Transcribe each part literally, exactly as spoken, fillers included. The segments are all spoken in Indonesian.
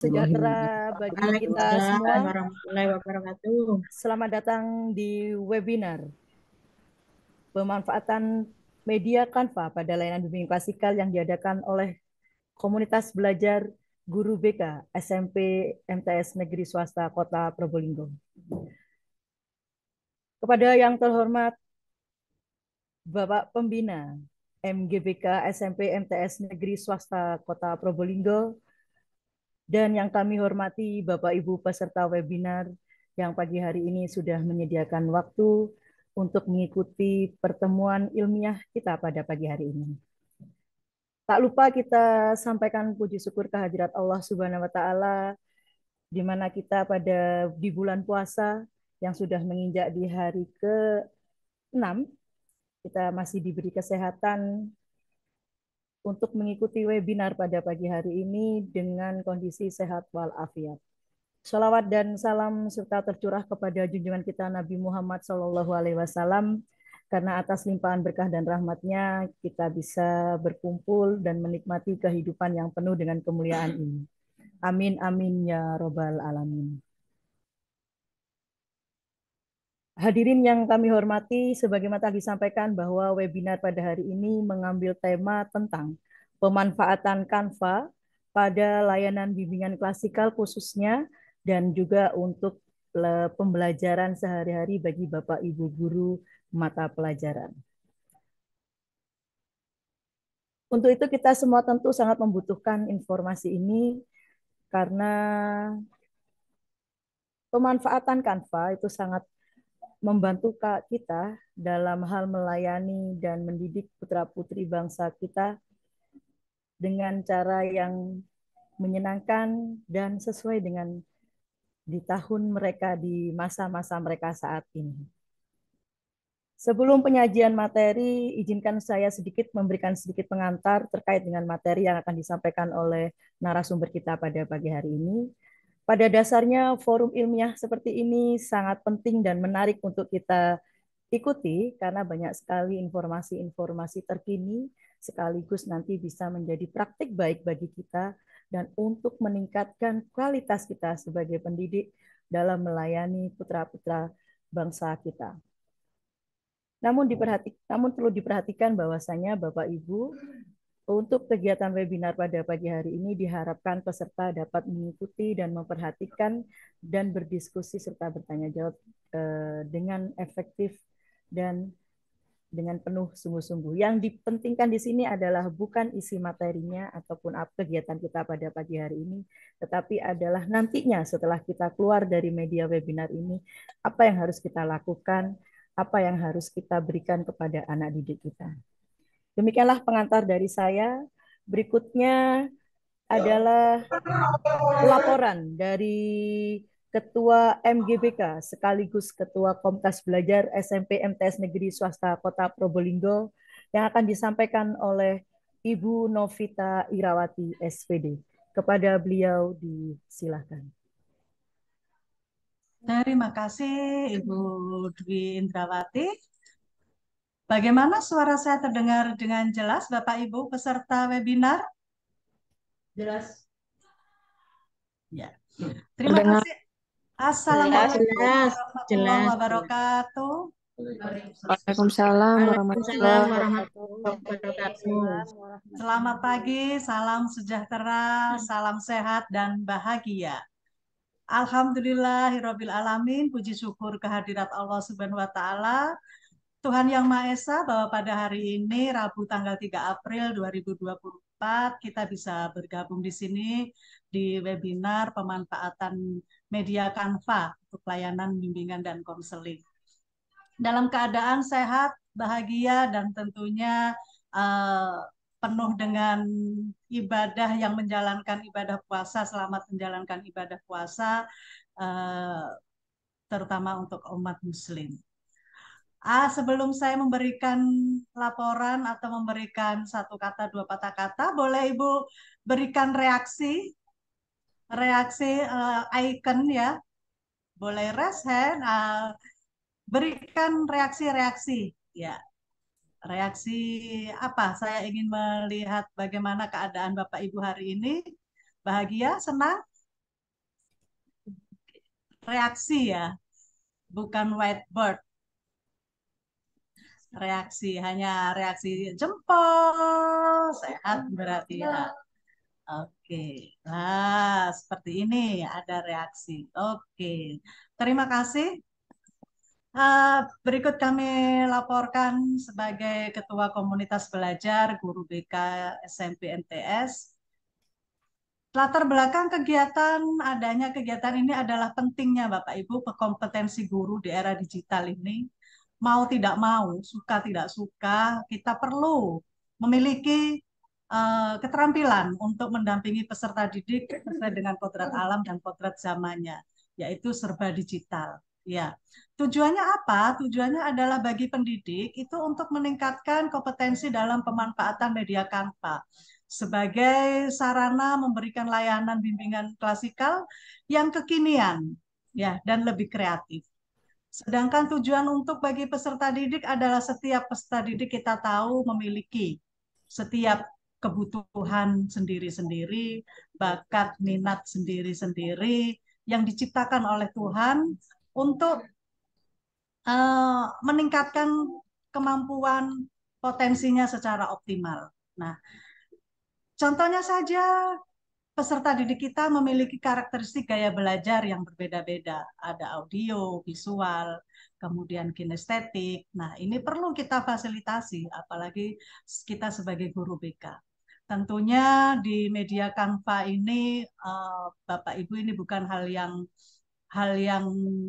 Sejahtera bagi kita semua. Waalaikumsalam warahmatullahi wabarakatuh. Selamat datang di webinar pemanfaatan media Canva pada layanan bimbingan klasikal yang diadakan oleh komunitas belajar guru B K S M P M T S Negeri Swasta Kota Probolinggo. Kepada yang terhormat Bapak Pembina M G B K S M P M T S Negeri Swasta Kota Probolinggo, dan yang kami hormati Bapak Ibu peserta webinar yang pagi hari ini sudah menyediakan waktu untuk mengikuti pertemuan ilmiah kita pada pagi hari ini. Tak lupa kita sampaikan puji syukur kehadirat Allah Subhanahu wa taala di mana kita pada di bulan puasa yang sudah menginjak di hari ke enam, kita masih diberi kesehatan untuk mengikuti webinar pada pagi hari ini dengan kondisi sehat walafiat. Shalawat dan salam serta tercurah kepada junjungan kita Nabi Muhammad Shallallahu Alaihi Wasallam, karena atas limpahan berkah dan rahmatnya kita bisa berkumpul dan menikmati kehidupan yang penuh dengan kemuliaan ini. Amin amin ya robbal alamin. Hadirin yang kami hormati, sebagaimana tadi disampaikan bahwa webinar pada hari ini mengambil tema tentang pemanfaatan Canva pada layanan bimbingan klasikal khususnya, dan juga untuk pembelajaran sehari-hari bagi Bapak Ibu guru mata pelajaran. Untuk itu kita semua tentu sangat membutuhkan informasi ini karena pemanfaatan Canva itu sangat membantu kita dalam hal melayani dan mendidik putra-putri bangsa kita dengan cara yang menyenangkan dan sesuai dengan di tahun mereka, di masa-masa mereka saat ini. Sebelum penyajian materi, izinkan saya sedikit memberikan sedikit pengantar terkait dengan materi yang akan disampaikan oleh narasumber kita pada pagi hari ini. Pada dasarnya, forum ilmiah seperti ini sangat penting dan menarik untuk kita ikuti karena banyak sekali informasi-informasi terkini, sekaligus nanti bisa menjadi praktik baik bagi kita dan untuk meningkatkan kualitas kita sebagai pendidik dalam melayani putra-putra bangsa kita. Namun diperhatikan, namun perlu diperhatikan bahwasanya Bapak Ibu, untuk kegiatan webinar pada pagi hari ini diharapkan peserta dapat mengikuti dan memperhatikan dan berdiskusi serta bertanya jawab eh, dengan efektif dan dengan penuh sungguh-sungguh. Yang dipentingkan di sini adalah bukan isi materinya ataupun apa kegiatan kita pada pagi hari ini, tetapi adalah nantinya setelah kita keluar dari media webinar ini, apa yang harus kita lakukan, apa yang harus kita berikan kepada anak didik kita. Demikianlah pengantar dari saya. Berikutnya adalah laporan dari Ketua M G B K sekaligus Ketua Komunitas Belajar S M P M T S Negeri Swasta Kota Probolinggo yang akan disampaikan oleh Ibu Novita Irawati S P D. Kepada beliau disilahkan. Terima kasih Ibu Dwi Indrawati. Bagaimana suara saya terdengar dengan jelas Bapak Ibu peserta webinar? Jelas. Ya. Terima Terdengar. kasih. Assalamualaikum Jelas, warahmatullahi jelas. wabarakatuh. Waalaikumsalam warahmatullahi Waalaikumsalam wabarakatuh. Selamat pagi, salam sejahtera, salam sehat dan bahagia. Alhamdulillahirabbil alamin, puji syukur kehadirat Allah Subhanahu wa taala. Tuhan Yang Maha Esa, bahwa pada hari ini Rabu tanggal tiga April dua ribu dua puluh empat kita bisa bergabung di sini di webinar pemanfaatan media Canva untuk layanan bimbingan dan konseling. Dalam keadaan sehat, bahagia, dan tentunya uh, penuh dengan ibadah yang menjalankan ibadah puasa, selamat menjalankan ibadah puasa, uh, terutama untuk umat muslim. Ah, sebelum saya memberikan laporan atau memberikan satu kata, dua patah kata, boleh Ibu berikan reaksi, reaksi uh, icon ya, boleh raise hand, uh, berikan reaksi-reaksi, ya, reaksi apa? Saya ingin melihat bagaimana keadaan Bapak Ibu hari ini, bahagia, senang, reaksi ya, bukan whiteboard. Reaksi, hanya reaksi jempol, sehat berarti ya. Oke, nah seperti ini ada reaksi. Oke, terima kasih. Uh, berikut kami laporkan sebagai Ketua Komunitas Belajar Guru B K S M P M T S. Latar belakang kegiatan, adanya kegiatan ini adalah pentingnya Bapak Ibu kompetensi guru di era digital ini. Mau tidak mau, suka tidak suka, kita perlu memiliki uh, keterampilan untuk mendampingi peserta didik sesuai dengan kodrat alam dan kodrat zamannya, yaitu serba digital. Ya, tujuannya apa? Tujuannya adalah bagi pendidik itu untuk meningkatkan kompetensi dalam pemanfaatan media Canva sebagai sarana memberikan layanan bimbingan klasikal yang kekinian ya dan lebih kreatif. Sedangkan tujuan untuk bagi peserta didik adalah setiap peserta didik kita tahu memiliki setiap kebutuhan sendiri-sendiri, bakat minat sendiri-sendiri yang diciptakan oleh Tuhan untuk uh, meningkatkan kemampuan potensinya secara optimal. Nah, contohnya saja peserta didik kita memiliki karakteristik gaya belajar yang berbeda-beda. Ada audio, visual, kemudian kinestetik. Nah, ini perlu kita fasilitasi, apalagi kita sebagai guru B K. Tentunya di media Canva ini, uh, Bapak Ibu, ini bukan hal yang hal yang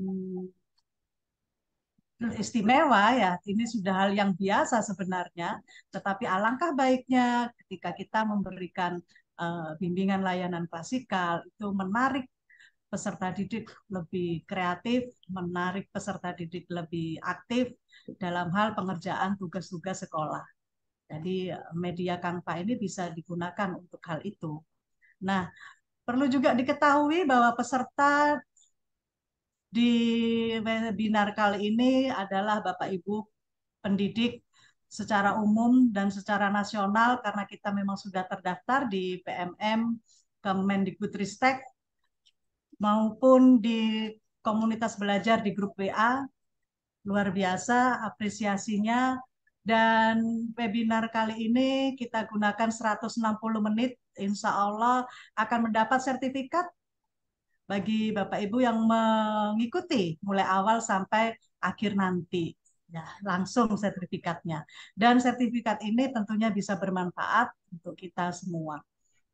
istimewa ya, ini sudah hal yang biasa sebenarnya, tetapi alangkah baiknya ketika kita memberikan uh, bimbingan layanan klasikal itu menarik peserta didik lebih kreatif, menarik peserta didik lebih aktif dalam hal pengerjaan tugas-tugas sekolah. Jadi media Canva ini bisa digunakan untuk hal itu. Nah, perlu juga diketahui bahwa peserta di webinar kali ini adalah Bapak Ibu pendidik secara umum dan secara nasional karena kita memang sudah terdaftar di P M M, Kemendikbudristek maupun di komunitas belajar di grup W A. Luar biasa apresiasinya, dan webinar kali ini kita gunakan seratus enam puluh menit, insya Allah akan mendapat sertifikat bagi Bapak Ibu yang mengikuti mulai awal sampai akhir nanti. Ya, langsung sertifikatnya. Dan sertifikat ini tentunya bisa bermanfaat untuk kita semua.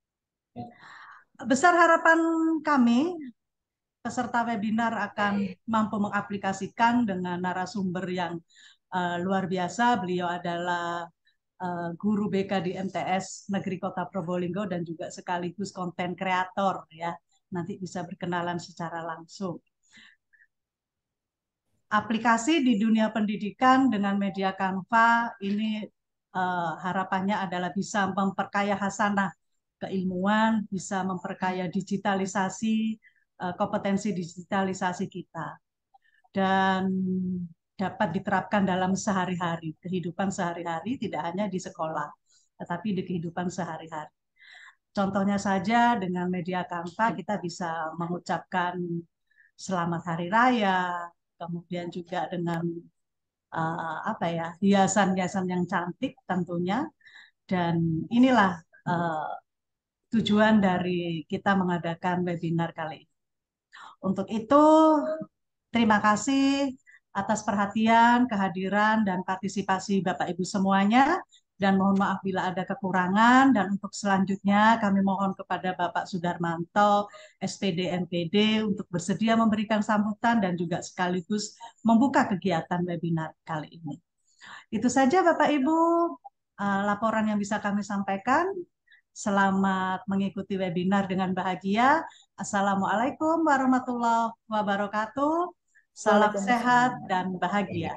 Besar harapan kami, peserta webinar akan mampu mengaplikasikan dengan narasumber yang uh, luar biasa. Beliau adalah uh, guru B K di M T S Negeri Kota Probolinggo dan juga sekaligus konten kreator ya. Nanti bisa berkenalan secara langsung. Aplikasi di dunia pendidikan dengan media Canva ini uh, harapannya adalah bisa memperkaya hasanah keilmuan, bisa memperkaya digitalisasi, uh, kompetensi digitalisasi kita, dan dapat diterapkan dalam sehari-hari, kehidupan sehari-hari, tidak hanya di sekolah, tetapi di kehidupan sehari-hari. Contohnya saja dengan media Canva kita bisa mengucapkan selamat hari raya, kemudian juga dengan uh, apa ya hiasan-hiasan yang cantik tentunya, dan inilah uh, tujuan dari kita mengadakan webinar kali ini. Untuk itu terima kasih atas perhatian, kehadiran, dan partisipasi Bapak Ibu semuanya. Dan mohon maaf bila ada kekurangan. Dan untuk selanjutnya kami mohon kepada Bapak Sudarmanto, S P D M P D, untuk bersedia memberikan sambutan dan juga sekaligus membuka kegiatan webinar kali ini. Itu saja Bapak Ibu laporan yang bisa kami sampaikan. Selamat mengikuti webinar dengan bahagia. Assalamualaikum warahmatullahi wabarakatuh. Salam sehat dan bahagia.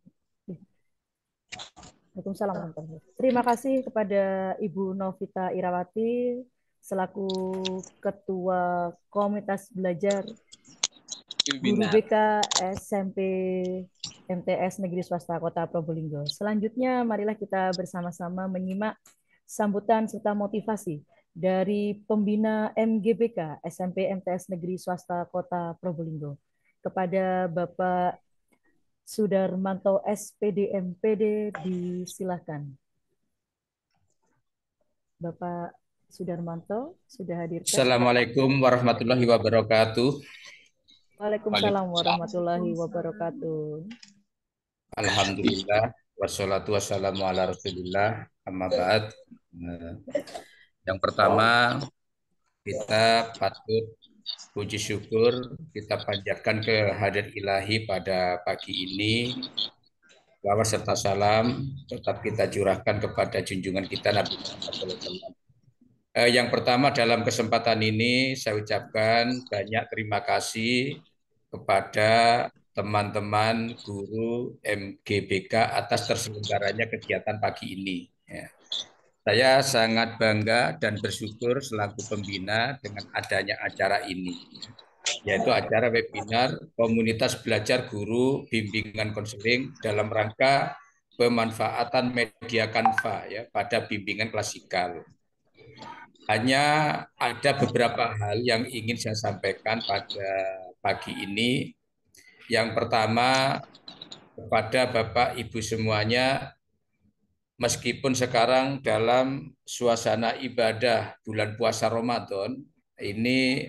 Waalaikumsalam warahmatullahi wabarakatuh. Terima kasih kepada Ibu Novita Irawati selaku Ketua Komunitas Belajar Guru B K S M P M T S Negeri Swasta Kota Probolinggo. Selanjutnya marilah kita bersama-sama menyimak sambutan serta motivasi dari pembina M G B K S M P M T S Negeri Swasta Kota Probolinggo. kepada Bapak Sudarmanto S P D M P D, disilakan. Bapak Sudarmanto sudah hadirkan? Assalamualaikum warahmatullahi wabarakatuh. Waalaikumsalam warahmatullahi wabarakatuh. Alhamdulillah, wassalatu wassalamu ala rasulillah, amma ba'd. Yang pertama, kita patut puji syukur, kita panjatkan kehadirat ilahi pada pagi ini. Bahwa serta salam tetap kita curahkan kepada junjungan kita Nabi Muhammad shallallahu alaihi wasallam. Eh, yang pertama, dalam kesempatan ini saya ucapkan banyak terima kasih kepada teman-teman guru M G B K atas terselenggaranya kegiatan pagi ini. Ya. Saya sangat bangga dan bersyukur selaku pembina dengan adanya acara ini, yaitu acara webinar komunitas belajar guru bimbingan konseling dalam rangka pemanfaatan media Canva ya pada bimbingan klasikal. Hanya ada beberapa hal yang ingin saya sampaikan pada pagi ini. Yang pertama, kepada Bapak Ibu semuanya, meskipun sekarang dalam suasana ibadah bulan puasa Ramadan, ini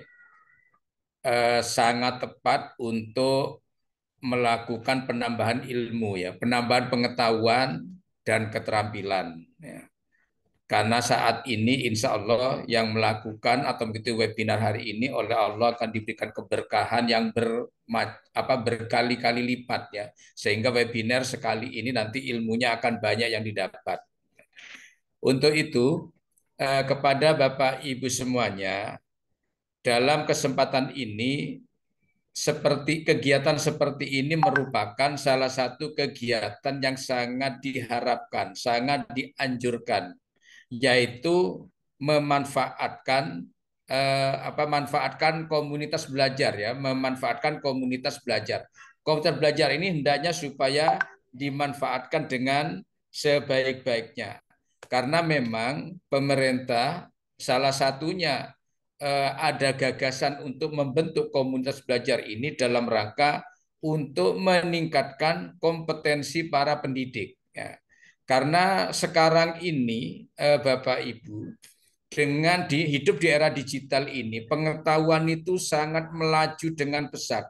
eh, sangat tepat untuk melakukan penambahan ilmu, ya, penambahan pengetahuan dan keterampilan. Ya. Karena saat ini insya Allah yang melakukan atau mengikuti webinar hari ini oleh Allah akan diberikan keberkahan yang ber, apa, berkali-kali lipat ya. Sehingga webinar sekali ini nanti ilmunya akan banyak yang didapat. Untuk itu eh, kepada Bapak Ibu semuanya, dalam kesempatan ini seperti kegiatan seperti ini merupakan salah satu kegiatan yang sangat diharapkan, sangat dianjurkan, yaitu memanfaatkan eh, apa manfaatkan komunitas belajar ya, memanfaatkan komunitas belajar. Komunitas belajar ini hendaknya supaya dimanfaatkan dengan sebaik-baiknya. Karena memang pemerintah salah satunya eh, ada gagasan untuk membentuk komunitas belajar ini dalam rangka untuk meningkatkan kompetensi para pendidik ya. Karena sekarang ini eh, Bapak Ibu, dengan di, hidup di era digital ini, pengetahuan itu sangat melaju dengan pesat,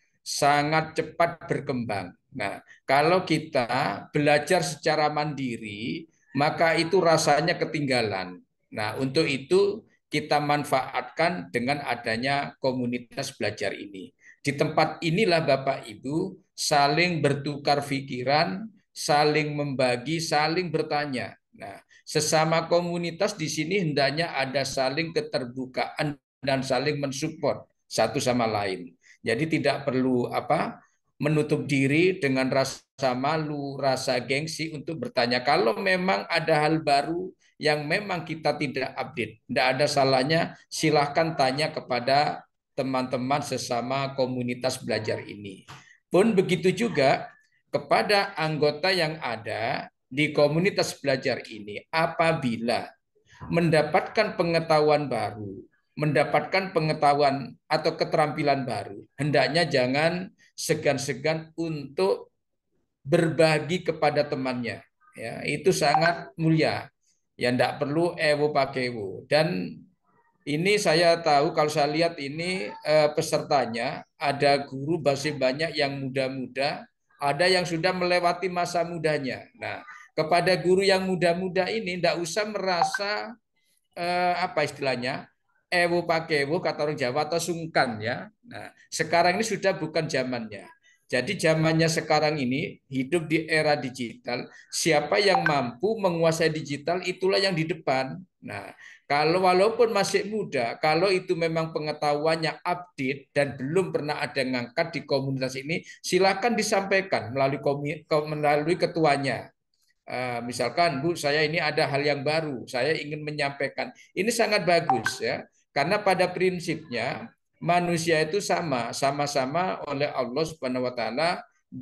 sangat cepat berkembang. Nah, kalau kita belajar secara mandiri, maka itu rasanya ketinggalan. Nah, untuk itu kita manfaatkan dengan adanya komunitas belajar ini. Di tempat inilah Bapak Ibu saling bertukar pikiran, saling membagi, saling bertanya. Nah, sesama komunitas di sini hendaknya ada saling keterbukaan dan saling mensupport satu sama lain. Jadi tidak perlu apa menutup diri dengan rasa malu, rasa gengsi untuk bertanya. Kalau memang ada hal baru yang memang kita tidak update, tidak ada salahnya, silahkan tanya kepada teman-teman sesama komunitas belajar ini. Pun begitu juga kepada anggota yang ada di komunitas belajar ini, apabila mendapatkan pengetahuan baru, mendapatkan pengetahuan atau keterampilan baru, hendaknya jangan segan-segan untuk berbagi kepada temannya. Ya, itu sangat mulia. Ya, tidak perlu ewo pakewo. Dan ini saya tahu, kalau saya lihat ini eh, pesertanya ada guru masih banyak yang muda-muda, ada yang sudah melewati masa mudanya. Nah, kepada guru yang muda-muda ini tidak usah merasa eh, apa istilahnya ewo pakewo kata orang Jawa atau sungkan ya. Nah, sekarang ini sudah bukan zamannya. Jadi zamannya sekarang ini hidup di era digital. Siapa yang mampu menguasai digital itulah yang di depan. Nah, kalau walaupun masih muda, kalau itu memang pengetahuannya update dan belum pernah ada ngangkat di komunitas ini, silakan disampaikan melalui melalui ketuanya. Uh, misalkan, Bu, saya ini ada hal yang baru, saya ingin menyampaikan. Ini sangat bagus ya, karena pada prinsipnya manusia itu sama, sama-sama oleh Allah Subhanahu Wa Taala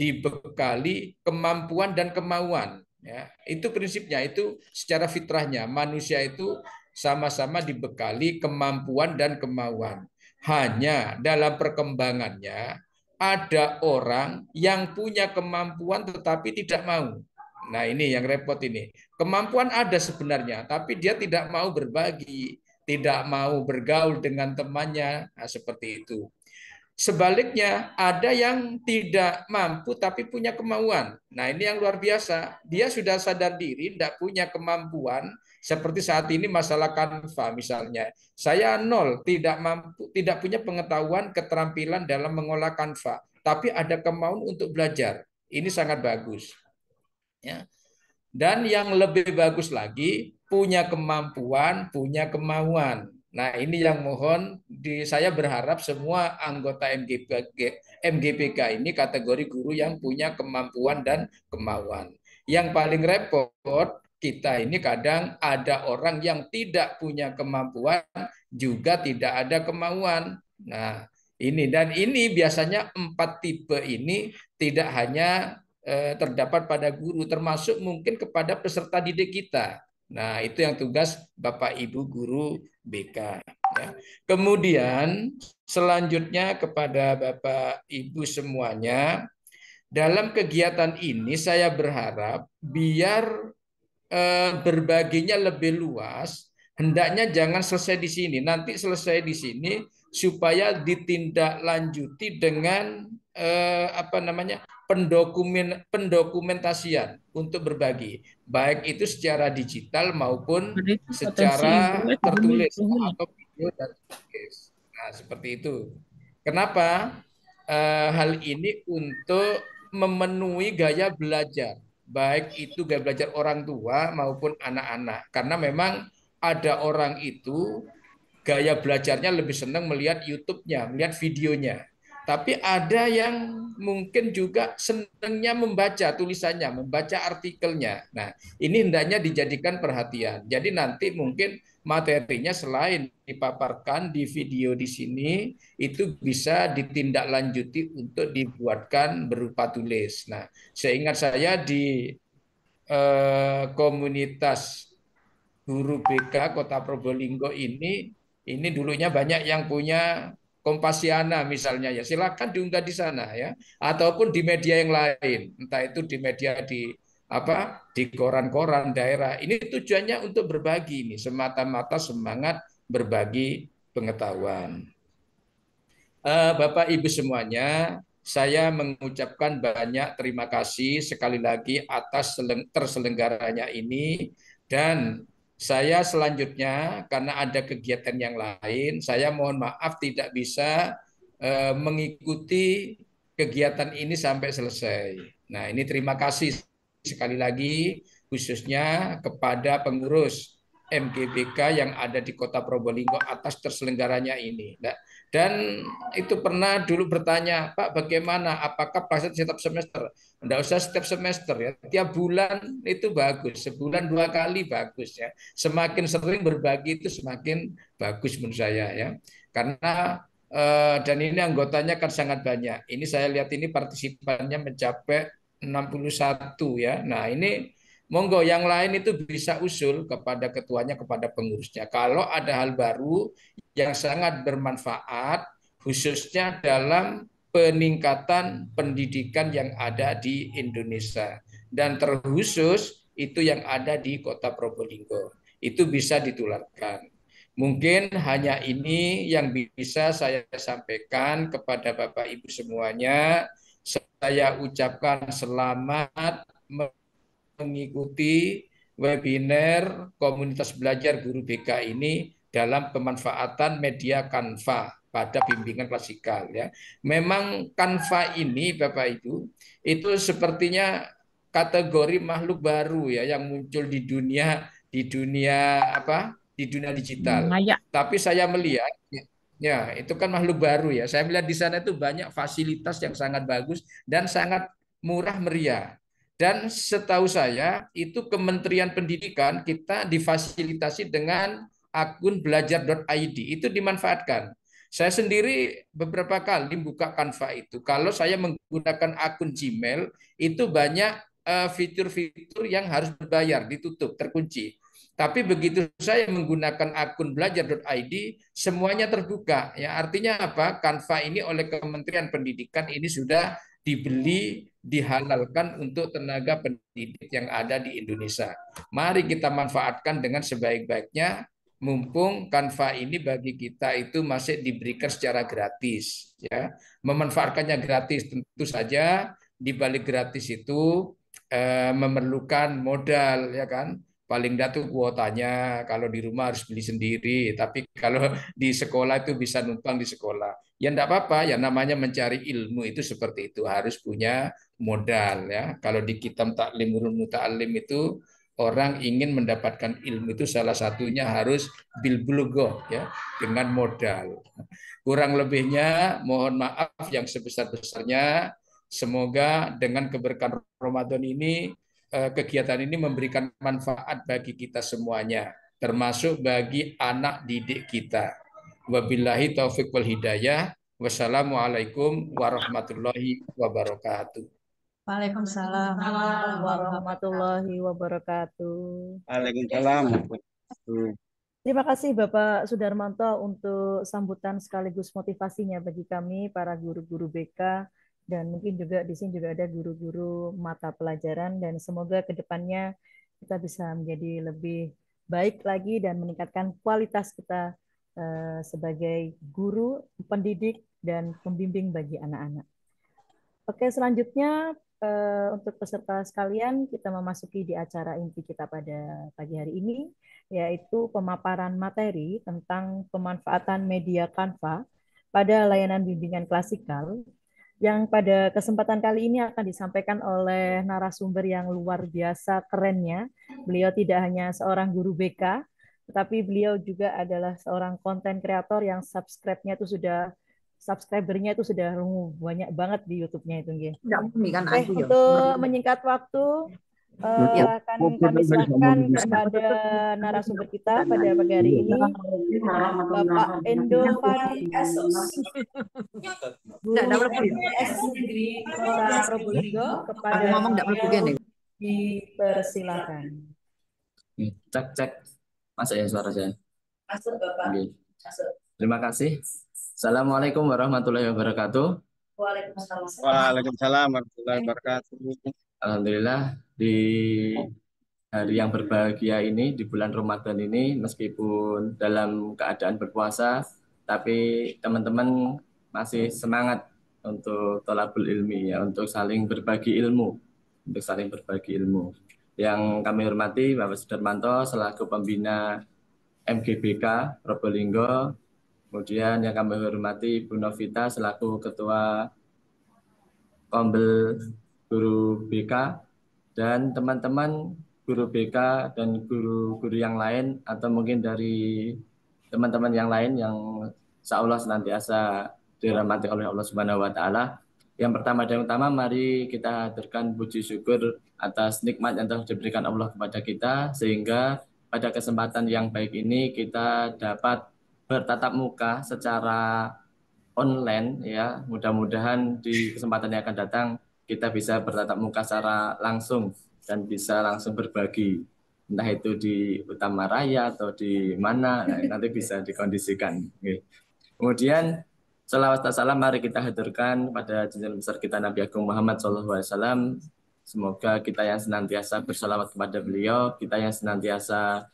dibekali kemampuan dan kemauan. Ya, itu prinsipnya, itu secara fitrahnya manusia itu sama-sama dibekali kemampuan dan kemauan. Hanya dalam perkembangannya ada orang yang punya kemampuan tetapi tidak mau. Nah, ini yang repot ini. Kemampuan ada sebenarnya, tapi dia tidak mau berbagi, tidak mau bergaul dengan temannya. Nah, seperti itu. Sebaliknya, ada yang tidak mampu tapi punya kemauan. Nah, ini yang luar biasa. Dia sudah sadar diri, tidak punya kemampuan. Seperti saat ini masalah Canva misalnya. Saya nol, tidak mampu, tidak punya pengetahuan, keterampilan dalam mengolah Canva. Tapi ada kemauan untuk belajar. Ini sangat bagus. Ya. Dan yang lebih bagus lagi, punya kemampuan, punya kemauan. Nah, ini yang mohon di saya berharap semua anggota M G P K, M G P K ini kategori guru yang punya kemampuan dan kemauan. Yang paling repot kita ini kadang ada orang yang tidak punya kemampuan juga tidak ada kemauan. Nah, ini dan ini biasanya empat tipe ini tidak hanya eh, terdapat pada guru, termasuk mungkin kepada peserta didik kita. Nah, itu yang tugas Bapak Ibu guru B K. Ya. Kemudian selanjutnya kepada Bapak Ibu semuanya, dalam kegiatan ini saya berharap biar eh, berbaginya lebih luas, hendaknya jangan selesai di sini. Nanti selesai di sini supaya ditindaklanjuti dengan eh, apa namanya pendokumen pendokumentasian untuk berbagi, baik itu secara digital maupun secara tertulis atau video dan tulis. Nah, seperti itu. Kenapa? Eh, hal ini untuk memenuhi gaya belajar, baik itu gaya belajar orang tua maupun anak-anak. Karena memang ada orang itu gaya belajarnya lebih senang melihat YouTube-nya, melihat videonya. Tapi ada yang mungkin juga senangnya membaca tulisannya, membaca artikelnya. Nah, ini hendaknya dijadikan perhatian. Jadi nanti mungkin materinya selain dipaparkan di video di sini, itu bisa ditindaklanjuti untuk dibuatkan berupa tulis. Nah, seingat saya di eh, komunitas guru B K Kota Probolinggo ini, ini dulunya banyak yang punya Kompasiana misalnya ya, silakan diunggah di sana ya, ataupun di media yang lain, entah itu di media di apa di koran-koran daerah. Ini tujuannya untuk berbagi ini, semata-mata semangat berbagi pengetahuan. Uh, Bapak Ibu semuanya, saya mengucapkan banyak terima kasih sekali lagi atas terselenggaranya ini, dan saya selanjutnya karena ada kegiatan yang lain, saya mohon maaf tidak bisa uh, mengikuti kegiatan ini sampai selesai. Nah, ini terima kasih sekali lagi khususnya kepada pengurus M G B K yang ada di Kota Probolinggo atas terselenggaranya ini. Nah, dan itu pernah dulu bertanya, Pak, bagaimana? Apakah pasti setiap semester? Tidak usah setiap semester ya. Tiap bulan itu bagus. Sebulan dua kali bagus ya. Semakin sering berbagi itu semakin bagus menurut saya ya. Karena eh, dan ini anggotanya kan sangat banyak. Ini saya lihat ini partisipannya mencapai enam puluh satu ya. Nah, ini monggo yang lain itu bisa usul kepada ketuanya, kepada pengurusnya. Kalau ada hal baru yang sangat bermanfaat, khususnya dalam peningkatan pendidikan yang ada di Indonesia. Dan terkhusus itu yang ada di Kota Probolinggo. Itu bisa ditularkan. Mungkin hanya ini yang bisa saya sampaikan kepada Bapak Ibu semuanya. Saya ucapkan selamat mengikuti webinar komunitas belajar guru B K ini dalam pemanfaatan media Canva pada bimbingan klasikal ya. Memang Canva ini Bapak Ibu itu sepertinya kategori makhluk baru ya yang muncul di dunia di dunia apa? Di dunia digital. Maya. Tapi saya melihat ya, itu kan makhluk baru ya. Saya melihat di sana itu banyak fasilitas yang sangat bagus dan sangat murah meriah. Dan setahu saya itu Kementerian Pendidikan kita difasilitasi dengan akun belajar titik i d, itu dimanfaatkan. Saya sendiri beberapa kali buka Canva itu. Kalau saya menggunakan akun Gmail itu banyak fitur-fitur yang harus berbayar, ditutup, terkunci. Tapi begitu saya menggunakan akun belajar titik i d, semuanya terbuka. Ya, artinya apa? Canva ini oleh Kementerian Pendidikan ini sudah dibeli, dihalalkan untuk tenaga pendidik yang ada di Indonesia. Mari kita manfaatkan dengan sebaik-baiknya, mumpung Canva ini bagi kita itu masih diberikan secara gratis. Ya, memanfaatkannya gratis tentu saja di balik gratis itu eh, memerlukan modal, ya kan? Paling enggak tuh kuotanya kalau di rumah harus beli sendiri, tapi kalau di sekolah itu bisa numpang di sekolah. Ya enggak apa-apa, ya namanya mencari ilmu itu seperti itu, harus punya modal ya. Kalau di kitab Taklim Nurul Muta'alim itu orang ingin mendapatkan ilmu itu salah satunya harus bil bulughah ya, dengan modal. Kurang lebihnya mohon maaf yang sebesar-besarnya. Semoga dengan keberkahan Ramadan ini eh, kegiatan ini memberikan manfaat bagi kita semuanya, termasuk bagi anak didik kita. Wabillahi taufik wal hidayah. Wassalamualaikum warahmatullahi wabarakatuh. Waalaikumsalam warahmatullahi wabarakatuh. Waalaikumsalam. Terima kasih Bapak Sudarmanto untuk sambutan sekaligus motivasinya bagi kami para guru-guru B K, dan mungkin juga di sini juga ada guru-guru mata pelajaran, dan semoga ke depannya kita bisa menjadi lebih baik lagi dan meningkatkan kualitas kita eh, sebagai guru, pendidik, dan pembimbing bagi anak-anak. Oke, selanjutnya eh, untuk peserta sekalian, kita memasuki di acara inti kita pada pagi hari ini, yaitu pemaparan materi tentang pemanfaatan media Canva pada layanan bimbingan klasikal, yang pada kesempatan kali ini akan disampaikan oleh narasumber yang luar biasa kerennya. Beliau tidak hanya seorang guru B K, tetapi beliau juga adalah seorang konten kreator yang subscribe-nya itu sudah subscribernya itu sudah banyak banget di YouTube-nya itu. Oke, untuk menyingkat waktu, uh, akan kami silakan kepada narasumber kita pada pagi hari ini, Bapak Endo Fadi Esos, Guru S Negeri Kota Probolinggo. Kepada beliau dipersilakan. Cek cek, masuk ya suara saya. Masuk Bapak. Masuk. Terima kasih. Assalamualaikum warahmatullahi wabarakatuh. Waalaikumsalam. Waalaikumsalam warahmatullahi wabarakatuh. Alhamdulillah di hari yang berbahagia ini, di bulan Ramadan ini, meskipun dalam keadaan berpuasa, tapi teman-teman masih semangat untuk thalabul ilmi, ya, untuk saling berbagi ilmu, untuk saling berbagi ilmu. Yang kami hormati Bapak Sudarmanto selaku pembina M G B K Probolinggo. Kemudian yang kami hormati Bu Novita selaku Ketua Kombel Guru B K, dan teman-teman guru B K dan guru-guru yang lain, atau mungkin dari teman-teman yang lain yang insyaallah senantiasa dirahmati oleh Allah Subhanahu wa taala. Yang pertama dan utama, mari kita haturkan puji syukur atas nikmat yang telah diberikan Allah kepada kita, sehingga pada kesempatan yang baik ini kita dapat bertatap muka secara online, ya. Mudah-mudahan di kesempatan yang akan datang kita bisa bertatap muka secara langsung dan bisa langsung berbagi, entah itu di Utama Raya atau di mana, nah, nanti bisa dikondisikan. Oke. Kemudian selawat dan salam mari kita haturkan pada junjungan besar kita Nabi Agung Muhammad shallallahu alaihi wasallam. Semoga kita yang senantiasa bersalawat kepada beliau, kita yang senantiasa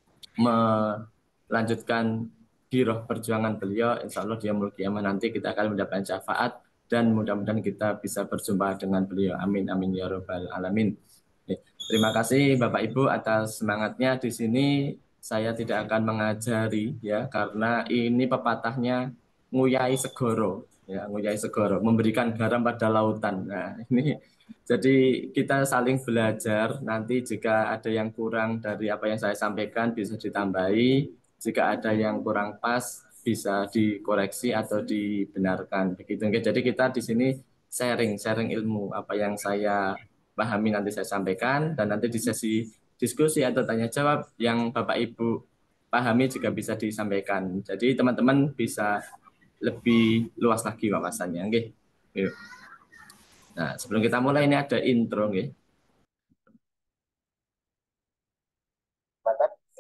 melanjutkan giroh perjuangan beliau, insya Allah di yaumul qiyamah nanti kita akan mendapatkan syafaat, dan mudah-mudahan kita bisa berjumpa dengan beliau. Amin amin ya rabbal alamin. Terima kasih Bapak Ibu atas semangatnya di sini. Saya tidak akan mengajari, ya, karena ini pepatahnya nguyai segoro, ya, nguyai segoro, memberikan garam pada lautan. Nah, ini jadi kita saling belajar. Nanti jika ada yang kurang dari apa yang saya sampaikan bisa ditambahi. Jika ada yang kurang pas bisa dikoreksi atau dibenarkan, begitu. Jadi kita di sini sharing, sharing ilmu, apa yang saya pahami nanti saya sampaikan, dan nanti di sesi diskusi atau tanya jawab yang Bapak Ibu pahami juga bisa disampaikan. Jadi teman-teman bisa lebih luas lagi wawasannya, nggih. Yuk. Nah, sebelum kita mulai ini ada intro, nggih.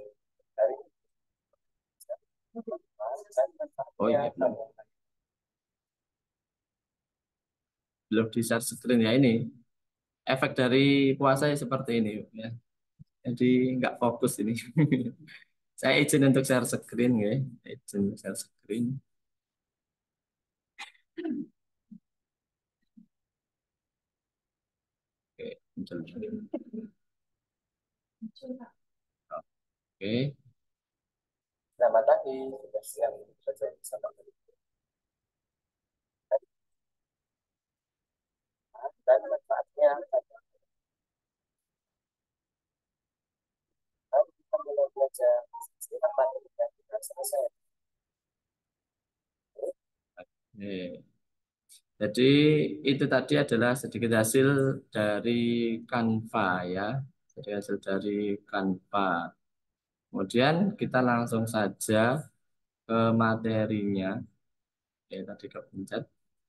Oh iya, belum. Belum di share screen ya ini. Efek dari puasa ya seperti ini ya. Jadi nggak fokus ini. Saya izin untuk share screen ya. Izin share screen. Oke, muncul. Oke. Selamat pagi. Sudah siap bekerja bersama dan manfaatnya kita mulai belajar apa yang kita selesai. Oke. Jadi itu tadi adalah sedikit hasil dari Canva ya, jadi hasil dari Canva. Kemudian kita langsung saja ke materinya. Oke, tadi kepencet.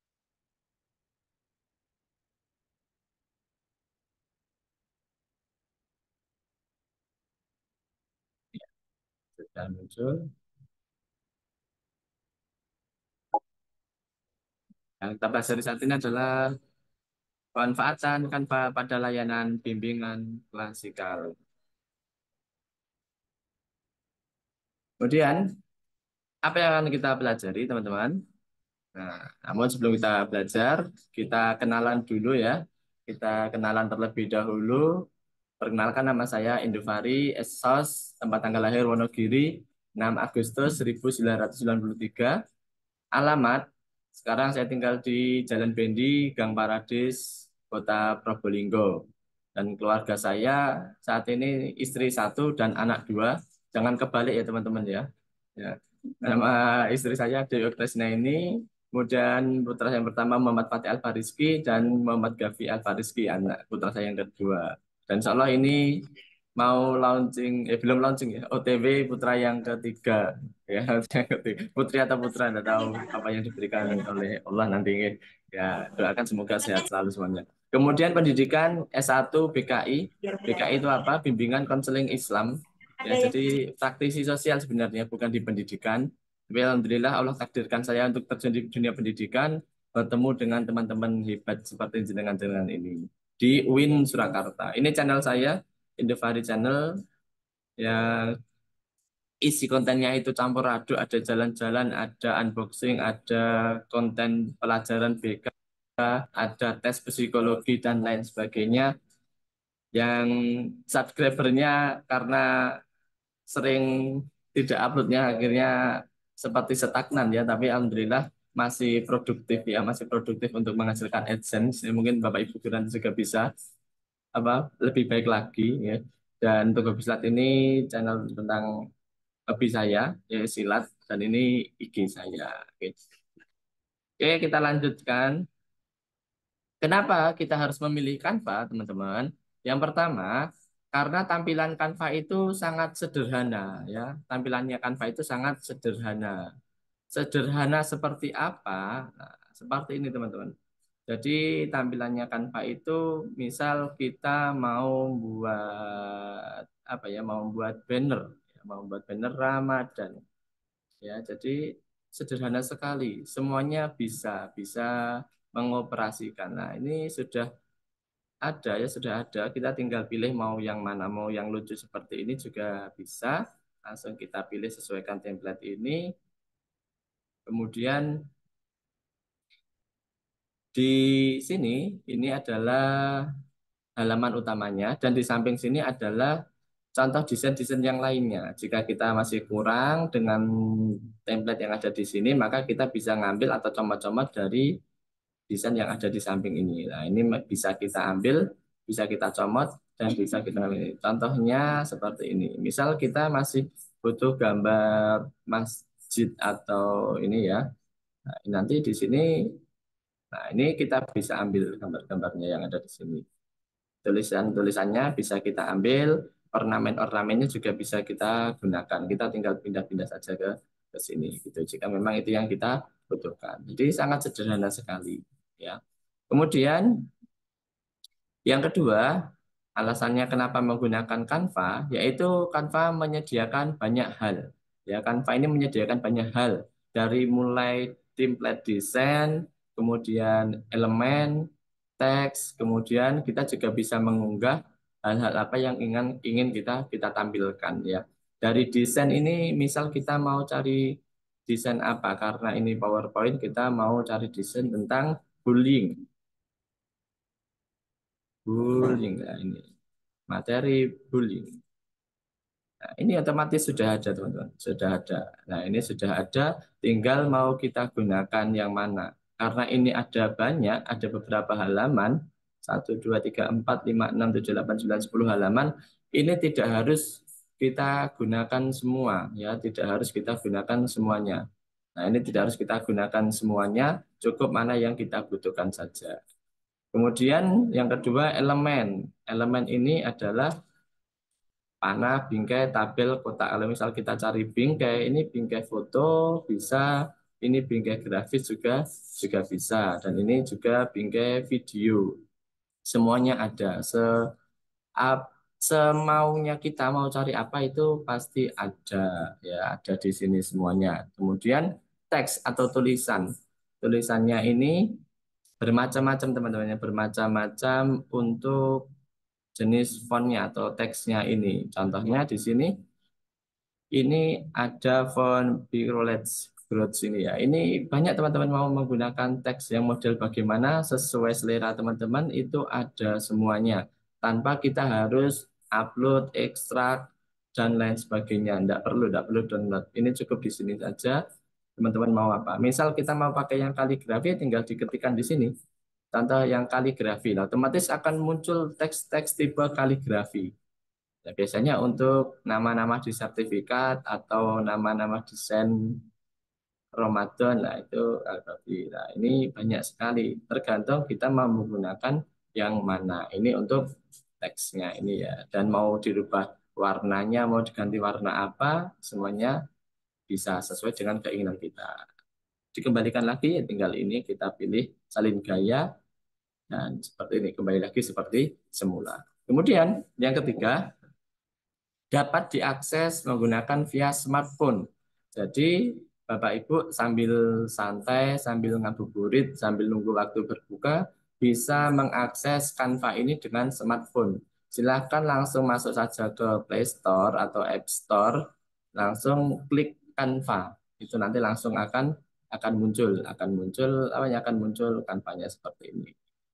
Ya, sudah muncul. Yang kita bahas dari saat ini adalah pemanfaatan Canva pada layanan bimbingan klasikal. Kemudian, apa yang akan kita pelajari, teman-teman? Nah, namun sebelum kita belajar, kita kenalan dulu ya. Kita kenalan terlebih dahulu. Perkenalkan, nama saya Indofari Esos, tempat tanggal lahir Wonogiri, enam Agustus seribu sembilan ratus sembilan puluh tiga. Alamat, sekarang saya tinggal di Jalan Bendi, Gang Paradis, Kota Probolinggo. Dan keluarga saya saat ini istri satu dan anak dua. Jangan kebalik ya teman-teman ya. Ya. Nama istri saya Dewi Oktasina ini, kemudian putra saya yang pertama Muhammad Fatih Al-Fariski dan Muhammad Gavi Al-Fariski, anak putra saya yang kedua. Dan insya Allah ini mau launching, eh belum launching ya, O T W putra yang ketiga. Ya, putri atau putra, tidak tahu apa yang diberikan oleh Allah nanti. Ya, doakan semoga sehat selalu semuanya. Kemudian pendidikan S satu B K I. B K I itu apa? Bimbingan Konseling Islam. Ya, jadi praktisi sosial sebenarnya, bukan di pendidikan. Tapi alhamdulillah Allah takdirkan saya untuk terjun di dunia pendidikan, bertemu dengan teman-teman hebat seperti jenengan-jenengan ini di U I N Surakarta. Ini channel saya, Indofari Channel, yang isi kontennya itu campur aduk, ada jalan-jalan, ada unboxing, ada konten pelajaran B K, ada tes psikologi dan lain sebagainya. Yang subscribernya karena sering tidak uploadnya akhirnya seperti stagnan ya, tapi alhamdulillah masih produktif ya, masih produktif untuk menghasilkan AdSense. Ya, mungkin Bapak Ibu Guru juga bisa apa lebih baik lagi ya. Dan untuk Hobi Silat ini channel tentang hobi saya ya silat, dan ini I G saya. Oke, Oke kita lanjutkan. Kenapa kita harus memilih Canva, teman-teman? Yang pertama, karena tampilan Canva itu sangat sederhana ya. Tampilannya Canva itu sangat sederhana. Sederhana seperti apa? Nah, seperti ini, teman-teman. Jadi tampilannya Canva itu, misal kita mau buat apa ya, mau buat banner, ya, mau buat banner Ramadan. Ya, jadi sederhana sekali. Semuanya bisa bisa mengoperasikan. Nah, ini sudah ada ya, sudah ada. Kita tinggal pilih mau yang mana, mau yang lucu seperti ini juga bisa. Langsung kita pilih, sesuaikan template ini. Kemudian di sini ini adalah halaman utamanya, dan di samping sini adalah contoh desain-desain yang lainnya. Jika kita masih kurang dengan template yang ada di sini, maka kita bisa ngambil atau comot-comot dari desain yang ada di samping ini. Nah, ini bisa kita ambil, bisa kita comot, dan bisa kita ambil. Contohnya seperti ini. Misal kita masih butuh gambar masjid atau ini ya. Nah, nanti di sini, nah ini kita bisa ambil gambar-gambarnya yang ada di sini. Tulisan-tulisannya bisa kita ambil, ornamen-ornamennya juga bisa kita gunakan. Kita tinggal pindah-pindah saja ke ke sini gitu. Jika memang itu yang kita butuhkan. Jadi sangat sederhana sekali ya. Kemudian yang kedua, alasannya kenapa menggunakan Canva, yaitu Canva menyediakan banyak hal. Ya, Canva ini menyediakan banyak hal. dari mulai template desain, kemudian elemen, teks, kemudian kita juga bisa mengunggah hal-hal apa yang ingin ingin kita kita tampilkan ya. Dari desain ini misal kita mau cari desain apa, karena ini PowerPoint kita mau cari desain tentang bullying. Bullying, nah ini materi bullying. Nah, ini otomatis sudah ada teman-teman, sudah ada. Nah ini sudah ada, tinggal mau kita gunakan yang mana. Karena ini ada banyak, ada beberapa halaman, satu, dua, tiga, empat, lima, enam, tujuh, delapan, sembilan, sepuluh halaman. Ini tidak harus kita gunakan semua, ya, tidak harus kita gunakan semuanya. Nah ini tidak harus kita gunakan semuanya, cukup mana yang kita butuhkan saja. Kemudian yang kedua elemen. Elemen ini adalah panah, bingkai, tabel, kotak. Kalau misal kita cari bingkai, ini bingkai foto bisa, ini bingkai grafis juga juga bisa, dan ini juga bingkai video. Semuanya ada. Se ap- semaunya kita mau cari apa itu pasti ada, ya, ada di sini semuanya. Kemudian teks atau tulisan. Tulisannya ini bermacam-macam teman-teman, bermacam-macam untuk jenis fontnya atau teksnya ini. Contohnya di sini, ini ada font Bicrolets Growth ini ya. Ini banyak teman-teman mau menggunakan teks yang model bagaimana sesuai selera teman-teman, itu ada semuanya. Tanpa kita harus upload, ekstrak, dan lain sebagainya. Tidak perlu, tidak perlu download. Ini cukup di sini saja. Teman-teman mau apa? Misal kita mau pakai yang kaligrafi, tinggal diketikkan di sini. Contoh yang kaligrafi, nah, otomatis akan muncul teks-teks tipe kaligrafi. Ya, biasanya untuk nama-nama di sertifikat atau nama-nama desain Ramadan, nah itu kaligrafi. Nah, ini banyak sekali, tergantung kita mau menggunakan yang mana. Ini untuk teksnya ini ya, dan mau dirubah warnanya, mau diganti warna apa, semuanya bisa sesuai dengan keinginan kita. Dikembalikan lagi, ya tinggal ini kita pilih salin gaya. Dan seperti ini, kembali lagi seperti semula. Kemudian yang ketiga, dapat diakses menggunakan via smartphone. Jadi Bapak Ibu sambil santai, sambil ngabuburit, sambil nunggu waktu berbuka, bisa mengakses Canva ini dengan smartphone. Silahkan langsung masuk saja ke Play Store atau App Store, langsung klik Canva. Itu nanti langsung akan akan muncul, akan muncul apa yang akan muncul Canva-nya seperti ini.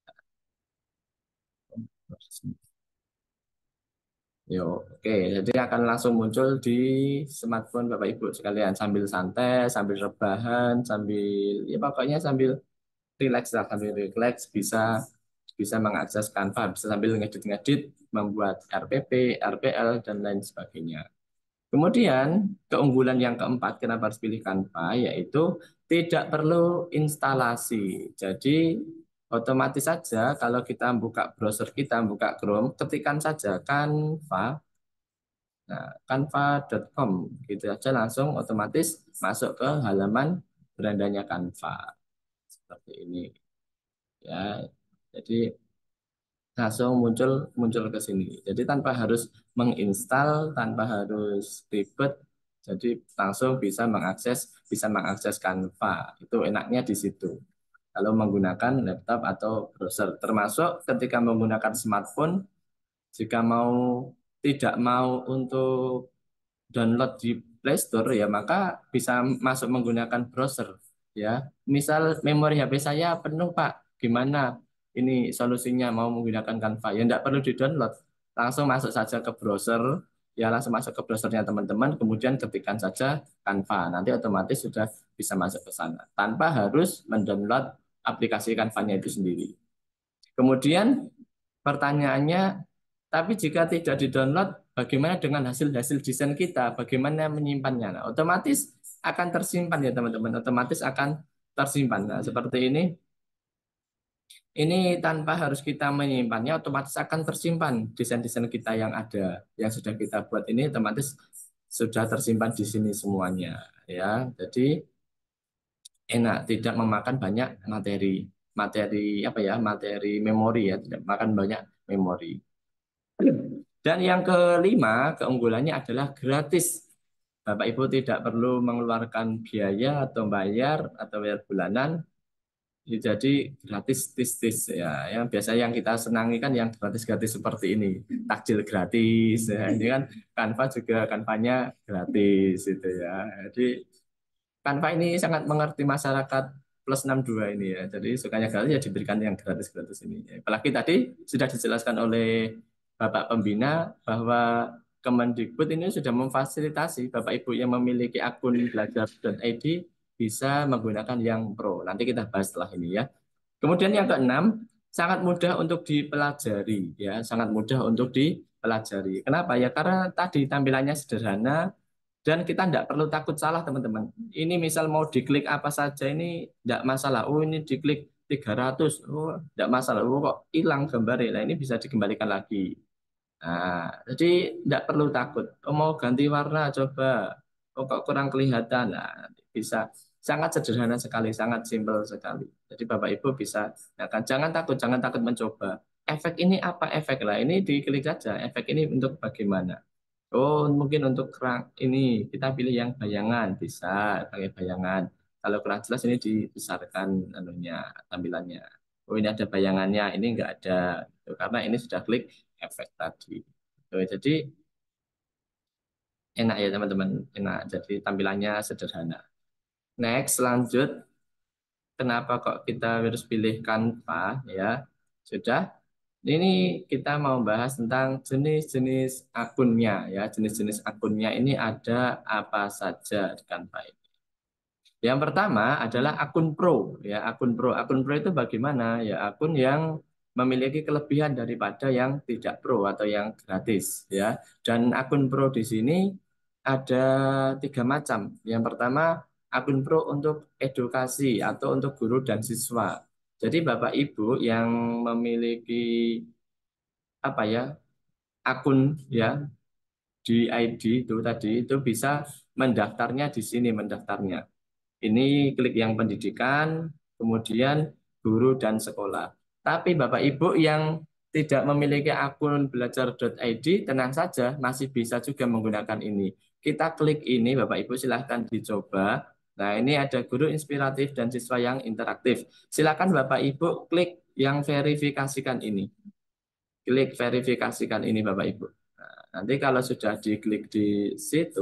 Yo, oke, jadi akan langsung muncul di smartphone Bapak Ibu sekalian, sambil santai, sambil rebahan, sambil ya pokoknya sambil relax lah, sambil relax bisa bisa mengakses Canva, bisa sambil ngedit-ngedit, membuat R P P, R P L dan lain sebagainya. Kemudian keunggulan yang keempat kenapa harus pilih Canva, yaitu tidak perlu instalasi. Jadi otomatis saja kalau kita buka browser kita, buka Chrome, ketikkan saja Canva, nah, canva dot com, gitu aja langsung otomatis masuk ke halaman berandanya Canva. Seperti ini. Ya, jadi langsung muncul muncul ke sini. Jadi tanpa harus menginstal, tanpa harus ribet, jadi langsung bisa mengakses bisa mengakses Canva. Itu enaknya di situ. Kalau menggunakan laptop atau browser, termasuk ketika menggunakan smartphone, jika mau tidak mau untuk download di Play Store ya maka bisa masuk menggunakan browser ya. Misal memori H P saya penuh Pak, gimana? Ini solusinya mau menggunakan Canva ya tidak perlu di-download. Langsung masuk saja ke browser ya, langsung masuk ke browsernya teman-teman, kemudian ketikkan saja Canva. Nanti otomatis sudah bisa masuk ke sana tanpa harus mendownload aplikasi Canva-nya itu sendiri. Kemudian pertanyaannya, tapi jika tidak di-download, bagaimana dengan hasil-hasil desain kita? Bagaimana menyimpannya? Nah, otomatis akan tersimpan ya teman-teman. Otomatis akan tersimpan. Nah, seperti ini. Ini tanpa harus kita menyimpannya, otomatis akan tersimpan desain-desain kita yang ada, yang sudah kita buat ini otomatis sudah tersimpan di sini semuanya. Ya, jadi enak, tidak memakan banyak materi, materi apa ya, materi memori ya, tidak makan banyak memori. Dan yang kelima, keunggulannya adalah gratis. Bapak Ibu tidak perlu mengeluarkan biaya atau bayar atau bayar bulanan. Jadi gratis tis-tis ya. Yang biasa yang kita senangi kan yang gratis-gratis seperti ini. Takjil gratis ya. Ini kan Canva juga Canvanya gratis itu ya. Jadi Canva ini sangat mengerti masyarakat plus enam puluh dua ini ya. Jadi sukanya gratis ya diberikan yang gratis-gratis ini. Apalagi tadi sudah dijelaskan oleh Bapak Pembina bahwa Kemendikbud ini sudah memfasilitasi Bapak Ibu yang memiliki akun belajar dot i d bisa menggunakan yang pro. Nanti kita bahas setelah ini ya. Kemudian yang keenam, sangat mudah untuk dipelajari ya, sangat mudah untuk dipelajari. Kenapa ya? Karena tadi tampilannya sederhana dan kita tidak perlu takut salah teman-teman. Ini misal mau diklik apa saja ini tidak masalah. Oh ini diklik tiga ratus, oh tidak masalah. Oh kok hilang gambarnya, nah ini bisa dikembalikan lagi. Nah, jadi tidak perlu takut. Oh, mau ganti warna, coba. Oh, kok kurang kelihatan. Nah, bisa. Sangat sederhana sekali, sangat simpel sekali. Jadi Bapak Ibu bisa, nah, kan, jangan takut, jangan takut mencoba. Efek ini apa efek lah? Ini diklik saja. Efek ini untuk bagaimana? Oh, mungkin untuk kerang ini kita pilih yang bayangan, bisa pakai bayangan. Kalau kurang jelas ini dibesarkan anunya, tampilannya. Oh, ini ada bayangannya, ini enggak ada. Tuh, karena ini sudah klik efek tadi. Tuh, jadi enak ya teman-teman, enak. Jadi tampilannya sederhana. Next, lanjut. Kenapa kok kita harus pilih Canva ya? Sudah. Ini kita mau bahas tentang jenis-jenis akunnya ya. Jenis-jenis akunnya ini ada apa saja di Canva ini. Yang pertama adalah akun pro ya, akun pro. Akun pro itu bagaimana? Ya, akun yang memiliki kelebihan daripada yang tidak pro atau yang gratis ya. Dan akun pro di sini ada tiga macam. Yang pertama akun pro untuk edukasi atau untuk guru dan siswa. Jadi Bapak Ibu yang memiliki apa ya akun ya di I D itu tadi itu bisa mendaftarnya di sini mendaftarnya. Ini klik yang pendidikan, kemudian guru dan sekolah. Tapi Bapak Ibu yang tidak memiliki akun belajar dot i d, tenang saja, masih bisa juga menggunakan ini. Kita klik ini, Bapak Ibu silahkan dicoba. Nah, ini ada guru inspiratif dan siswa yang interaktif. Silakan Bapak Ibu klik yang verifikasikan ini. Klik verifikasikan ini Bapak Ibu. Nah, nanti kalau sudah diklik di situ,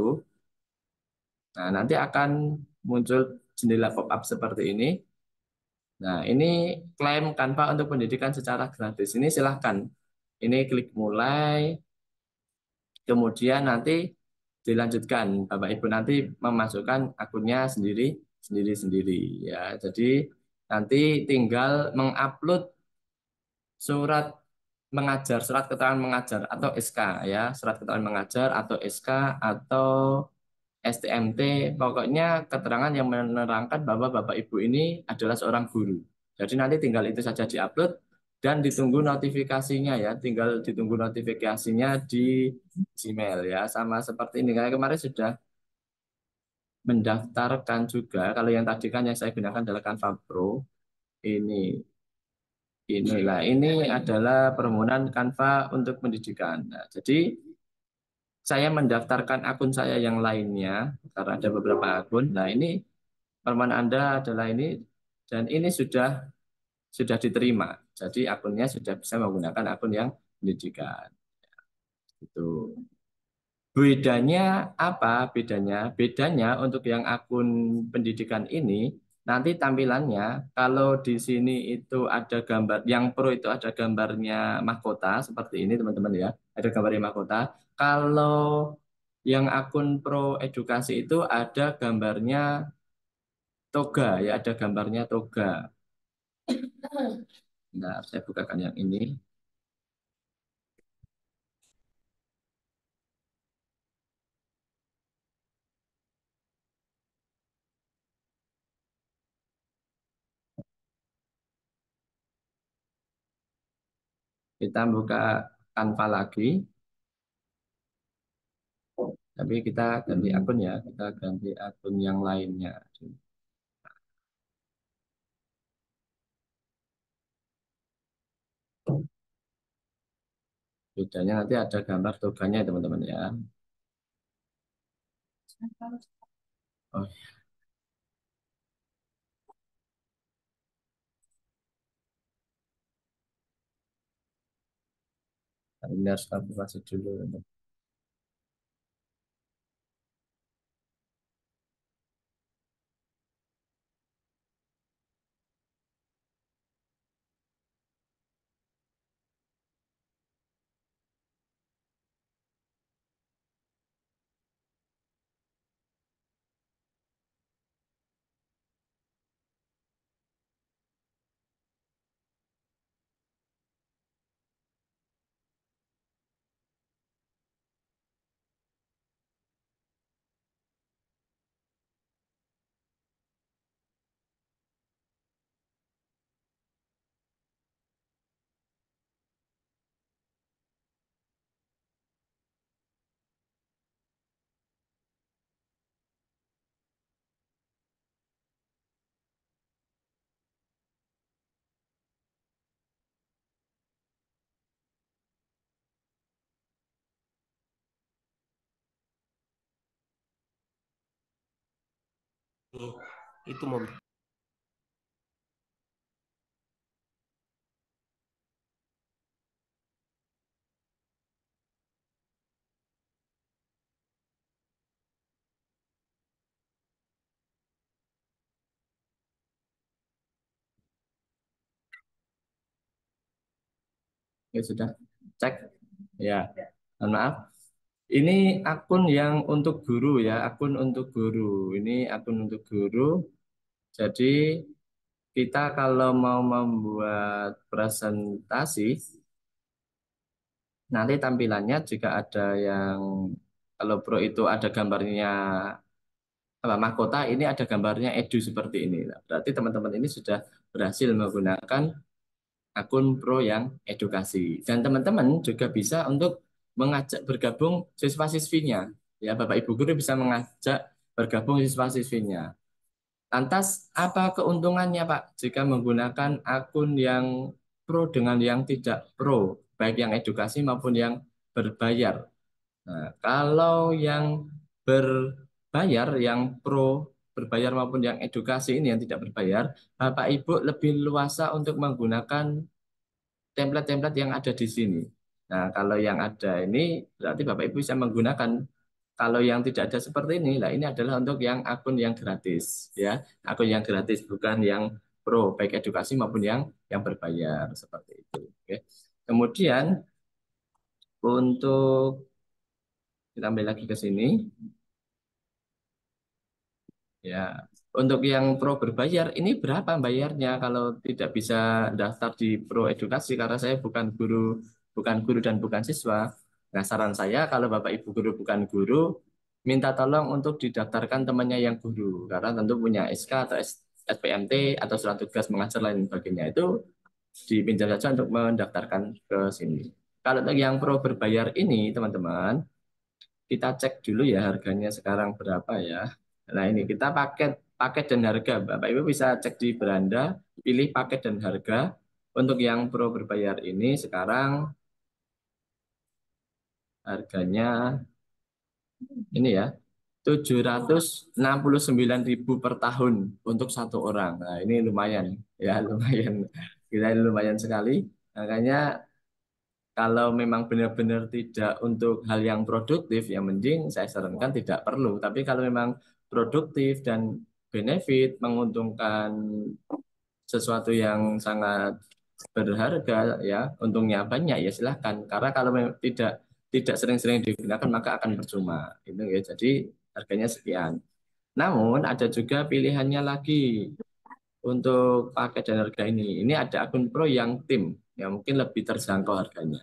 nah nanti akan muncul jendela pop-up seperti ini. Nah, ini klaim Canva untuk pendidikan secara gratis. Ini silahkan. Ini klik mulai, kemudian nanti dilanjutkan. Bapak Ibu nanti memasukkan akunnya sendiri, sendiri-sendiri. Ya, jadi nanti tinggal mengupload surat mengajar, surat keterangan mengajar atau S K ya, surat keterangan mengajar atau S K atau S T M T, pokoknya keterangan yang menerangkan bahwa Bapak Ibu ini adalah seorang guru. Jadi nanti tinggal itu saja diupload dan ditunggu notifikasinya ya, tinggal ditunggu notifikasinya di Gmail ya, sama seperti ini. Kayak kemarin sudah mendaftarkan juga, kalau yang tadi kan yang saya gunakan adalah Canva Pro, ini. Inilah, ini adalah permohonan Canva untuk pendidikan. Nah, jadi saya mendaftarkan akun saya yang lainnya karena ada beberapa akun. Nah, ini permohonan Anda adalah ini dan ini sudah sudah diterima. Jadi akunnya sudah bisa menggunakan akun yang pendidikan. Itu. Bedanya apa? Bedanya, bedanya untuk yang akun pendidikan ini nanti tampilannya kalau di sini itu ada gambar yang pro itu ada gambarnya mahkota seperti ini teman-teman ya. Ada gambarnya mahkota. Kalau yang akun pro edukasi itu ada gambarnya toga ya, ada gambarnya toga. Nah, saya bukakan yang ini. Kita buka Canva lagi. Tapi kita ganti akun ya, kita ganti akun yang lainnya. Bedanya nanti ada gambar toganya teman-teman ya. Oh, ini harus kalkulasi dulu. Itu mobil. Ya sudah cek ya. Mohon maaf. Ini akun yang untuk guru ya, akun untuk guru. Ini akun untuk guru. Jadi kita kalau mau membuat presentasi, nanti tampilannya jika ada yang kalau Pro itu ada gambarnya apa, mahkota, ini ada gambarnya edu seperti ini. Nah, berarti teman-teman ini sudah berhasil menggunakan akun Pro yang edukasi. Dan teman-teman juga bisa untuk mengajak bergabung siswa-siswinya. Ya, Bapak Ibu guru bisa mengajak bergabung siswa-siswinya. Lantas, apa keuntungannya, Pak, jika menggunakan akun yang pro dengan yang tidak pro, baik yang edukasi maupun yang berbayar? Nah, kalau yang berbayar, yang pro berbayar maupun yang edukasi ini yang tidak berbayar, Bapak Ibu lebih luasa untuk menggunakan template-template yang ada di sini. Nah, kalau yang ada ini berarti Bapak Ibu bisa menggunakan. Kalau yang tidak ada seperti ini, lah ini adalah untuk yang akun yang gratis, ya, akun yang gratis bukan yang pro, baik edukasi maupun yang yang berbayar seperti itu. Oke. Kemudian untuk kita ambil lagi ke sini, ya. Untuk yang pro berbayar ini berapa bayarnya kalau tidak bisa daftar di Pro Edukasi karena saya bukan guru, bukan guru dan bukan siswa. Nah, saran saya kalau Bapak Ibu guru bukan guru, minta tolong untuk didaftarkan temannya yang guru karena tentu punya S K atau S P M T atau surat tugas mengajar lain sebagainya itu dipinjam saja untuk mendaftarkan ke sini. Kalau untuk yang Pro berbayar ini, teman-teman, kita cek dulu ya harganya sekarang berapa ya. Nah, ini kita paket paket dan harga. Bapak Ibu bisa cek di beranda, pilih paket dan harga. Untuk yang pro berbayar ini sekarang harganya ini ya, tujuh ratus enam puluh sembilan ribu per tahun untuk satu orang. Nah, ini lumayan ya, lumayan. Kita ini lumayan sekali. Makanya kalau memang benar-benar tidak untuk hal yang produktif, yang mending saya sarankan tidak perlu. Tapi kalau memang produktif dan benefit, menguntungkan sesuatu yang sangat berharga, ya, untungnya banyak, ya silahkan. Karena kalau memang tidak tidak sering-sering digunakan, maka akan percuma. Itu ya. Jadi harganya sekian. Namun ada juga pilihannya lagi untuk paket dan harga ini. Ini ada akun pro yang tim, yang mungkin lebih terjangkau harganya.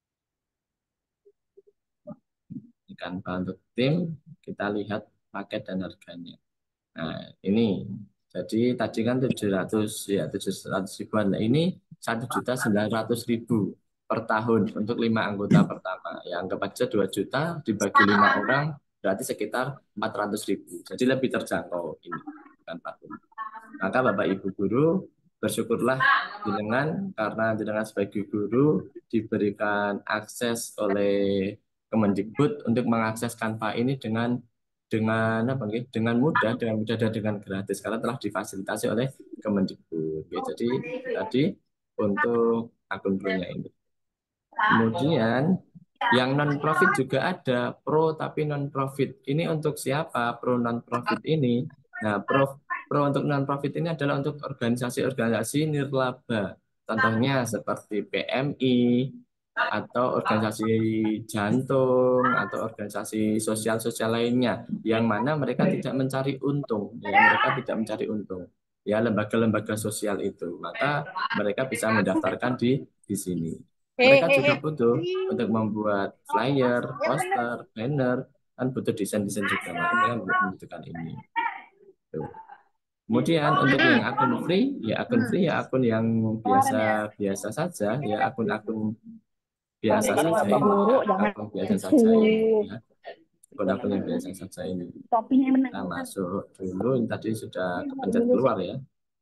Ikan untuk tim, kita lihat paket dan harganya. Nah, ini jadi tadi kan tujuh ratus ya, tujuh ratus ribuan. Nah, ini satu juta sembilan ratus ribu per tahun untuk lima anggota pertama. Ya, anggap aja dua juta dibagi lima orang berarti sekitar empat ratus ribu. Jadi lebih terjangkau ini kan Pak. Maka Bapak Ibu guru bersyukurlah jenengan karena jenengan sebagai guru diberikan akses oleh Kemendikbud untuk mengakses Canva ini dengan dengan apa nggih? Dengan mudah, dengan mudah dan dengan gratis karena telah difasilitasi oleh Kemendikbud. Oke, jadi tadi untuk akun Pro-nya ini. Kemudian yang non profit juga ada, pro tapi non profit. Ini untuk siapa? Pro non profit ini. Nah, pro pro untuk non profit ini adalah untuk organisasi-organisasi nirlaba. Contohnya seperti P M I atau organisasi jantung atau organisasi sosial-sosial lainnya yang mana mereka tidak mencari untung, ya mereka tidak mencari untung. Ya, lembaga-lembaga sosial itu, maka mereka bisa mendaftarkan di di sini. Mereka juga butuh untuk membuat flyer, poster, banner, kan butuh desain-desain juga, maka mereka membutuhkan ini. Tuh. Kemudian untuk yang akun free, ya akun free ya akun yang biasa biasa saja, ya akun-akun biasa saja ini, ya, akun biasa saja ini, ya. Akun-akun yang biasa saja ini. Nah, masuk dulu, ini tadi sudah kepencet keluar ya.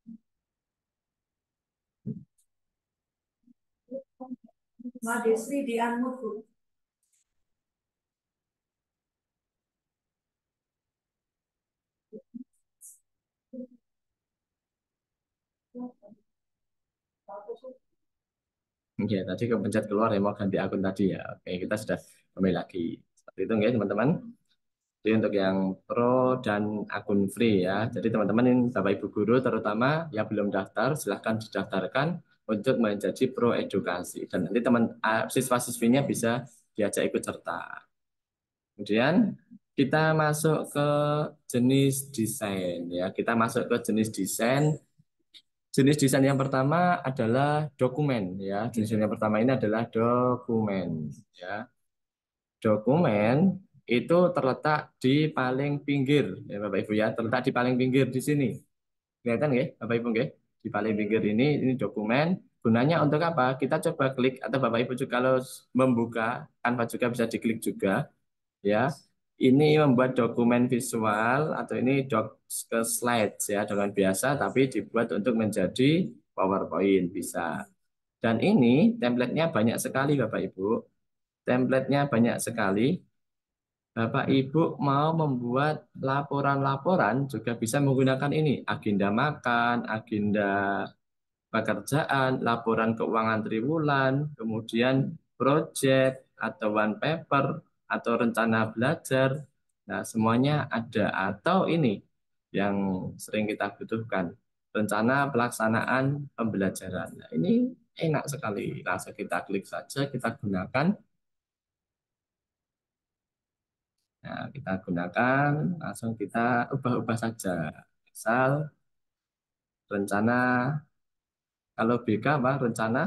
Mbak Desri di unmute, Bu. Ya, tadi kepencet keluar ya, mau ganti akun tadi ya. Oke, kita sudah kembali lagi. Seperti itu ya, teman-teman. Jadi untuk yang pro dan akun free ya. Jadi teman-teman ini Bapak Ibu guru terutama yang belum daftar, silahkan didaftarkan untuk menjadi pro edukasi. Dan nanti teman siswa-siswinya bisa diajak ikut serta. Kemudian kita masuk ke jenis desain ya. Kita masuk ke jenis desain. Jenis desain yang pertama adalah dokumen ya. Jenis yang pertama ini adalah dokumen ya. Dokumen itu terletak di paling pinggir ya Bapak Ibu ya, terletak di paling pinggir di sini. Kelihatan nggih Bapak Ibu nggih? Di paling pinggir ini ini dokumen. Gunanya untuk apa? Kita coba klik atau Bapak Ibu juga kalau membuka Canva juga bisa diklik juga ya. Ini membuat dokumen visual atau ini doc ke slides ya dengan biasa tapi dibuat untuk menjadi PowerPoint bisa. Dan ini template-nya banyak sekali Bapak Ibu. Template-nya banyak sekali. Bapak Ibu mau membuat laporan-laporan juga bisa menggunakan ini. Agenda makan, agenda pekerjaan, laporan keuangan triwulan, kemudian project atau one paper atau rencana belajar. Nah, semuanya ada atau ini yang sering kita butuhkan, rencana pelaksanaan pembelajaran. Nah, ini enak sekali. Langsung kita klik saja, kita gunakan. Nah, kita gunakan, langsung kita ubah-ubah saja. Misal rencana, kalau B K apa? Rencana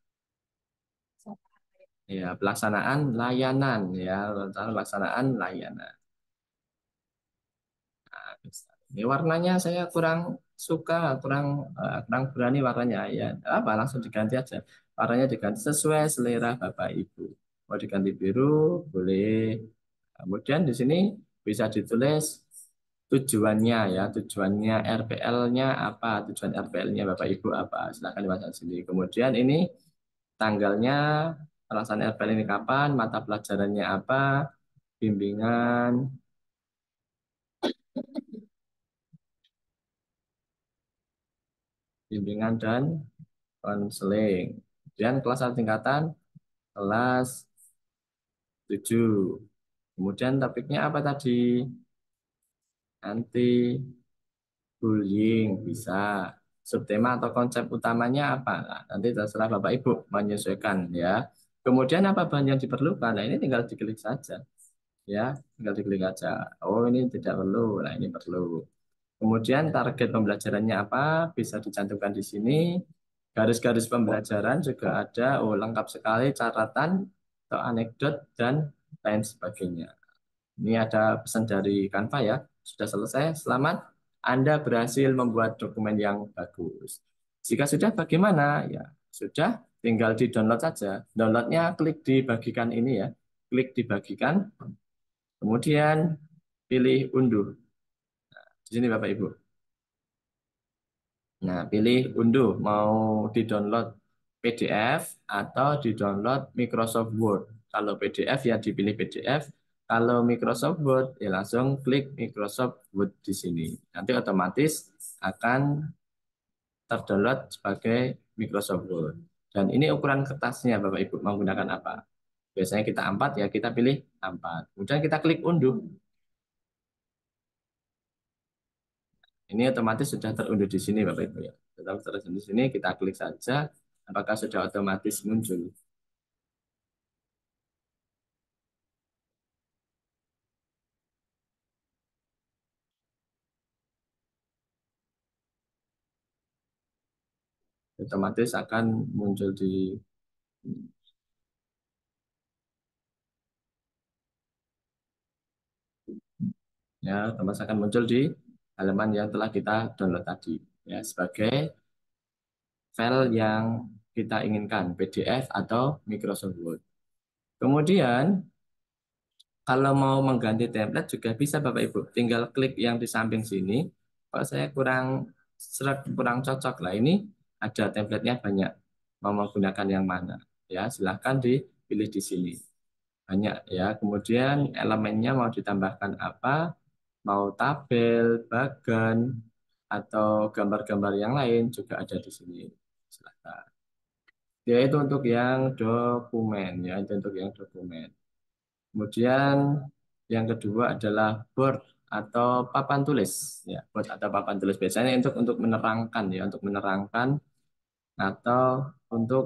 ya pelaksanaan layanan ya, rencana pelaksanaan layanan. Nah, ini warnanya saya kurang suka, kurang uh, kurang berani warnanya ya. Apa langsung diganti aja. Warnanya diganti sesuai selera Bapak Ibu. Mau diganti biru boleh. Kemudian di sini bisa ditulis tujuannya ya, tujuannya R P L-nya apa, tujuan R P L-nya Bapak Ibu apa. Silakan dibaca sendiri. Kemudian ini tanggalnya, pelaksanaan R P L ini kapan, mata pelajarannya apa, bimbingan, bimbingan dan konseling. Kemudian kelas satu tingkatan, kelas tujuh. Kemudian topiknya apa tadi? Anti bullying bisa. Subtema atau konsep utamanya apa? Nah, nanti terserah Bapak Ibu menyesuaikan ya. Kemudian apa bahan yang diperlukan? Nah, ini tinggal diklik saja. Ya, tinggal diklik aja. Oh, ini tidak perlu. Nah, ini perlu. Kemudian target pembelajarannya apa? Bisa dicantumkan di sini. Garis-garis pembelajaran juga ada. Oh, lengkap sekali catatan atau anekdot dan lain sebagainya. Ini ada pesan dari Canva ya. Sudah selesai. Selamat. Anda berhasil membuat dokumen yang bagus. Jika sudah bagaimana? Ya, sudah tinggal di-download saja. Downloadnya klik dibagikan ini ya. Klik dibagikan. Kemudian pilih unduh. Nah, di sini Bapak Ibu. Nah, pilih unduh. Mau di-download P D F atau di-download Microsoft Word. Kalau P D F ya dipilih P D F. Kalau Microsoft Word, ya langsung klik Microsoft Word di sini. Nanti otomatis akan terdownload sebagai Microsoft Word. Dan ini ukuran kertasnya, Bapak Ibu menggunakan apa? Biasanya kita A empat, ya kita pilih A empat. Kemudian kita klik unduh. Ini otomatis sudah terunduh di sini, Bapak Ibu ya. Setelah terunduh di sini, kita klik saja. Apakah sudah otomatis muncul? Otomatis akan muncul di ya, otomatis akan muncul di halaman yang telah kita download tadi ya, sebagai file yang kita inginkan, P D F atau Microsoft Word. Kemudian kalau mau mengganti template juga bisa Bapak Ibu, tinggal klik yang di samping sini. Kalau saya kurang seret, kurang cocok lah, ini ada template-nya banyak. Mau menggunakan yang mana? Ya, silahkan dipilih di sini. Banyak ya. Kemudian elemennya mau ditambahkan apa? Mau tabel, bagan, atau gambar-gambar yang lain juga ada di sini. Silahkan. Ya, itu untuk yang dokumen ya, itu untuk yang dokumen. Kemudian yang kedua adalah board atau papan tulis ya, board atau papan tulis biasanya untuk untuk menerangkan ya, untuk menerangkan atau untuk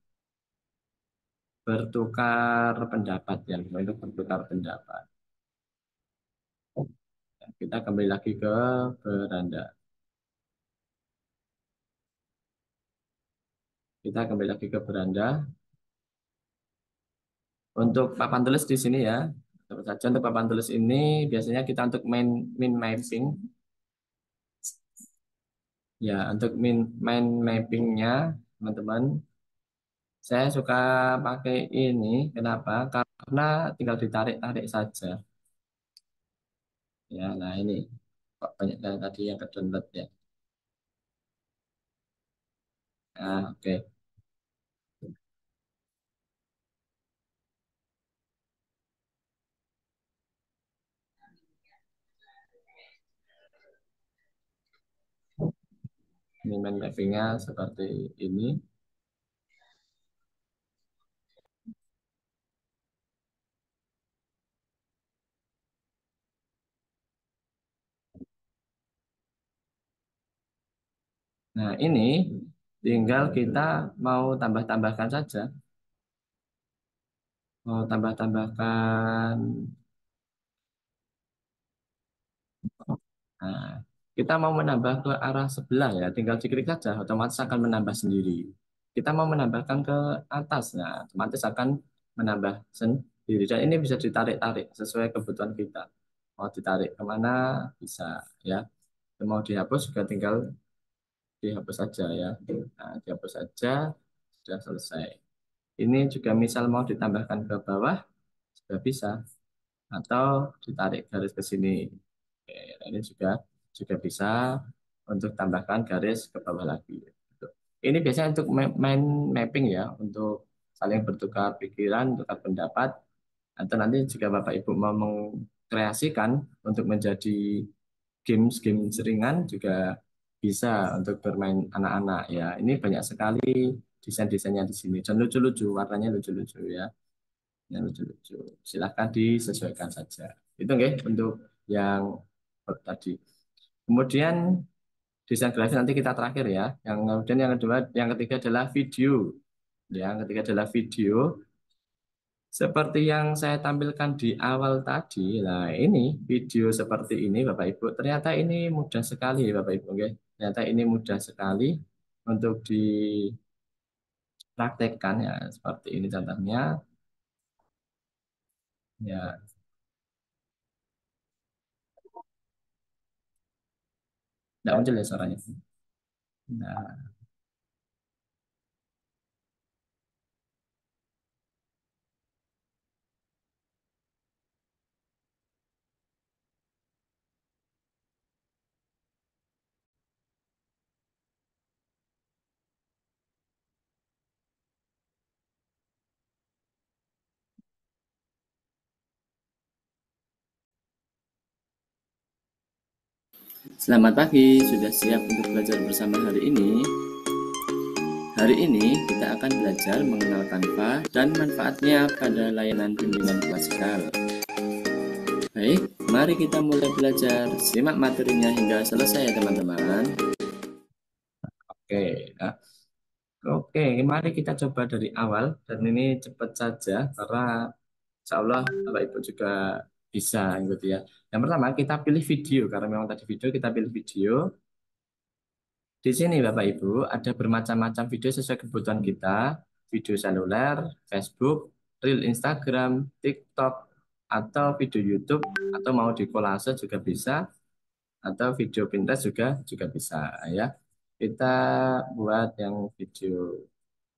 bertukar pendapat ya, untuk bertukar pendapat. Ya, kita kembali lagi ke beranda. Kita kembali lagi ke beranda. Untuk papan tulis di sini ya, saja untuk papan tulis ini biasanya kita untuk main min mapping. Ya, untuk min main mappingnya teman-teman, saya suka pakai ini. Kenapa? Karena tinggal ditarik-tarik saja. Ya, nah ini kok banyak yang tadi yang ke download ya. Nah, oke. Ini main mappingnya seperti ini. Nah, ini tinggal kita mau tambah-tambahkan saja. Mau tambah-tambahkan. Nah, kita mau menambah ke arah sebelah ya, tinggal diklik saja, otomatis akan menambah sendiri. Kita mau menambahkan ke atas, nah, otomatis akan menambah sendiri. Dan ini bisa ditarik-tarik sesuai kebutuhan kita. Mau ditarik kemana, bisa ya. Mau dihapus juga tinggal dihapus saja ya. Nah, dihapus saja, sudah selesai. Ini juga misal mau ditambahkan ke bawah, sudah bisa. Atau ditarik garis ke sini. Oke, nah ini juga juga bisa untuk tambahkan garis ke bawah lagi. Ini biasanya untuk main mapping ya, untuk saling bertukar pikiran, bertukar pendapat, atau nanti jika Bapak Ibu mau mengkreasikan untuk menjadi games-game ringan juga bisa untuk bermain anak-anak ya. Ini banyak sekali desain-desainnya di sini dan lucu-lucu, warnanya lucu-lucu ya. Yang lucu-lucu. Silahkan disesuaikan saja. Itu nggih untuk yang tadi. Kemudian desain grafis nanti kita terakhir ya. Yang kemudian yang kedua, yang ketiga adalah video. Yang ketiga adalah video. Seperti yang saya tampilkan di awal tadi, nah ini video seperti ini Bapak Ibu. Ternyata ini mudah sekali Bapak Ibu. Oke. Ternyata ini mudah sekali untuk dipraktekkan ya. Seperti ini contohnya. Ya, tidak muncul ya suaranya. Nah, Selamat pagi, sudah siap untuk belajar bersama hari ini? Hari ini kita akan belajar mengenal Canva dan manfaatnya pada layanan bimbingan klasikal. Baik, mari kita mulai belajar. Simak materinya hingga selesai ya teman-teman. Oke, ya. Oke, mari kita coba dari awal. Dan ini cepat saja karena insya Allah Bapak Ibu juga bisa gitu ya. Yang pertama kita pilih video karena memang tadi video kita pilih video. Di sini Bapak Ibu ada bermacam-macam video sesuai kebutuhan kita, video seluler, Facebook, Reel Instagram, TikTok, atau video YouTube, atau mau di kolase juga bisa, atau video Pinterest juga juga bisa ya. Kita buat yang video.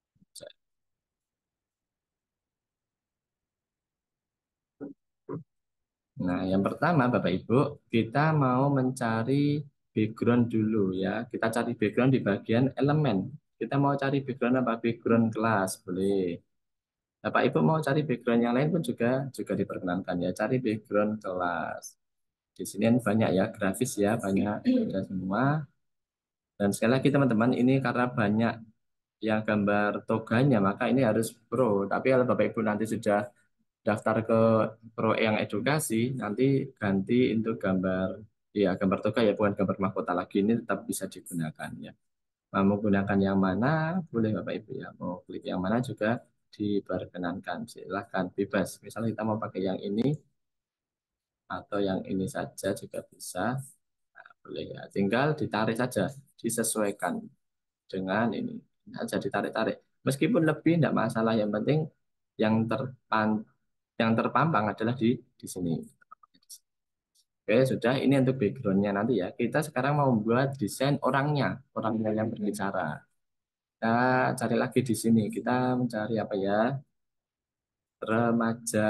Nah, yang pertama Bapak Ibu, kita mau mencari background dulu ya. Kita cari background di bagian elemen. Kita mau cari background apa? Background kelas, boleh. Bapak Ibu mau cari background yang lain pun juga juga diperkenankan ya. Cari background kelas. Di sini kan banyak ya, grafis ya, banyak ada semua. Dan sekali lagi teman-teman, ini karena banyak yang gambar toganya, maka ini harus pro. Tapi kalau Bapak Ibu nanti sudah daftar ke pro yang edukasi, nanti ganti untuk gambar, ya gambar toga ya, bukan gambar mahkota lagi, ini tetap bisa digunakan ya. Mau menggunakan yang mana, boleh Bapak Ibu ya. Mau klik yang mana juga diperkenankan. Silahkan, bebas. Misalnya kita mau pakai yang ini, atau yang ini saja juga bisa. Nah, boleh ya. Tinggal ditarik saja, disesuaikan dengan ini. Nah, jadi ditarik-tarik. Meskipun lebih, tidak masalah. Yang penting yang terpan yang terpampang adalah di di sini. Oke, sudah. Ini untuk backgroundnya nanti ya. Kita sekarang mau membuat desain orangnya, orangnya yang berbicara. Kita cari lagi di sini. Kita mencari apa ya? Remaja,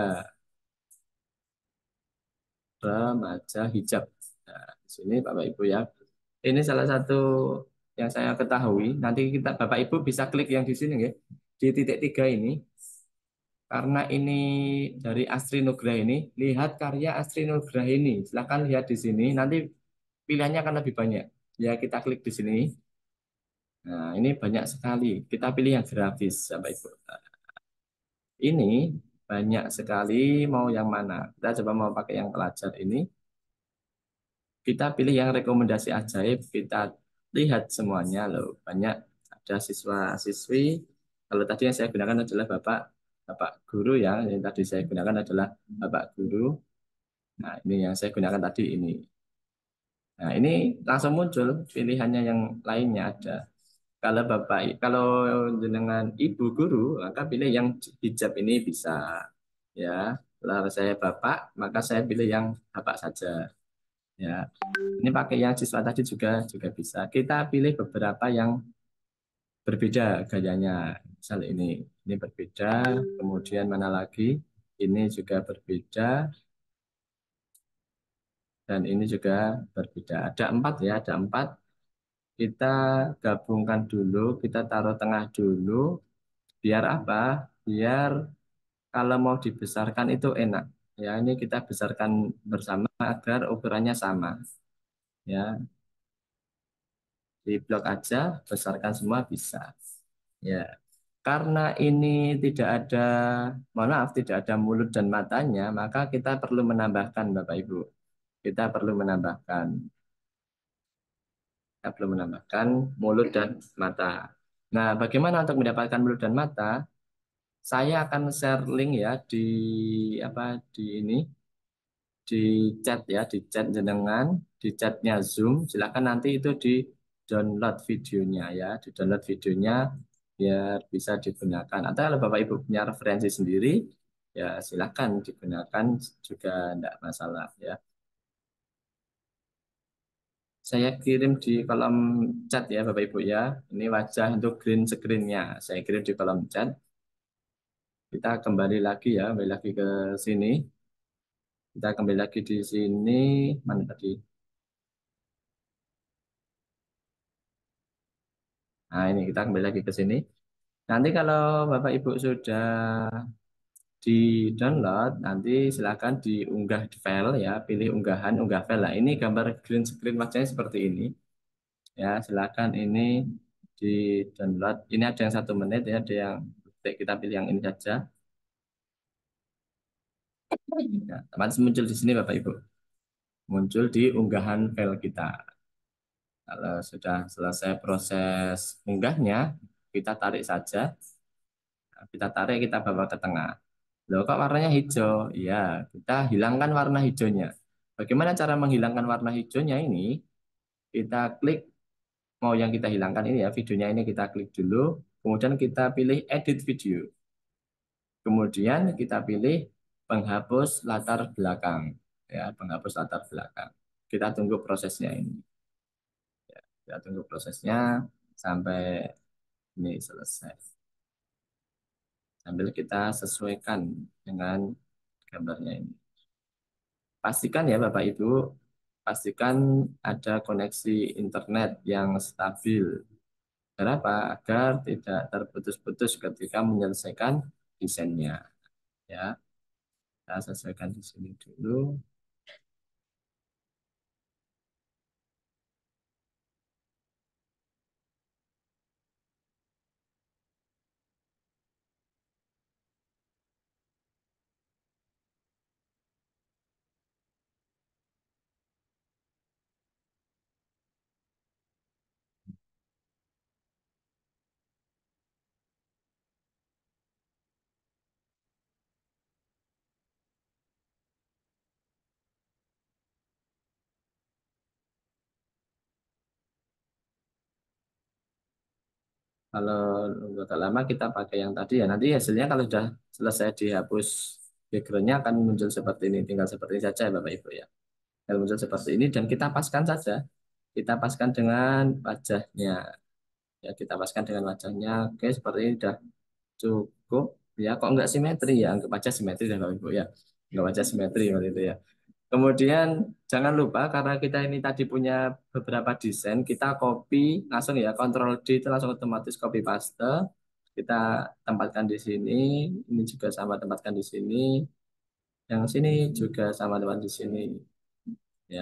remaja hijab. Nah, di sini Bapak Ibu ya. Ini salah satu yang saya ketahui. Nanti kita Bapak Ibu bisa klik yang di sini ya. Di titik tiga ini. Karena ini dari Astri Nugraha ini, lihat karya Astri Nugraha ini. Silahkan lihat di sini. Nanti pilihannya akan lebih banyak. Ya, kita klik di sini. Nah, ini banyak sekali. Kita pilih yang grafis, Bapak Ibu. Ini banyak sekali. Mau yang mana? Kita coba mau pakai yang pelajar ini. Kita pilih yang rekomendasi ajaib. Kita lihat semuanya loh. Banyak ada siswa-siswi. Kalau tadi yang saya gunakan adalah Bapak Bapak guru ya. Yang tadi saya gunakan adalah Bapak guru. Nah, ini yang saya gunakan tadi ini. Nah, ini langsung muncul pilihannya yang lainnya ada. Kalau Bapak, kalau dengan Ibu guru, maka pilih yang hijab ini bisa. Ya, kalau saya Bapak, maka saya pilih yang Bapak saja. Ya, ini pakai yang siswa tadi juga juga bisa. Kita pilih beberapa yang berbeda gayanya. Misal ini, ini berbeda. Kemudian mana lagi? Ini juga berbeda. Dan ini juga berbeda. Ada empat ya, ada empat. Kita gabungkan dulu, kita taruh tengah dulu. Biar apa? Biar kalau mau dibesarkan itu enak. Ya, ini kita besarkan bersama agar ukurannya sama. Ya, di blok aja, besarkan semua bisa. Ya, karena ini tidak ada, mohon maaf, tidak ada mulut dan matanya, maka kita perlu menambahkan, Bapak Ibu. Kita perlu menambahkan. Kita perlu menambahkan mulut dan mata. Nah, bagaimana untuk mendapatkan mulut dan mata? Saya akan share link ya di apa di ini di chat ya, di chat jenengan, di chatnya Zoom. Silakan nanti itu di download videonya ya, di download videonya biar bisa digunakan. Atau kalau Bapak Ibu punya referensi sendiri, ya silakan digunakan juga tidak masalah ya. Saya kirim di kolom chat ya Bapak Ibu ya. Ini wajah untuk green screen-nya. Saya kirim di kolom chat. Kita kembali lagi ya, kembali lagi ke sini. Kita kembali lagi di sini. Mana tadi? Nah, ini kita kembali lagi ke sini. Nanti kalau Bapak Ibu sudah di download, nanti silakan diunggah file ya, pilih unggahan, unggah file. Nah, ini gambar green screen wajahnya seperti ini. Ya, silakan ini di download. Ini ada yang satu menit ya, ada yang detik. Kita pilih yang ini saja. Ya, teman muncul di sini Bapak Ibu. Muncul di unggahan file kita. Kalau sudah selesai proses unggahnya, kita tarik saja. Nah, kita tarik, kita bawa ke tengah. Loh, kok warnanya hijau? Iya, kita hilangkan warna hijaunya. Bagaimana cara menghilangkan warna hijaunya ini? Kita klik, mau yang kita hilangkan ini ya, videonya ini kita klik dulu. Kemudian kita pilih edit video. Kemudian kita pilih penghapus latar belakang. Ya, penghapus latar belakang. Kita tunggu prosesnya ini. Ya, kita tunggu prosesnya sampai ini selesai. Sambil kita sesuaikan dengan gambarnya ini. Pastikan ya Bapak Ibu, pastikan ada koneksi internet yang stabil. Kenapa? Agar tidak terputus-putus ketika menyelesaikan desainnya. Ya, kita sesuaikan di sini dulu. Kalau nunggu agak lama kita pakai yang tadi ya. Nanti hasilnya kalau sudah selesai dihapus backgroundnya akan muncul seperti ini. Tinggal seperti ini saja Bapak Ibu ya. Tinggal muncul seperti ini dan kita paskan saja. Kita paskan dengan wajahnya. Ya, kita paskan dengan wajahnya. Oke, seperti ini sudah cukup. Ya, kok enggak simetri ya? Anggap aja simetri dan Bapak Ibu ya. Anggap aja simetri seperti itu ya. Kemudian jangan lupa karena kita ini tadi punya beberapa desain, kita copy langsung ya, Ctrl D itu langsung otomatis copy paste. Kita tempatkan di sini, ini juga sama tempatkan di sini, yang sini juga sama tempat di sini, ya,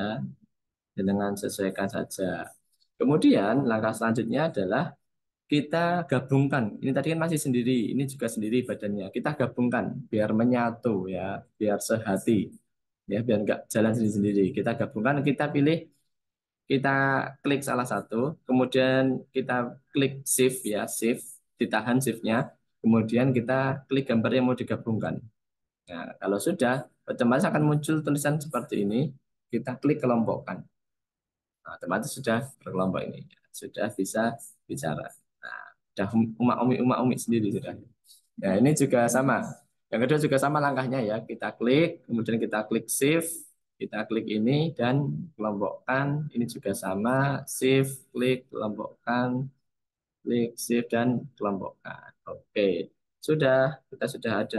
dengan sesuaikan saja. Kemudian langkah selanjutnya adalah kita gabungkan. Ini tadi kan masih sendiri, ini juga sendiri badannya. Kita gabungkan biar menyatu ya, biar sehati. Ya, biar nggak jalan sendiri-sendiri. Kita gabungkan, kita pilih, kita klik salah satu, kemudian kita klik shift ya, shift, ditahan shiftnya, kemudian kita klik gambar yang mau digabungkan. Nah, kalau sudah, otomatis akan muncul tulisan seperti ini, kita klik kelompokkan. Nah, otomatis sudah berkelompok ini, sudah bisa bicara. Nah, sudah umak-umi umak-umi sendiri sudah. Nah, ini juga sama. Yang kedua juga sama langkahnya ya. Kita klik, kemudian kita klik shift, kita klik ini dan kelompokkan. Ini juga sama, shift, klik, kelompokkan, klik, shift dan kelompokkan. Oke, sudah, kita sudah ada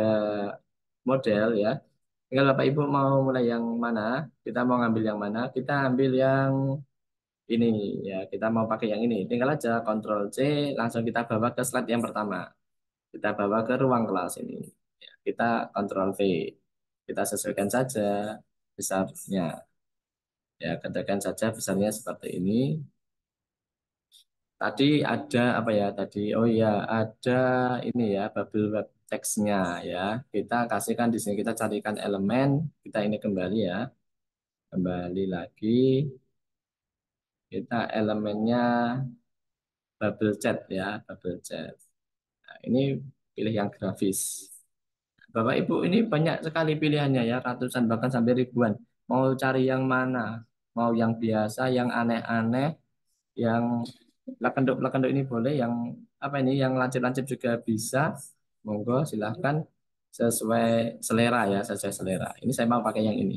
model ya. Tinggal Bapak Ibu mau mulai yang mana? Kita mau ngambil yang mana? Kita ambil yang ini ya. Kita mau pakai yang ini. Tinggal aja Ctrl C, langsung kita bawa ke slide yang pertama. Kita bawa ke ruang kelas ini. Ya, kita Ctrl V. Kita sesuaikan saja besarnya. Ya, katakan saja besarnya seperti ini. Tadi ada apa ya tadi? Oh ya, ada ini ya bubble web text-nya ya. Kita kasihkan di sini, kita carikan elemen, kita ini kembali ya. Kembali lagi. Kita elemennya bubble chat ya, bubble chat. Nah, ini pilih yang grafis. Bapak Ibu ini banyak sekali pilihannya ya, ratusan bahkan sampai ribuan. Mau cari yang mana? Mau yang biasa, yang aneh-aneh, yang lakenduk-lakenduk ini boleh, yang apa ini, yang lancip-lancip juga bisa. Monggo silahkan sesuai selera ya, sesuai selera. Ini saya mau pakai yang ini.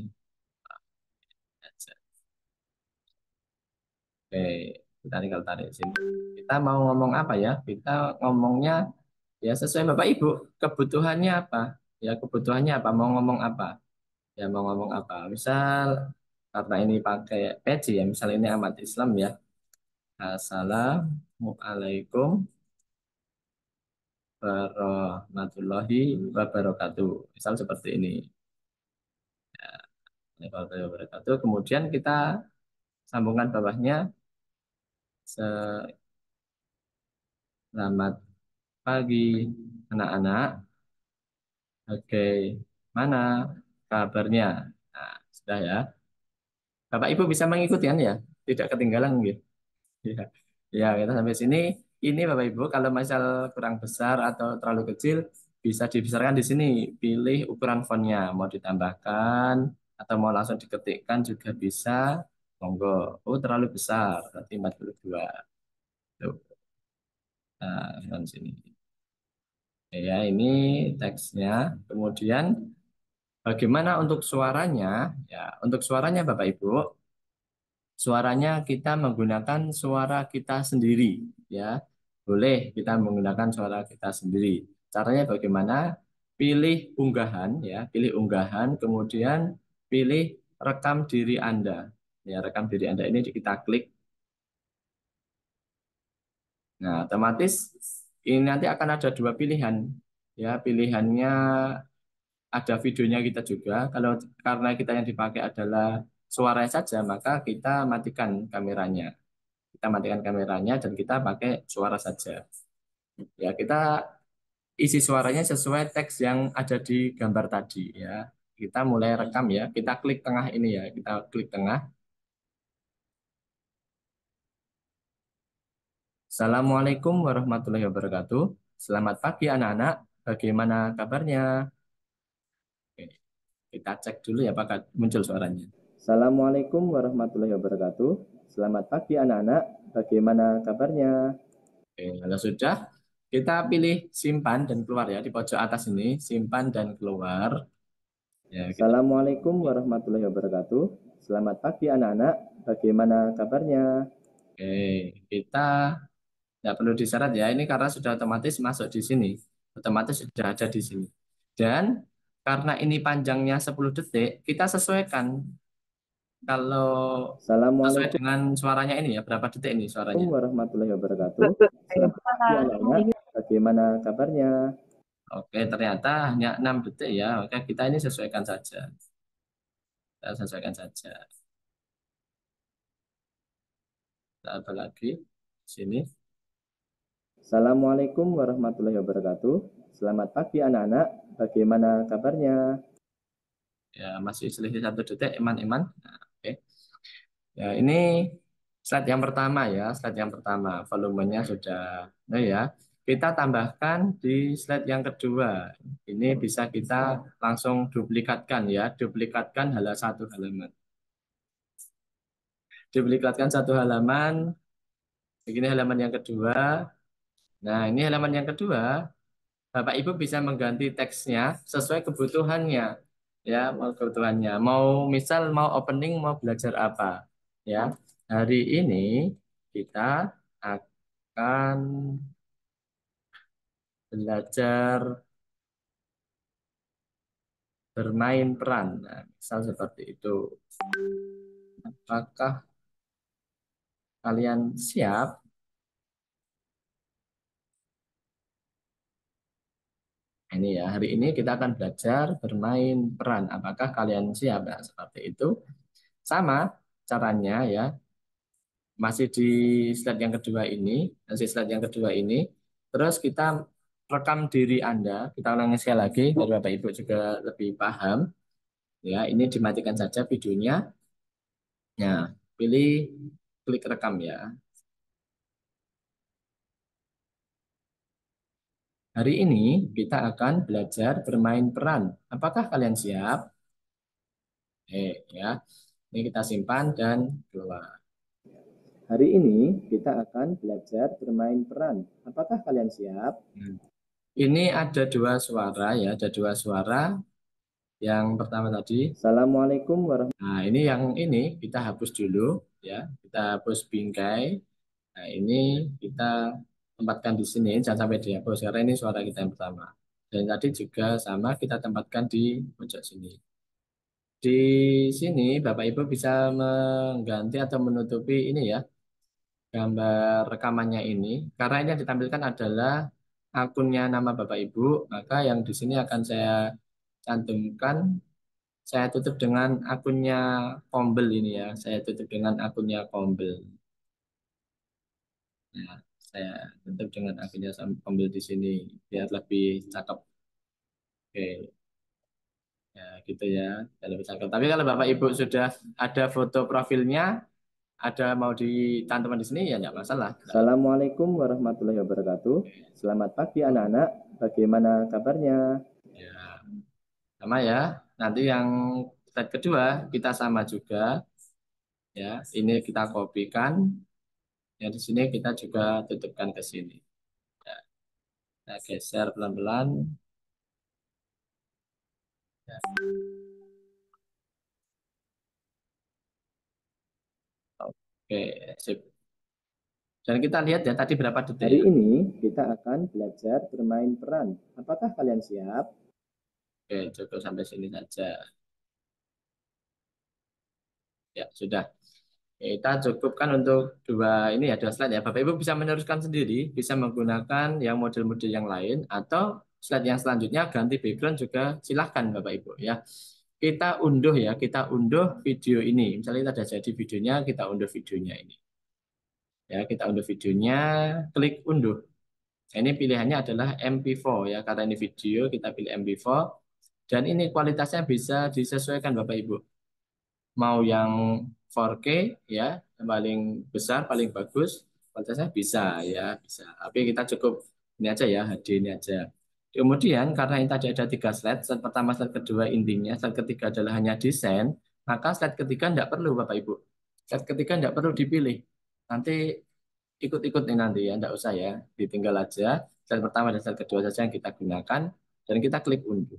Oke, kita tinggal tarik sini. Kita mau ngomong apa ya? Kita ngomongnya ya sesuai Bapak Ibu. Kebutuhannya apa? Ya kebutuhannya apa? Mau ngomong apa? Ya mau ngomong apa? Misal karena ini pakai peci ya, misal ini amat Islam ya. Assalamualaikum warahmatullahi wabarakatuh. Misal seperti ini. Ya, warahmatullahi wabarakatuh. Kemudian kita sambungan bawahnya. Selamat pagi anak-anak. Oke, mana kabarnya? Nah, sudah ya. Bapak Ibu bisa mengikuti kan ya? Tidak ketinggalan gitu. Ya. Ya, kita sampai sini. Ini Bapak Ibu, kalau misal kurang besar atau terlalu kecil, bisa dibesarkan di sini. Pilih ukuran fontnya, mau ditambahkan atau mau langsung diketikkan juga bisa. Monggo. Oh, terlalu besar, berarti empat puluh dua. Tuh. Nah, di sini. Ya, ini teksnya. Kemudian bagaimana untuk suaranya? Ya, untuk suaranya Bapak Ibu, suaranya kita menggunakan suara kita sendiri, ya. Boleh kita menggunakan suara kita sendiri. Caranya bagaimana? Pilih unggahan, ya, pilih unggahan, kemudian pilih rekam diri Anda. Ya, rekam diri Anda ini kita klik. Nah, otomatis ini nanti akan ada dua pilihan. Ya, pilihannya ada videonya kita juga. Kalau karena kita yang dipakai adalah suaranya saja, maka kita matikan kameranya. Kita matikan kameranya dan kita pakai suara saja. Ya, kita isi suaranya sesuai teks yang ada di gambar tadi ya. Kita mulai rekam ya. Kita klik tengah ini ya. Kita klik tengah. Assalamualaikum warahmatullahi wabarakatuh. Selamat pagi anak-anak. Bagaimana kabarnya? Oke, kita cek dulu ya apakah muncul suaranya. Assalamualaikum warahmatullahi wabarakatuh. Selamat pagi anak-anak. Bagaimana kabarnya? Oke, kalau sudah, kita pilih simpan dan keluar ya. Di pojok atas ini, simpan dan keluar. Ya, kita... Assalamualaikum warahmatullahi wabarakatuh. Selamat pagi anak-anak. Bagaimana kabarnya? Oke, kita tidak perlu disyarat ya. Ini karena sudah otomatis masuk di sini. Otomatis sudah ada di sini. Dan karena ini panjangnya sepuluh detik, kita sesuaikan. Kalau sesuai dengan suaranya ini ya, berapa detik ini suaranya? Warahmatullahi wabarakatuh. Selamat pagi anak-anak. Bagaimana kabarnya? Oke, ternyata hanya enam detik ya. Oke, kita ini sesuaikan saja. Kita sesuaikan saja. Apa lagi? Sini. Assalamualaikum warahmatullahi wabarakatuh. Selamat pagi anak-anak. Bagaimana kabarnya? Ya, masih selisih satu detik, iman-iman. Nah, oke. Ya, ini slide yang pertama ya, slide yang pertama. Volumenya sudah, nah ya. Kita tambahkan di slide yang kedua. Ini bisa kita langsung duplikatkan ya, duplikatkan halaman satu halaman. Duplikatkan satu halaman. Begini halaman yang kedua. Nah, ini halaman yang kedua. Bapak Ibu bisa mengganti teksnya sesuai kebutuhannya. Ya, mau kebutuhannya. Mau misal mau opening mau belajar apa. Ya. Hari ini kita akan belajar bermain peran. Nah, misal seperti itu. Apakah kalian siap? Ini ya, hari ini kita akan belajar bermain peran. Apakah kalian siap? Nah, seperti itu. Sama caranya ya. Masih di slide yang kedua ini, masih slide yang kedua ini. Terus kita rekam diri Anda. Kita ulangi sekali lagi, biar Bapak Ibu juga lebih paham. Ya, ini dimatikan saja videonya. Nah, pilih klik rekam ya. Hari ini kita akan belajar bermain peran. Apakah kalian siap? Eh, ya. Ini kita simpan dan keluar. Hari ini kita akan belajar bermain peran. Apakah kalian siap? Hmm. Ini ada dua suara ya, ada dua suara. Yang pertama tadi, Assalamualaikum warahmatullahi wabarakatuh. Nah, ini yang ini kita hapus dulu ya. Kita hapus bingkai. Nah, ini kita tempatkan di sini, jangan sampai dihapus karena ini suara kita yang pertama. Dan tadi juga sama kita tempatkan di pojok sini. Di sini Bapak Ibu bisa mengganti atau menutupi ini ya, gambar rekamannya ini. Karena ini yang ditampilkan adalah akunnya nama Bapak Ibu, maka yang di sini akan saya cantumkan. Saya tutup dengan akunnya Kombel ini ya. Saya tutup dengan akunnya Kombel. Nah, saya tutup dengan akunnya Kombel di sini biar lebih cakep. Oke. Ya, gitu ya. Biar lebih cakep. Tapi kalau Bapak Ibu sudah ada foto profilnya, ada mau dicantumkan di sini ya enggak masalah. Assalamualaikum warahmatullahi wabarakatuh. Selamat pagi anak-anak. Bagaimana kabarnya? Ya. Sama ya. Nanti yang slide kedua kita sama juga. Ya, ini kita kopikan. Ya, di sini kita juga tutupkan ke sini. Ya. Kita geser pelan-pelan. Ya. Oke, sip. Dan kita lihat ya tadi berapa detik. Hari ini kita akan belajar bermain peran. Apakah kalian siap? Oke, cukup sampai sini saja. Ya, sudah. Kita cukupkan untuk dua ini ya, dua slide ya. Bapak Ibu bisa meneruskan sendiri, bisa menggunakan yang model-model yang lain atau slide yang selanjutnya ganti background juga silahkan Bapak Ibu ya. Kita unduh ya, kita unduh video ini. Misalnya kita ada jadi videonya, kita unduh videonya ini. Ya, kita unduh videonya, klik unduh. Ini pilihannya adalah M P empat ya, karena ini video kita pilih M P empat dan ini kualitasnya bisa disesuaikan Bapak Ibu. Mau yang empat K ya, yang paling besar, paling bagus, kualitasnya bisa ya, bisa. Tapi kita cukup ini aja ya, H D ini aja. Kemudian karena ini tadi ada tiga slide, slide pertama, slide kedua intinya, slide ketiga adalah hanya desain, maka slide ketiga tidak perlu Bapak Ibu. Slide ketiga tidak perlu dipilih. Nanti ikut-ikut nih nanti ya, tidak usah ya, ditinggal aja. Slide pertama dan slide kedua saja yang kita gunakan, dan kita klik unduh.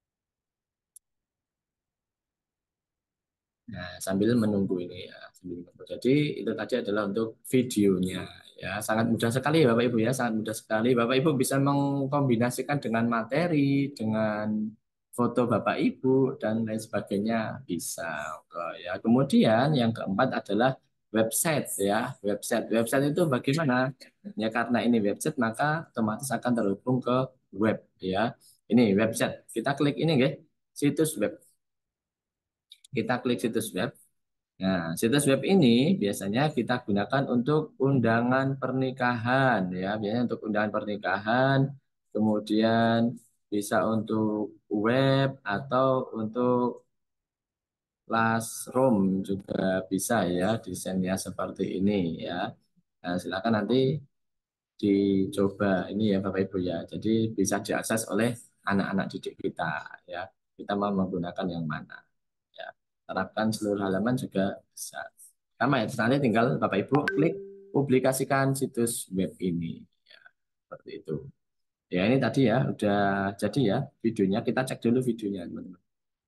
Nah, sambil menunggu ini ya, sambil menunggu. Jadi itu tadi adalah untuk videonya ya, sangat mudah sekali ya Bapak Ibu ya, sangat mudah sekali. Bapak Ibu bisa mengkombinasikan dengan materi, dengan foto Bapak Ibu dan lain sebagainya bisa. Ya, kemudian yang keempat adalah website ya, website. Website itu bagaimana? Ya karena ini website maka otomatis akan terhubung ke web ya. Ini website. Kita klik ini ya, situs web. Kita klik situs web. Nah, situs web ini biasanya kita gunakan untuk undangan pernikahan ya, biasanya untuk undangan pernikahan, kemudian bisa untuk web atau untuk classroom juga bisa ya, desainnya seperti ini ya. Nah, silakan nanti dicoba ini ya Bapak Ibu ya. Jadi bisa diakses oleh anak-anak didik kita ya. Kita mau menggunakan yang mana. Terapkan seluruh halaman juga bisa. Sama ya, nanti tinggal Bapak Ibu klik publikasikan situs web ini. Ya, seperti itu. Ya ini tadi ya, udah jadi ya videonya. Kita cek dulu videonya teman-teman.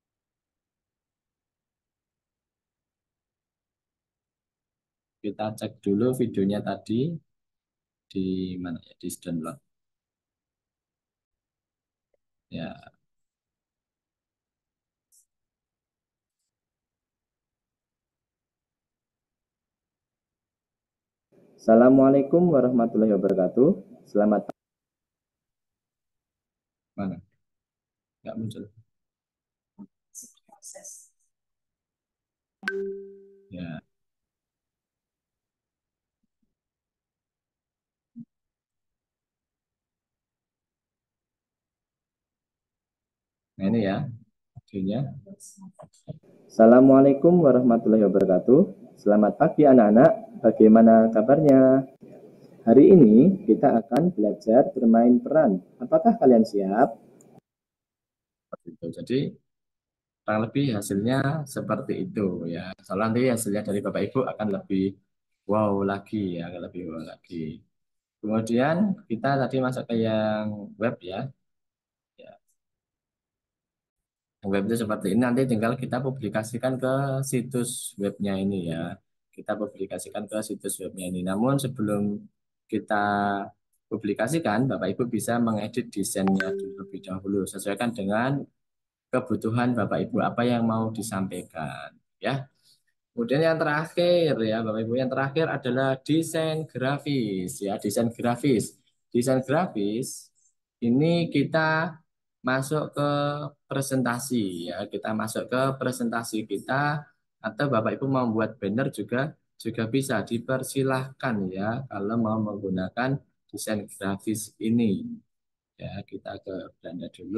Kita cek dulu videonya tadi. Di mana ya, di download. Ya. Assalamualaikum warahmatullahi wabarakatuh. Selamat mana? Nggak muncul. Ya. Nah ini ya videonya. Assalamualaikum warahmatullahi wabarakatuh. Selamat pagi anak-anak. Bagaimana kabarnya? Hari ini kita akan belajar bermain peran. Apakah kalian siap? Jadi kurang lebih hasilnya seperti itu ya. Soalnya nanti hasilnya dari Bapak Ibu akan lebih wow lagi ya, lebih wow lagi. Kemudian kita tadi masuk ke yang web ya. Ya. Yang web itu seperti ini. Nanti tinggal kita publikasikan ke situs webnya ini ya. Kita publikasikan ke situs webnya ini. Namun sebelum kita publikasikan, Bapak Ibu bisa mengedit desainnya terlebih dahulu. Sesuaikan dengan kebutuhan Bapak Ibu apa yang mau disampaikan ya. Kemudian yang terakhir ya Bapak Ibu, yang terakhir adalah desain grafis ya, desain grafis. Desain grafis ini kita masuk ke presentasi ya, kita masuk ke presentasi kita atau Bapak Ibu mau membuat banner juga juga bisa dipersilahkan ya kalau mau menggunakan desain grafis ini. Ya, kita ke Belanda dulu.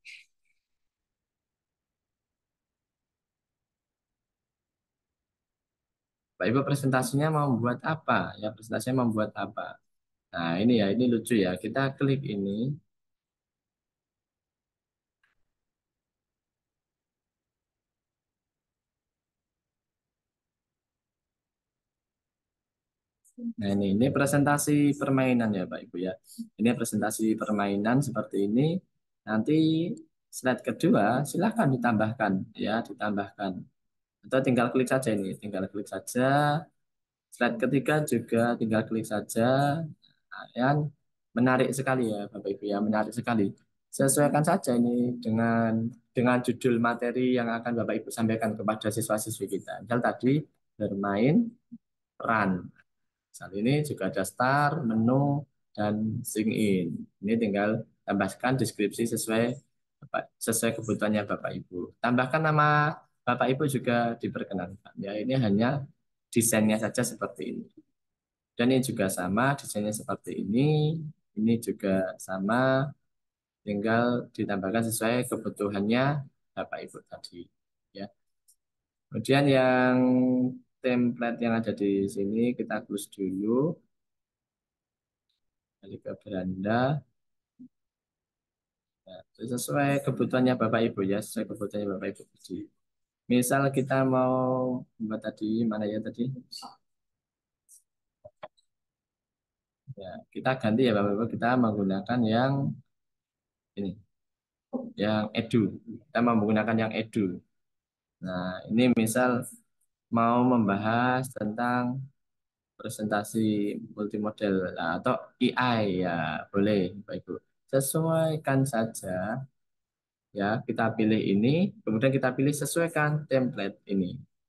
Bapak Ibu presentasinya mau membuat apa? Ya, presentasinya membuat apa? Nah, ini ya, ini lucu ya. Kita klik ini. Nah, ini ini presentasi permainan ya, Pak Ibu ya. Ini presentasi permainan seperti ini. Nanti slide kedua silahkan ditambahkan ya, ditambahkan. Atau tinggal klik saja ini, tinggal klik saja. Slide ketiga juga tinggal klik saja. Nah, yang menarik sekali ya, Bapak Ibu ya, menarik sekali. Sesuaikan saja ini dengan dengan judul materi yang akan Bapak Ibu sampaikan kepada siswa-siswi kita. Misal tadi bermain peran. Saat ini juga ada start, menu, dan sing in. Ini tinggal tambahkan deskripsi sesuai sesuai kebutuhannya Bapak Ibu. Tambahkan nama Bapak Ibu juga diperkenankan. Ya, ini hanya desainnya saja seperti ini. Dan ini juga sama, desainnya seperti ini. Ini juga sama, tinggal ditambahkan sesuai kebutuhannya Bapak Ibu tadi. Ya. Kemudian yang template yang ada di sini kita close dulu. Balik ke beranda. Nah, sesuai kebutuhannya Bapak Ibu ya, sesuai kebutuhannya Bapak Ibu tadi. Misal kita mau membuat tadi mana ya tadi? Ya, kita ganti ya Bapak Ibu, kita menggunakan yang ini, yang edu. Kita mau menggunakan yang edu. Nah, ini misal mau membahas tentang presentasi multimodel nah, atau A I ya boleh Bapak Ibu. Sesuaikan saja ya, kita pilih ini, kemudian kita pilih sesuaikan template ini.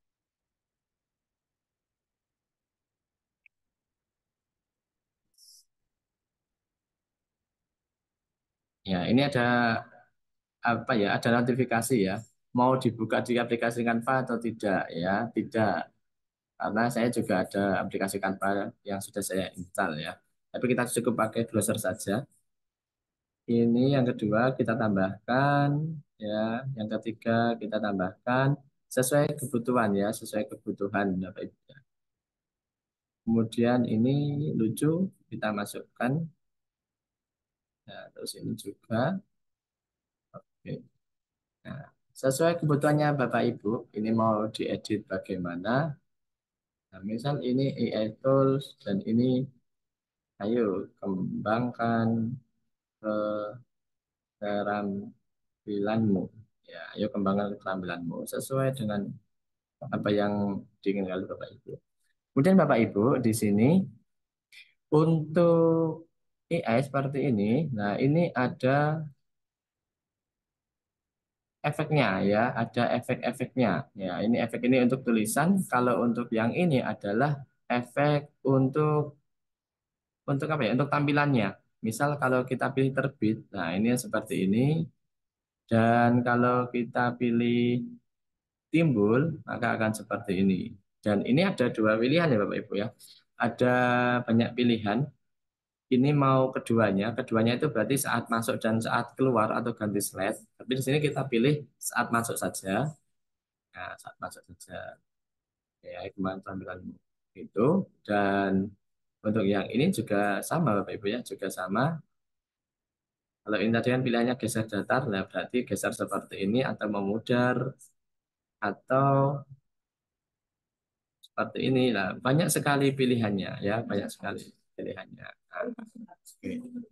Ya, ini ada apa ya? Ada notifikasi ya. Mau dibuka di aplikasi Canva atau tidak ya? Tidak. Karena saya juga ada aplikasi Canva yang sudah saya install ya. Tapi kita cukup pakai browser saja. Ini yang kedua kita tambahkan ya. Yang ketiga kita tambahkan sesuai kebutuhan ya, sesuai kebutuhan Bapak Ibu. Kemudian ini lucu kita masukkan. Nah, terus ini juga. Oke. Nah, sesuai kebutuhannya Bapak Ibu, ini mau diedit bagaimana? Nah, misal ini A I tools dan ini ayo kembangkan keterampilanmu. Ya, ayo kembangkan keterampilanmu sesuai dengan apa yang diinginkan oleh Bapak Ibu. Kemudian Bapak Ibu di sini untuk A I seperti ini, nah ini ada efeknya ya, ada efek-efeknya. Ya, ini efek ini untuk tulisan. Kalau untuk yang ini adalah efek untuk untuk apa ya? Untuk tampilannya. Misal kalau kita pilih terbit, nah ini seperti ini. Dan kalau kita pilih timbul, maka akan seperti ini. Dan ini ada dua pilihan ya Bapak Ibu ya. Ada banyak pilihan. Ini mau keduanya, keduanya itu berarti saat masuk dan saat keluar atau ganti slide. Tapi di sini kita pilih saat masuk saja. Nah, saat masuk saja. Ya, kemana tampilanmu itu. Dan untuk yang ini juga sama Bapak Ibu ya, juga sama. Kalau ini tadi kan pilihannya geser datar, nah berarti geser seperti ini atau memudar atau seperti ini. Nah, banyak sekali pilihannya ya, banyak sekali pilihannya. Nah, oke.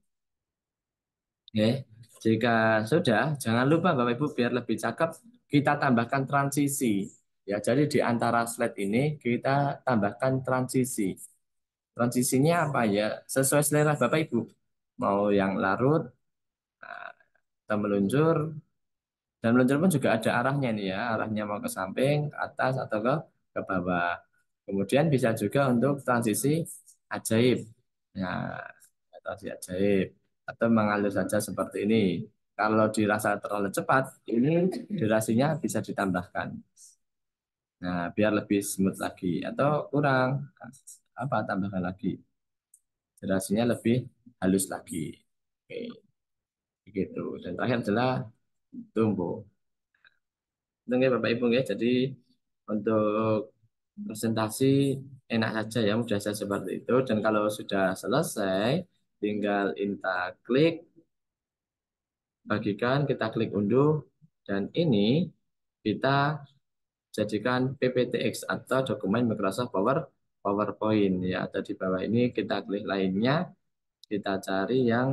Oke, jika sudah, jangan lupa Bapak Ibu biar lebih cakep, kita tambahkan transisi. Ya, jadi di antara slide ini kita tambahkan transisi. Transisinya apa ya? Sesuai selera Bapak Ibu. Mau yang larut, nah, atau meluncur, dan meluncur pun juga ada arahnya nih ya, arahnya mau ke samping, ke atas atau ke ke bawah. Kemudian bisa juga untuk transisi ajaib. Nah, transisi ajaib. atau mengalir saja seperti ini. Kalau dirasa terlalu cepat, ini durasinya bisa ditambahkan. Nah, biar lebih smooth lagi atau kurang apa tambahkan lagi. Durasinya lebih halus lagi. Oke, begitu. Dan terakhir adalah tumbuh. Oke, Bapak Ibu ya. Jadi untuk presentasi enak saja ya, mudah saja seperti itu. Dan kalau sudah selesai, tinggal kita klik bagikan, kita klik unduh, dan ini kita jadikan P P T X atau dokumen Microsoft Power PowerPoint ya. Atau di bawah ini kita klik lainnya, kita cari yang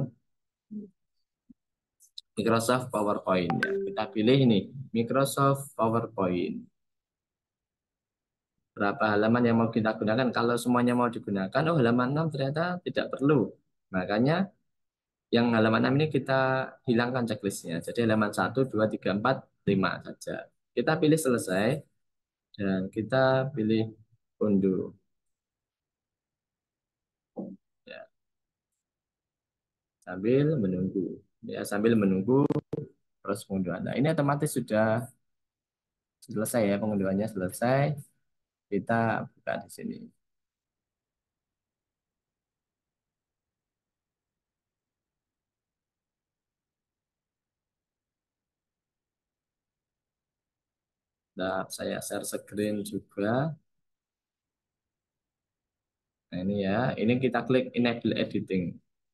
Microsoft PowerPoint ya. Kita pilih ini Microsoft PowerPoint. Berapa halaman yang mau kita gunakan? Kalau semuanya mau digunakan, oh halaman enam ternyata tidak perlu. Makanya yang halaman enam ini kita hilangkan checklistnya. Jadi halaman satu, dua, tiga, empat, lima saja. Kita pilih selesai dan kita pilih unduh. Ya, sambil menunggu. Ya, sambil menunggu proses pengunduhan. Nah, ini otomatis sudah selesai ya, pengunduhannya selesai. Kita buka di sini. Nah, saya share screen juga. Nah, ini ya, ini kita klik enable editing.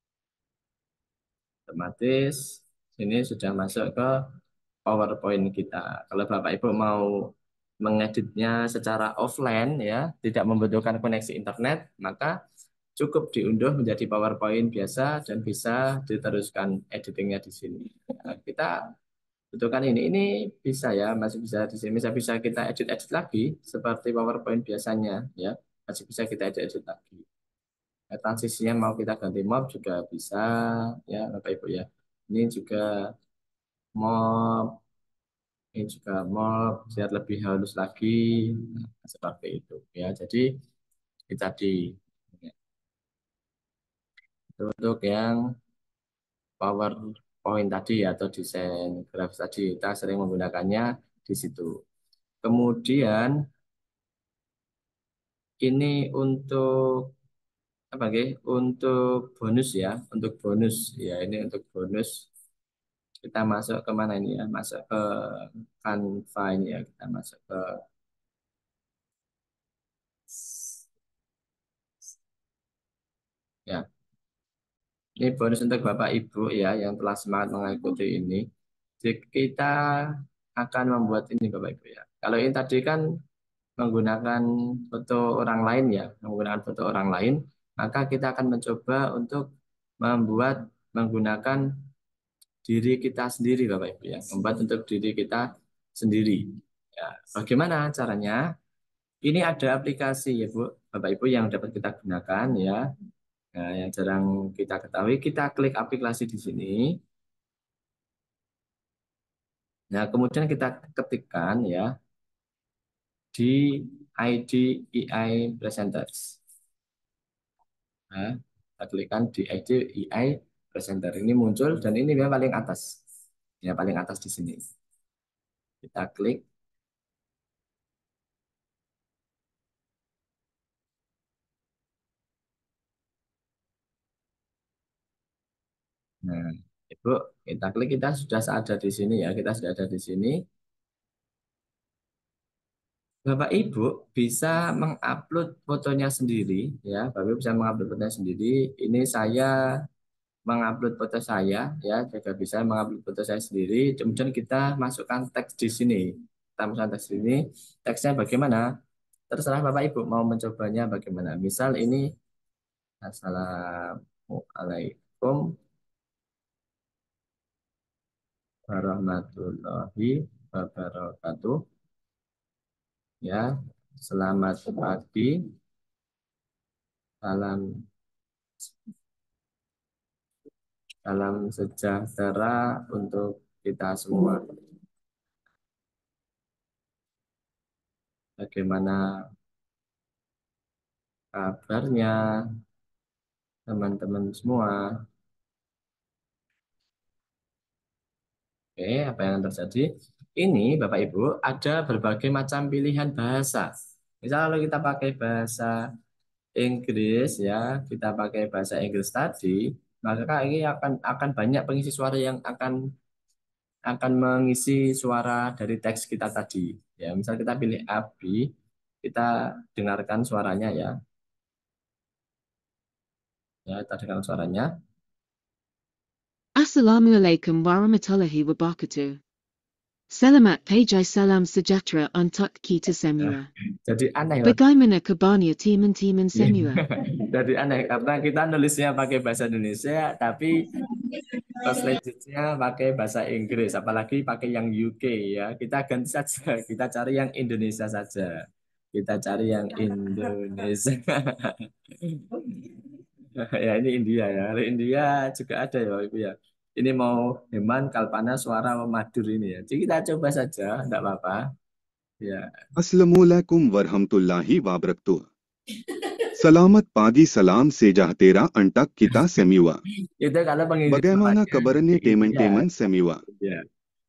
Otomatis ini sudah masuk ke PowerPoint kita. Kalau Bapak Ibu mau mengeditnya secara offline ya, tidak membutuhkan koneksi internet, maka cukup diunduh menjadi PowerPoint biasa dan bisa diteruskan editingnya di sini. Nah, kita butuhkan ini, ini bisa ya, masih bisa di sini, bisa bisa kita edit-edit lagi seperti PowerPoint biasanya ya, masih bisa kita edit-edit lagi. Nah, transisinya mau kita ganti mob juga bisa ya, Bapak Ibu ya. Ini juga mob, ini juga mob biar lebih halus lagi, nah, seperti itu ya. Jadi itu tadi ya. Untuk yang PowerPoint tadi atau desain grafis tadi kita sering menggunakannya di situ. Kemudian ini untuk apa ya? Untuk bonus ya, untuk bonus ya ini untuk bonus kita masuk ke mana ini ya? Masuk ke Canva ini ya, kita masuk ke ya. Ini bonus untuk Bapak Ibu ya yang telah semangat mengikuti ini. Jadi kita akan membuat ini Bapak Ibu ya. Kalau ini tadi kan menggunakan foto orang lain ya, menggunakan foto orang lain, maka kita akan mencoba untuk membuat menggunakan diri kita sendiri Bapak Ibu ya, membuat untuk diri kita sendiri. Ya, bagaimana caranya? Ini ada aplikasi ya Bu, Bapak Ibu yang dapat kita gunakan ya. Nah, yang jarang kita ketahui, kita klik aplikasi di sini. Nah, kemudian kita ketikkan ya di I D E I Presenters. Nah, kita klikkan di I D E I Presenter. Ini muncul dan ini yang paling atas. Ya, paling atas di sini. Kita klik. Nah, Ibu, kita klik, kita sudah ada di sini ya. Kita sudah ada di sini. Bapak Ibu bisa mengupload fotonya sendiri ya. Bapak Ibu bisa mengupload fotonya sendiri. Ini saya mengupload foto saya ya, juga bisa mengupload foto saya sendiri. Kemudian kita masukkan teks di sini. Kita masukkan teks di sini. Teksnya bagaimana? Terserah Bapak Ibu mau mencobanya bagaimana. Misal ini Assalamualaikum warahmatullahi wabarakatuh. Ya, selamat pagi. Salam salam sejahtera untuk kita semua. Bagaimana kabarnya teman-teman semua? Oke, apa yang terjadi? Ini Bapak Ibu ada berbagai macam pilihan bahasa. Misal kalau kita pakai bahasa Inggris ya, kita pakai bahasa Inggris tadi, maka ini akan akan banyak pengisi suara yang akan akan mengisi suara dari teks kita tadi. Ya, misal kita pilih Abi, kita dengarkan suaranya ya. Ya, kita dengarkan suaranya. Assalamualaikum warahmatullahi wabarakatuh. Selamat pagi salam sejahtera untuk kita semua. Jadi aneh, Mas. Bagaimana kabarnya teman-teman semua? Jadi aneh karena kita nulisnya pakai bahasa Indonesia, tapi translate-nya pakai bahasa Inggris, apalagi pakai yang U K ya. Kita ganti saja, kita cari yang Indonesia saja. Kita cari yang Indonesia. Ya ini India ya. Kalau India juga ada ya Ibu ya. Ini mau Heman, Kalpana, Suara, Madur ini ya. Jadi kita coba saja, enggak apa-apa. Ya. Assalamualaikum warahmatullahi wabarakatuh. Selamat pagi salam sejahtera untuk kita semua. Itu kalau pengisi Bagaimana suaranya kabarnya di India. teman-teman semua? Ya.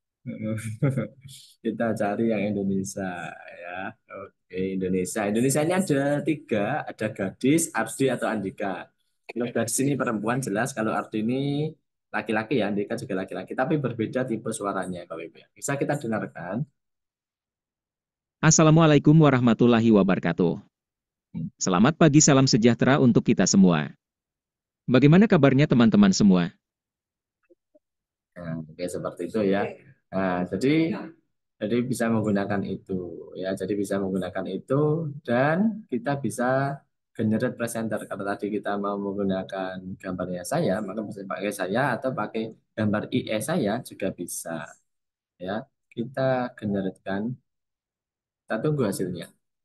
Kita cari yang Indonesia ya. Oke, Indonesia. Indonesia ini ada tiga, ada gadis, Ardi atau Andika. Kalau gadis ini perempuan jelas, kalau Ardi ini laki-laki ya, Andika juga laki-laki, tapi berbeda tipe suaranya Bapak Ibu. Bisa kita dengarkan. Assalamualaikum warahmatullahi wabarakatuh. Selamat pagi, salam sejahtera untuk kita semua. Bagaimana kabarnya teman-teman semua? Nah, oke seperti itu ya. Nah, jadi jadi bisa menggunakan itu ya. Jadi bisa menggunakan itu dan kita bisa generate presenter. Kalau tadi kita mau menggunakan gambarnya saya, maka bisa pakai saya atau pakai gambar I E saya juga bisa. Ya, kita generatekan. Kita tunggu hasilnya.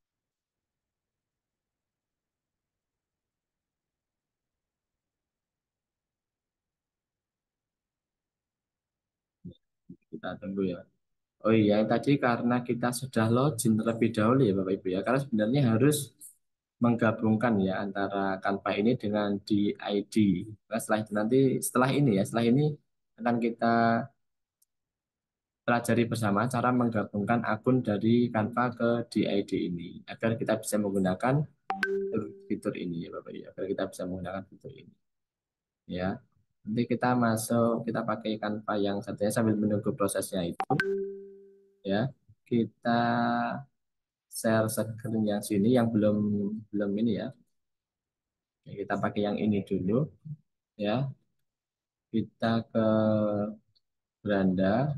Kita tunggu ya. Oh iya, tadi karena kita sudah login terlebih dahulu ya Bapak Ibu ya. Karena sebenarnya harus menggabungkan ya antara Canva ini dengan D I D. Nah, setelah itu nanti setelah ini ya, setelah ini akan kita pelajari bersama cara menggabungkan akun dari Canva ke D I D ini agar kita bisa menggunakan fitur ini ya Bapak Ibu, agar kita bisa menggunakan fitur ini. Ya. Nanti kita masuk, kita pakai Canva yang satunya sambil menunggu prosesnya itu. Ya, kita share screen yang sini yang belum belum ini ya. Kita pakai yang ini dulu ya. Kita ke beranda.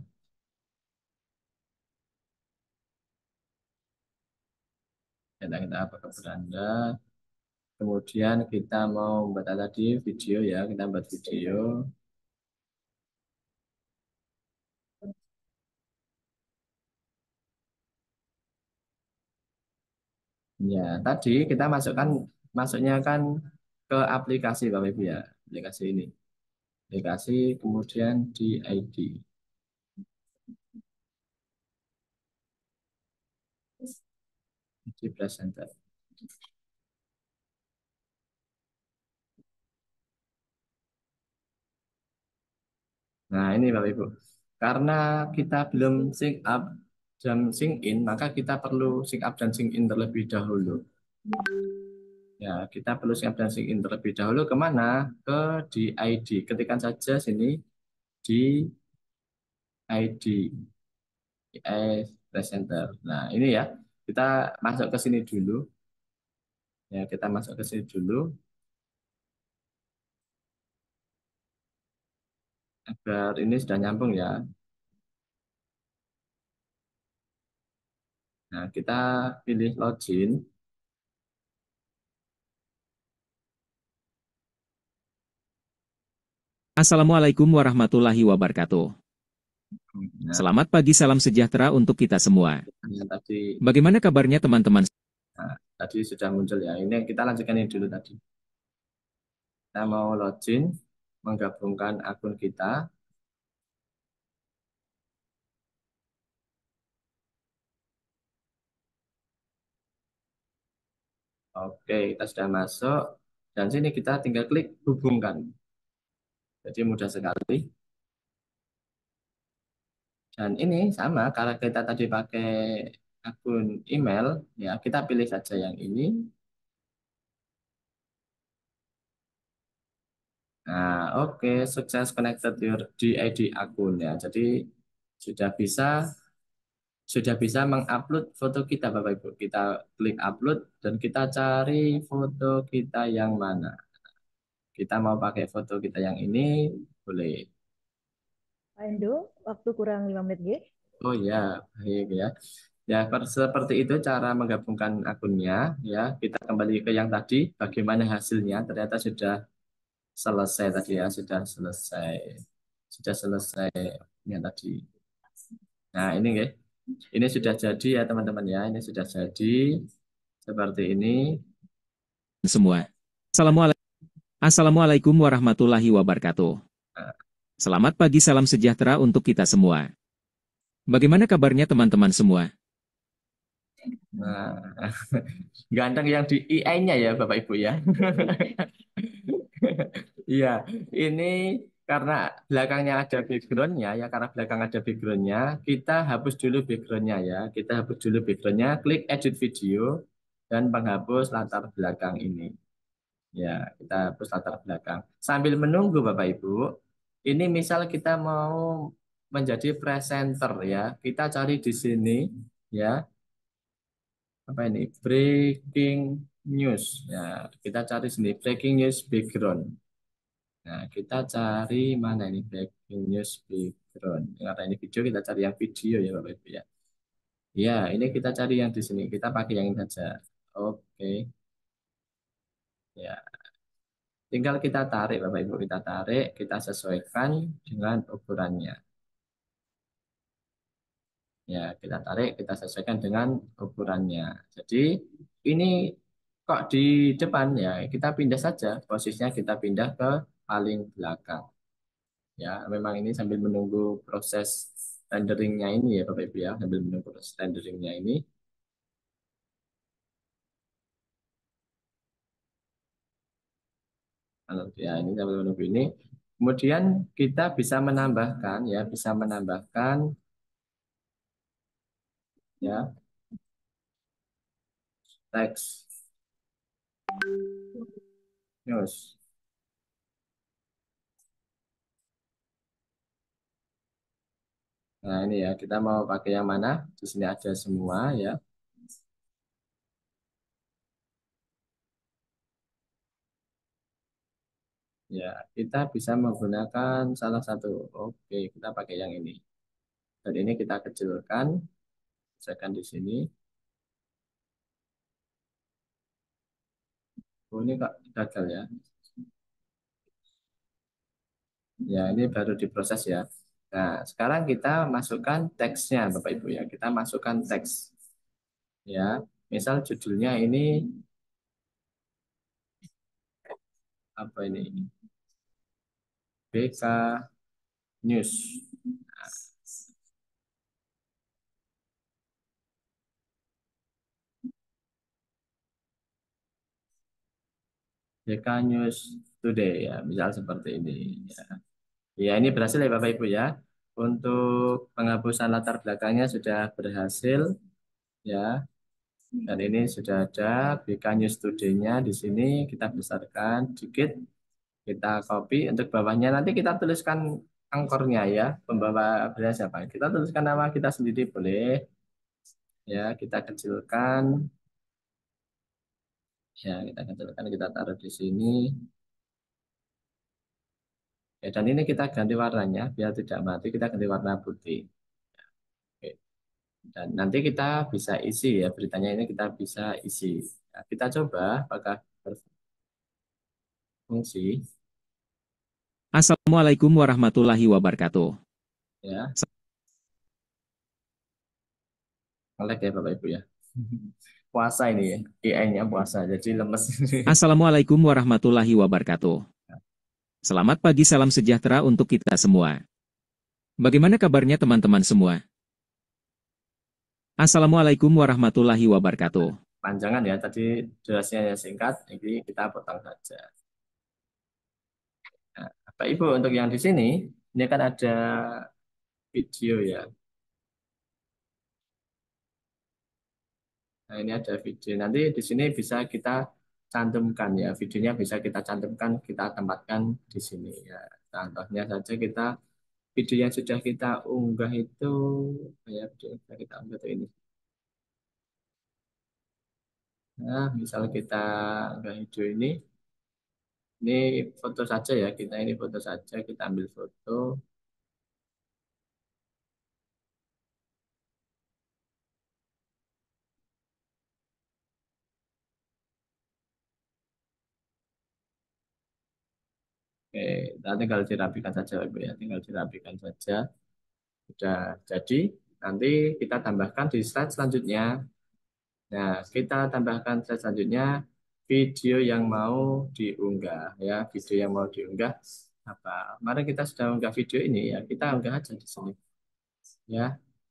Kita kita apa ke beranda. Kemudian kita mau membuat tadi video ya, kita buat video. Ya, tadi kita masukkan masuknya kan ke aplikasi Bapak Ibu ya, aplikasi ini. Aplikasi kemudian di I D. Di presenter. Nah, ini Bapak Ibu. Karena kita belum sync up dan sync in, maka kita perlu sync up dan sync in terlebih dahulu. Ya, kita perlu sync up dan sync in terlebih dahulu kemana? Ke di I D. Ketikkan saja sini di I D. I presenter. Nah, ini ya. Kita masuk ke sini dulu. Ya, kita masuk ke sini dulu. Agar ini sudah nyambung ya. Nah, kita pilih login. Assalamualaikum warahmatullahi wabarakatuh. Nah, Selamat pagi, salam sejahtera untuk kita semua. yang tadi, Bagaimana kabarnya teman-teman? nah, tadi sudah muncul ya. Ini kita lanjutkan ini dulu tadi. Kita mau login, menggabungkan akun kita. Oke, kita sudah masuk. Dan sini kita tinggal klik hubungkan. Jadi mudah sekali. Dan ini sama, kalau kita tadi pakai akun email, ya kita pilih saja yang ini. Nah, oke, sukses connected your D I D akun ya. Jadi sudah bisa sudah bisa mengupload foto kita Bapak Ibu. Kita klik upload dan kita cari foto kita yang mana. Kita mau pakai foto kita yang ini, boleh. Pak Endo, waktu kurang lima menit, G. Oh ya, baik ya. Ya, per- seperti itu cara menggabungkan akunnya ya. Kita kembali ke yang tadi, bagaimana hasilnya? Ternyata sudah selesai tadi ya, sudah selesai. Sudah selesai yang tadi. Nah, ini ya. Ini sudah jadi ya teman-teman ya. Ini sudah jadi seperti ini. Semua. Assalamualaikum. Assalamualaikum warahmatullahi wabarakatuh. Selamat pagi, salam sejahtera untuk kita semua. Bagaimana kabarnya teman-teman semua? Nah, ganteng yang di I A-nya ya Bapak Ibu ya. Iya, ini karena belakangnya ada background-nya ya, karena belakang ada background-nya, kita hapus dulu background-nya ya. Kita hapus dulu background-nya, klik edit video dan penghapus latar belakang ini. Ya, kita hapus latar belakang. Sambil menunggu Bapak Ibu, ini misal kita mau menjadi presenter ya, kita cari di sini ya. Apa ini? Breaking news. Ya, kita cari sini breaking news background. Nah, kita cari mana ini breaking news background. Karena ini video, kita cari yang video ya Bapak Ibu ya. Ya, ini kita cari yang di sini. Kita pakai yang ini saja. Oke. Ya, tinggal kita tarik Bapak Ibu, kita tarik, kita sesuaikan dengan ukurannya. Ya, kita tarik, kita sesuaikan dengan ukurannya. Jadi ini kok di depan ya, kita pindah saja. Posisinya kita pindah ke paling belakang. Ya, memang ini sambil menunggu proses renderingnya ini ya Bapak Ibu ya, sambil menunggu proses renderingnya ini. Kalau ya ini sambil menunggu ini. Kemudian kita bisa menambahkan ya, bisa menambahkan ya teks news. Nah, ini ya, kita mau pakai yang mana? Di sini ada semua ya. Ya, kita bisa menggunakan salah satu. Oke, kita pakai yang ini. Dan ini kita kecilkan. Misalkan di sini. Oh, ini kok gagal ya. Ya, ini baru diproses ya. Nah, sekarang kita masukkan teksnya, Bapak Ibu ya. Kita masukkan teks. Ya, misal judulnya ini apa ini? B K News. Nah, B K News Today ya, misal seperti ini ya. Ya, ini berhasil ya Bapak Ibu ya. Untuk penghapusan latar belakangnya sudah berhasil ya. Dan ini sudah ada B K News Today-nya di sini, kita besarkan sedikit. Kita copy untuk bawahnya, nanti kita tuliskan angkornya ya, pembawa berita siapa. Kita tuliskan nama kita sendiri boleh. Ya, kita kecilkan. Ya, kita kecilkan, kita taruh di sini. Ya, dan ini kita ganti warnanya biar tidak mati, kita ganti warna putih. Oke. Dan nanti kita bisa isi ya, beritanya ini kita bisa isi. Nah, kita coba apakah berfungsi. Assalamualaikum warahmatullahi wabarakatuh. Ya. Ngelek ya Bapak Ibu ya. Puasa ini ya, A I-nya puasa, jadi lemes. Assalamualaikum warahmatullahi wabarakatuh. Selamat pagi, salam sejahtera untuk kita semua. Bagaimana kabarnya teman-teman semua? Assalamualaikum warahmatullahi wabarakatuh. Panjangan ya, tadi durasinya singkat, jadi kita potong saja. Nah, Bapak Ibu, untuk yang di sini, ini kan ada video ya. Nah, ini ada video. Nanti di sini bisa kita cantumkan ya, videonya bisa kita cantumkan, kita tempatkan di sini ya. Contohnya saja kita video yang sudah kita unggah itu ya, video yang sudah kita unggah itu ini. Nah, misal kita unggah video ini, ini foto saja ya, kita ini foto saja, kita ambil foto. Oke, kita tinggal dirapikan saja Ibu ya, tinggal dirapikan saja. Sudah jadi, nanti kita tambahkan di slide selanjutnya. Nah, kita tambahkan slide selanjutnya video yang mau diunggah ya, video yang mau diunggah apa? Mari kita sudah unggah video ini ya, kita unggah aja di sini. Ya.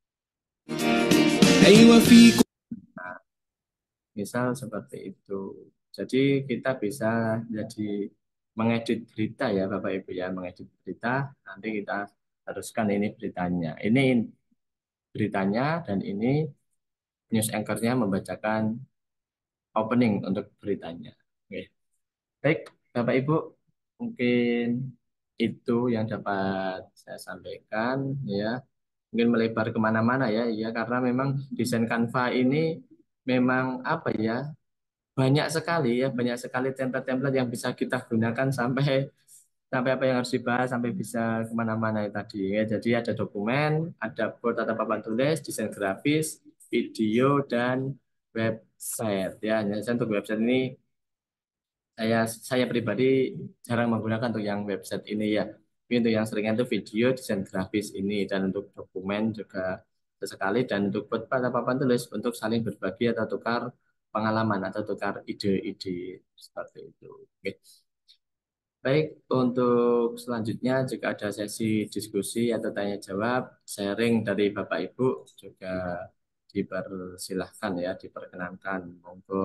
Nah, misal seperti itu. Jadi kita bisa jadi mengedit berita ya Bapak Ibu ya, mengedit berita. Nanti kita teruskan ini beritanya. Ini beritanya dan ini news anchor-nya membacakan opening untuk beritanya. Oke. Baik, Bapak Ibu, mungkin itu yang dapat saya sampaikan ya. Mungkin melebar kemana-mana ya, ya karena memang desain Canva ini memang apa ya, banyak sekali ya, banyak sekali template-template yang bisa kita gunakan sampai sampai apa yang harus dibahas sampai bisa kemana-mana ya tadi ya. Jadi ada dokumen, ada board atau papan tulis, desain grafis, video dan website ya. Hanya saja untuk website ini saya saya pribadi jarang menggunakan untuk yang website ini ya. Tapi untuk yang seringnya itu video, desain grafis ini dan untuk dokumen juga sesekali dan untuk buat pada papan tulis untuk saling berbagi atau tukar pengalaman atau tukar ide-ide seperti itu. Oke. Baik, untuk selanjutnya jika ada sesi diskusi atau tanya jawab, sharing dari Bapak Ibu juga dipersilahkan ya, diperkenankan. Monggo.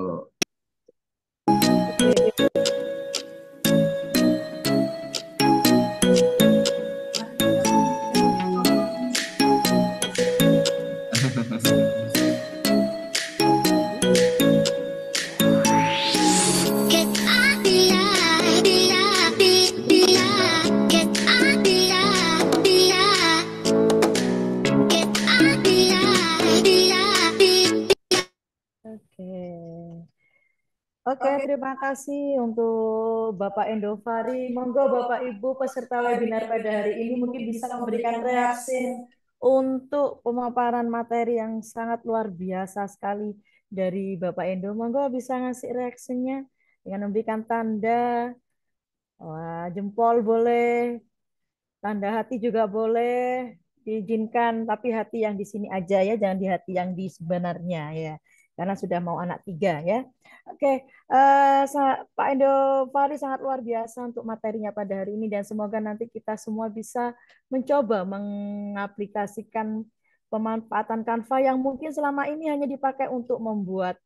Oke, terima kasih untuk Bapak Endofari. Monggo Bapak Ibu peserta webinar pada hari ini mungkin bisa memberikan reaksi untuk pemaparan materi yang sangat luar biasa sekali dari Bapak Endo. Monggo bisa ngasih reaksinya dengan memberikan tanda, wah, jempol boleh, tanda hati juga boleh, diizinkan, tapi hati yang di sini aja ya, jangan di hati yang di sebenarnya ya, karena sudah mau anak tiga ya. Oke, eh, Pak Endo Fari sangat luar biasa untuk materinya pada hari ini dan semoga nanti kita semua bisa mencoba mengaplikasikan pemanfaatan Canva yang mungkin selama ini hanya dipakai untuk membuat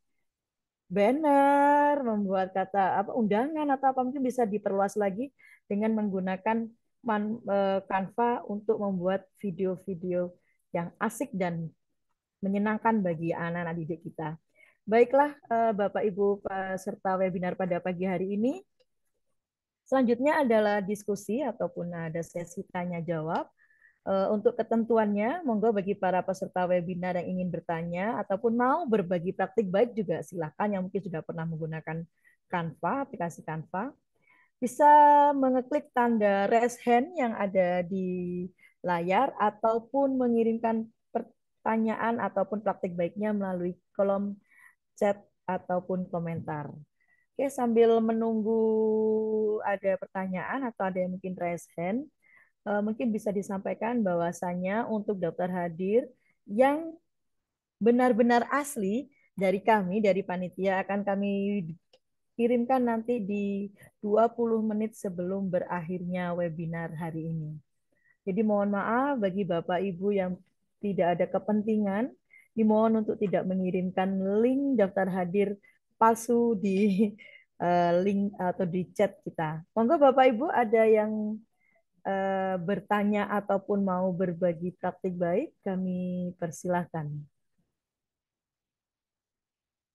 banner, membuat kata apa undangan atau apa mungkin bisa diperluas lagi dengan menggunakan man, eh, Canva untuk membuat video-video yang asik dan menyenangkan bagi anak-anak didik kita. Baiklah, eh, Bapak Ibu peserta webinar pada pagi hari ini. Selanjutnya adalah diskusi ataupun ada sesi tanya jawab. Eh, Untuk ketentuannya, monggo bagi para peserta webinar yang ingin bertanya ataupun mau berbagi praktik baik juga silakan yang mungkin sudah pernah menggunakan Canva, aplikasi Canva. Bisa mengeklik tanda raise hand yang ada di layar ataupun mengirimkan pertanyaan ataupun praktik baiknya melalui kolom chat ataupun komentar. Oke, sambil menunggu ada pertanyaan atau ada yang mungkin raise hand, mungkin bisa disampaikan bahwasannya untuk daftar hadir yang benar-benar asli dari kami, dari panitia akan kami kirimkan nanti di dua puluh menit sebelum berakhirnya webinar hari ini. Jadi mohon maaf bagi Bapak Ibu yang tidak ada kepentingan, dimohon untuk tidak mengirimkan link daftar hadir palsu di uh, link atau di chat kita. Monggo Bapak Ibu ada yang uh, bertanya ataupun mau berbagi praktik baik, kami persilahkan.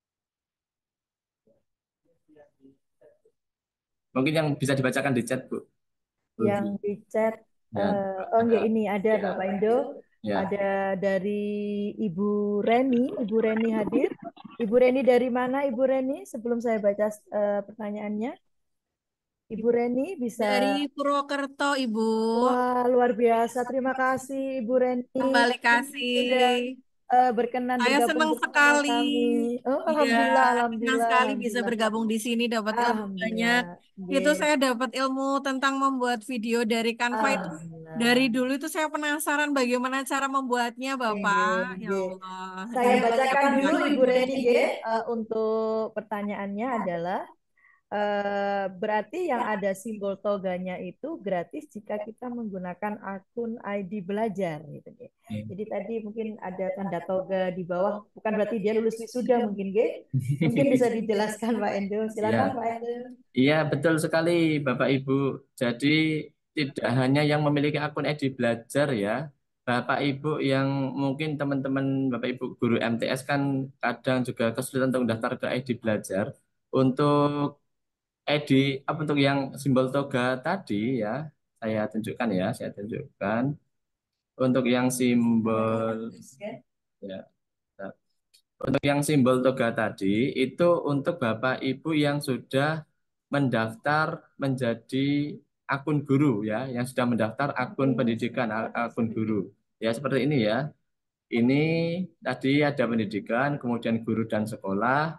Mungkin yang bisa dibacakan di chat, Bu. Yang di chat, Ya. uh, oh enggak, ini ada Bapak Indo, Ya. ada dari Ibu Reni, Ibu Reni hadir. Ibu Reni dari mana Ibu Reni? Sebelum saya baca uh, pertanyaannya, Ibu Reni bisa. Dari Purwokerto, Ibu. Wah, luar biasa. Terima kasih Ibu Reni. Kembali kasih. Sudah uh, berkenan Saya bergabung senang bersama sekali. kami. Oh, Iya, alhamdulillah, senang alhamdulillah, sekali bisa alhamdulillah. bergabung di sini, dapat ilmu banyak. Alhamdulillah. Itu Nggih. saya dapat ilmu tentang membuat video dari Canva itu. Alhamdulillah. Dari dulu itu saya penasaran bagaimana cara membuatnya, Bapak. Nggih, Ya nggih. Allah. Saya Ini bacakan banyak dulu banget. Ibu Reni nggih. Uh, untuk pertanyaannya adalah uh, berarti yang ada simbol toganya itu gratis jika kita menggunakan akun I D belajar gitu nggih. Jadi tadi mungkin ada tanda toga di bawah, bukan berarti dia lulus wisuda mungkin nggih. Mungkin bisa dijelaskan Pak Endo. Silakan Ya. Pak Endo. Iya, betul sekali Bapak Ibu. Jadi tidak hanya yang memiliki akun I D belajar ya, Bapak Ibu yang mungkin teman-teman Bapak Ibu guru M T S kan kadang juga kesulitan untuk mendaftar ke I D belajar. Untuk I D apa untuk yang simbol toga tadi ya, saya tunjukkan ya, saya tunjukkan. Untuk yang simbol ya. Untuk yang simbol toga tadi itu untuk Bapak Ibu yang sudah mendaftar menjadi akun guru ya, yang sudah mendaftar akun pendidikan, akun guru. Ya seperti ini ya. Ini tadi ada pendidikan, kemudian guru dan sekolah.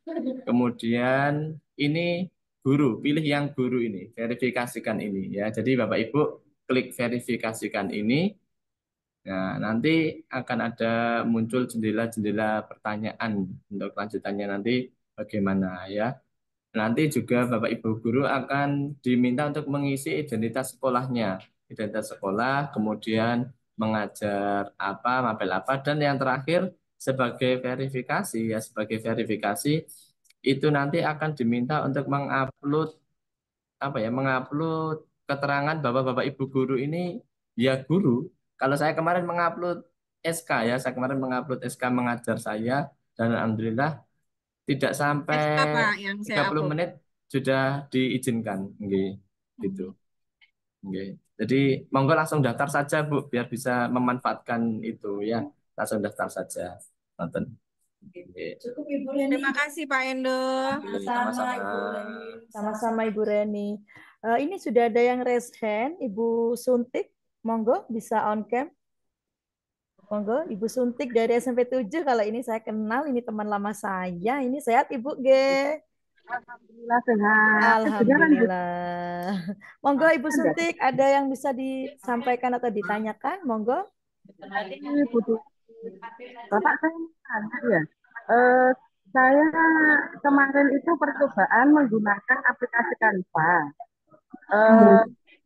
Kemudian ini guru, pilih yang guru ini, verifikasikan ini ya. Jadi Bapak Ibu klik verifikasikan ini. Nah, nanti akan ada muncul jendela-jendela pertanyaan untuk lanjutannya nanti bagaimana ya. Nanti juga Bapak Ibu guru akan diminta untuk mengisi identitas sekolahnya. Identitas sekolah, kemudian mengajar apa, mapel apa, dan yang terakhir sebagai verifikasi ya, sebagai verifikasi itu nanti akan diminta untuk mengupload apa ya, mengupload keterangan bahwa Bapak Ibu guru ini ya guru. Kalau saya kemarin mengupload S K ya, saya kemarin mengupload S K mengajar saya dan alhamdulillah tidak sampai Apa yang saya tiga puluh upload? menit sudah diizinkan, nggih, gitu. Nggih. Jadi monggo langsung daftar saja Bu, biar bisa memanfaatkan itu ya. Langsung daftar saja. Nonton. Nggih. Cukup Ibu Reni. Terima kasih Pak Endo. Sama-sama Ibu Reni. Sama-sama Ibu Reni. Uh, ini sudah ada yang raise hand, Ibu Suntik. Monggo bisa on cam. Monggo Ibu Suntik dari S M P tujuh. Kalau ini saya kenal, ini teman lama saya. Ini sehat Ibu G. Alhamdulillah sehat. Alhamdulillah. Monggo Ibu Suntik, ada yang bisa disampaikan atau ditanyakan? Monggo. Ini butuh. Bapak saya tanya ya. Eh, saya kemarin itu percobaan menggunakan aplikasi Canva. Eh,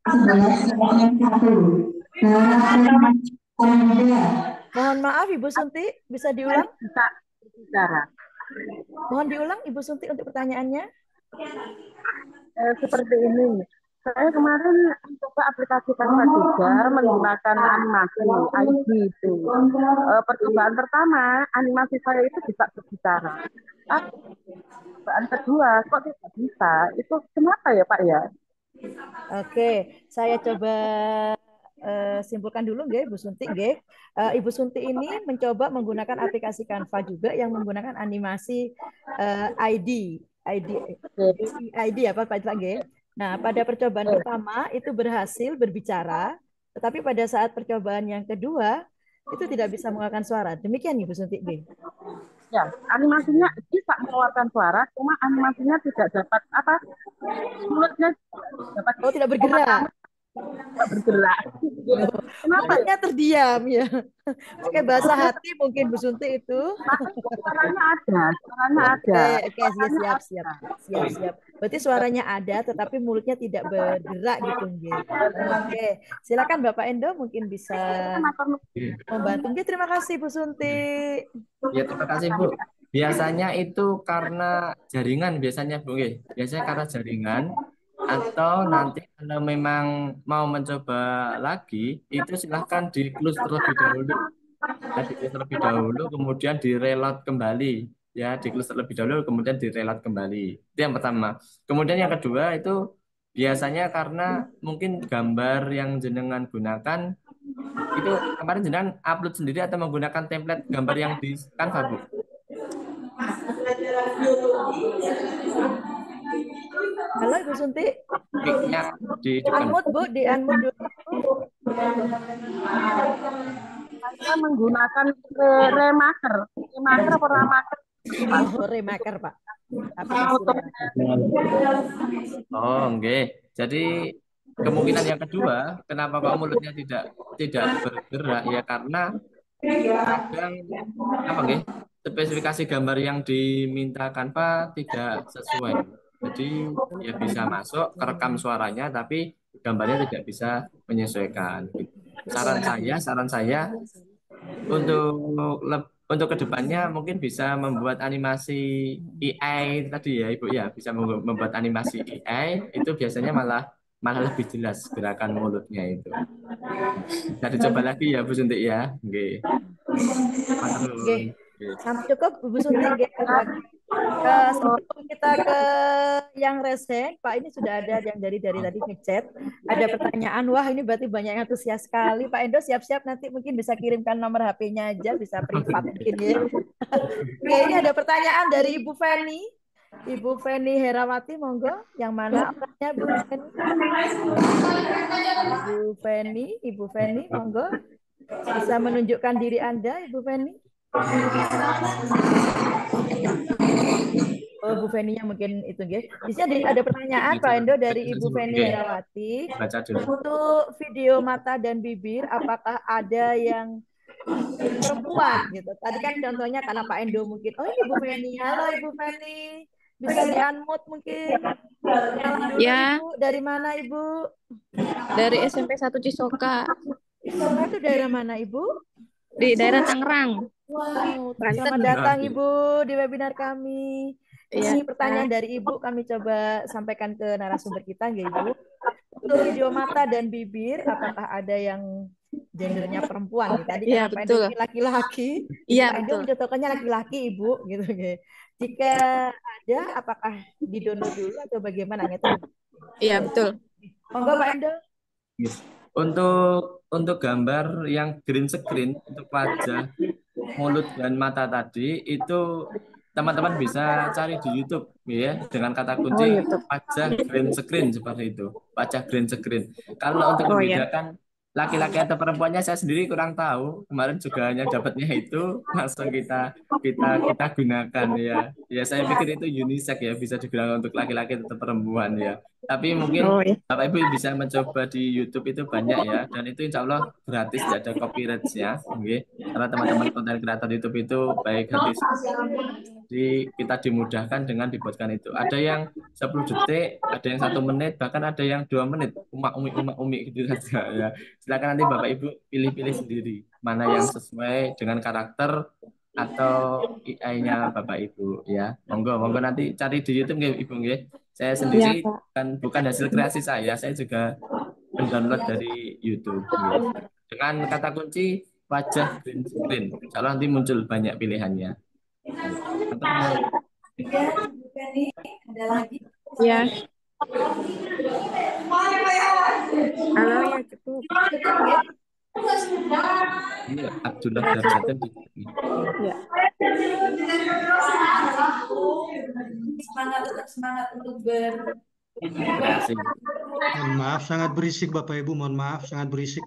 Mohon maaf Ibu Suntik, bisa diulang? Bisa bicara. Mohon diulang Ibu Suntik untuk pertanyaannya. Eh, seperti ini. Saya kemarin mencoba aplikasi Canva juga menggunakan animasi I D itu. Eh, percobaan pertama, animasi saya itu bisa berbicara. Tapi percobaan kedua kok tidak bisa. Itu kenapa ya Pak ya? Oke, saya coba uh, simpulkan dulu nggih Ibu Suntik nggih. Uh, Ibu Suntik ini mencoba menggunakan aplikasi Canva juga yang menggunakan animasi uh, I D, I D, I D apa Pak nggih. Nah, pada percobaan pertama itu berhasil berbicara, tetapi pada saat percobaan yang kedua itu tidak bisa mengeluarkan suara. Demikian Ibu Suntik nggih. Ya, animasinya bisa mengeluarkan suara, cuma animasinya tidak dapat apa? Mulutnya dapat. Oh, tidak bergerak. Tidak bergerak. Kenapa? Mulutnya terdiam ya. Pakai bahasa hati mungkin Bu Suntik itu. Suaranya ada, suaranya ada. Oke, oke, siap, siap, siap, siap. Berarti suaranya ada, tetapi mulutnya tidak bergerak gitu, nggih. Oke, silakan Bapak Endo mungkin bisa membantu. Nggih, terima kasih Bu Suntik. Ya, terima kasih Bu. Biasanya itu karena jaringan, biasanya Bu, nggih. Biasanya karena jaringan. Atau nanti kalau memang mau mencoba lagi, itu silahkan di close terlebih dahulu. Di close terlebih dahulu, kemudian di reload kembali. ya di close terlebih dahulu kemudian direlat kembali. Itu yang pertama. Kemudian yang kedua itu biasanya karena mungkin gambar yang jenengan gunakan itu kemarin jenengan upload sendiri atau menggunakan template gambar yang di Canva, Bu? Halo Ibu Sunti. Mic-nya di depan. Unmute Bu, di unmute dulu. Saya menggunakan eh, remaker, remaker apa remaker? Oh, remaker Pak. Aplikasi remaker. Oh, enggak. Jadi kemungkinan yang kedua, kenapa kok mulutnya tidak tidak bergerak ya karena kadang apa nggih? Spesifikasi gambar yang diminta Canva tidak sesuai. Jadi ya bisa masuk kerekam suaranya tapi gambarnya tidak bisa menyesuaikan. Saran saya, saran saya untuk leb- untuk kedepannya mungkin bisa membuat animasi A I tadi ya Ibu ya, bisa membu- membuat animasi A I itu biasanya malah malah lebih jelas gerakan mulutnya itu. Bisa dicoba lagi ya Bu Suntik ya. Oke. Oke. Sampai cukup Bu Sunti. Oke. Uh, sebelum kita ke yang resen, Pak, ini sudah ada yang dari dari tadi ngechat. Ada pertanyaan, wah ini berarti banyak yang antusias sekali. Pak Endo siap-siap nanti mungkin bisa kirimkan nomor H P-nya aja, bisa privat mungkin ya. Oke, ini ada pertanyaan dari Ibu Feni. Ibu Feni Herawati, monggo. Yang mana orangnya Bu Feni? Ibu Feni, Ibu Feni, monggo. Bisa menunjukkan diri Anda, Ibu Feni? Oh, Bu Feni-nya mungkin itu, guys. Di sini ada pertanyaan Pak Endo dari Ibu Feni Herawati. Untuk video mata dan bibir, apakah ada yang perempuan gitu? Tadi kan contohnya karena Pak Endo mungkin. Oh, ini Ibu Feni. Halo Ibu Feni. Bisa di-unmute mungkin. Ya. Ibu, dari mana Ibu? Dari S M P satu Cisoka. Cisoka itu daerah mana Ibu? Di daerah Tangerang. Wow, selamat datang Ibu di webinar kami. Ini Iya. pertanyaan dari Ibu kami coba sampaikan ke narasumber kita, ya Ibu. Untuk video mata dan bibir, apakah ada yang gendernya perempuan? Tadi Iya, kan Pak betul. Endo laki-laki, Iya, Pak Endo betul. mencontohkannya laki-laki Ibu, gitu. Jika ada, apakah di-download dulu atau bagaimana? Iya, betul. Monggo Pak Endo. Untuk untuk gambar yang green screen untuk wajah, mulut dan mata tadi itu teman-teman bisa cari di YouTube ya dengan kata kunci Oh, YouTube. wajah green screen seperti itu. Wajah green screen. Kalau untuk Oh, iya. membedakan laki-laki atau perempuannya saya sendiri kurang tahu. Kemarin juga hanya dapatnya itu langsung kita kita kita gunakan ya. Ya saya pikir itu unisex ya, bisa digunakan untuk laki-laki atau perempuan ya. Tapi mungkin Oh, iya. Bapak Ibu bisa mencoba di YouTube itu banyak ya, dan itu insya Allah gratis, tidak ada copyright-nya, oke? Karena teman-teman konten kreator YouTube itu baik hati, jadi kita dimudahkan dengan dibuatkan itu. Ada yang sepuluh detik, ada yang satu menit, bahkan ada yang dua menit, umak umik umak umik gitu saja ya. Silakan nanti Bapak Ibu pilih-pilih sendiri mana yang sesuai dengan karakter atau A I-nya Bapak Ibu ya. Monggo, monggo nanti cari di YouTube nggih Ibu nggih. Saya sendiri Iya, Pak. kan bukan hasil kreasi saya, saya juga mendownload dari YouTube. Gitu. Dengan kata kunci wajah green screen, kalau nanti muncul banyak pilihannya. Ada lagi? Ya. Halo, ya cukup. Ini Abdullah Darjatan. Ya. Semangat, tetap semangat untuk ber. Kreasi. Mohon maaf, sangat berisik Bapak Ibu. Mohon maaf, sangat berisik.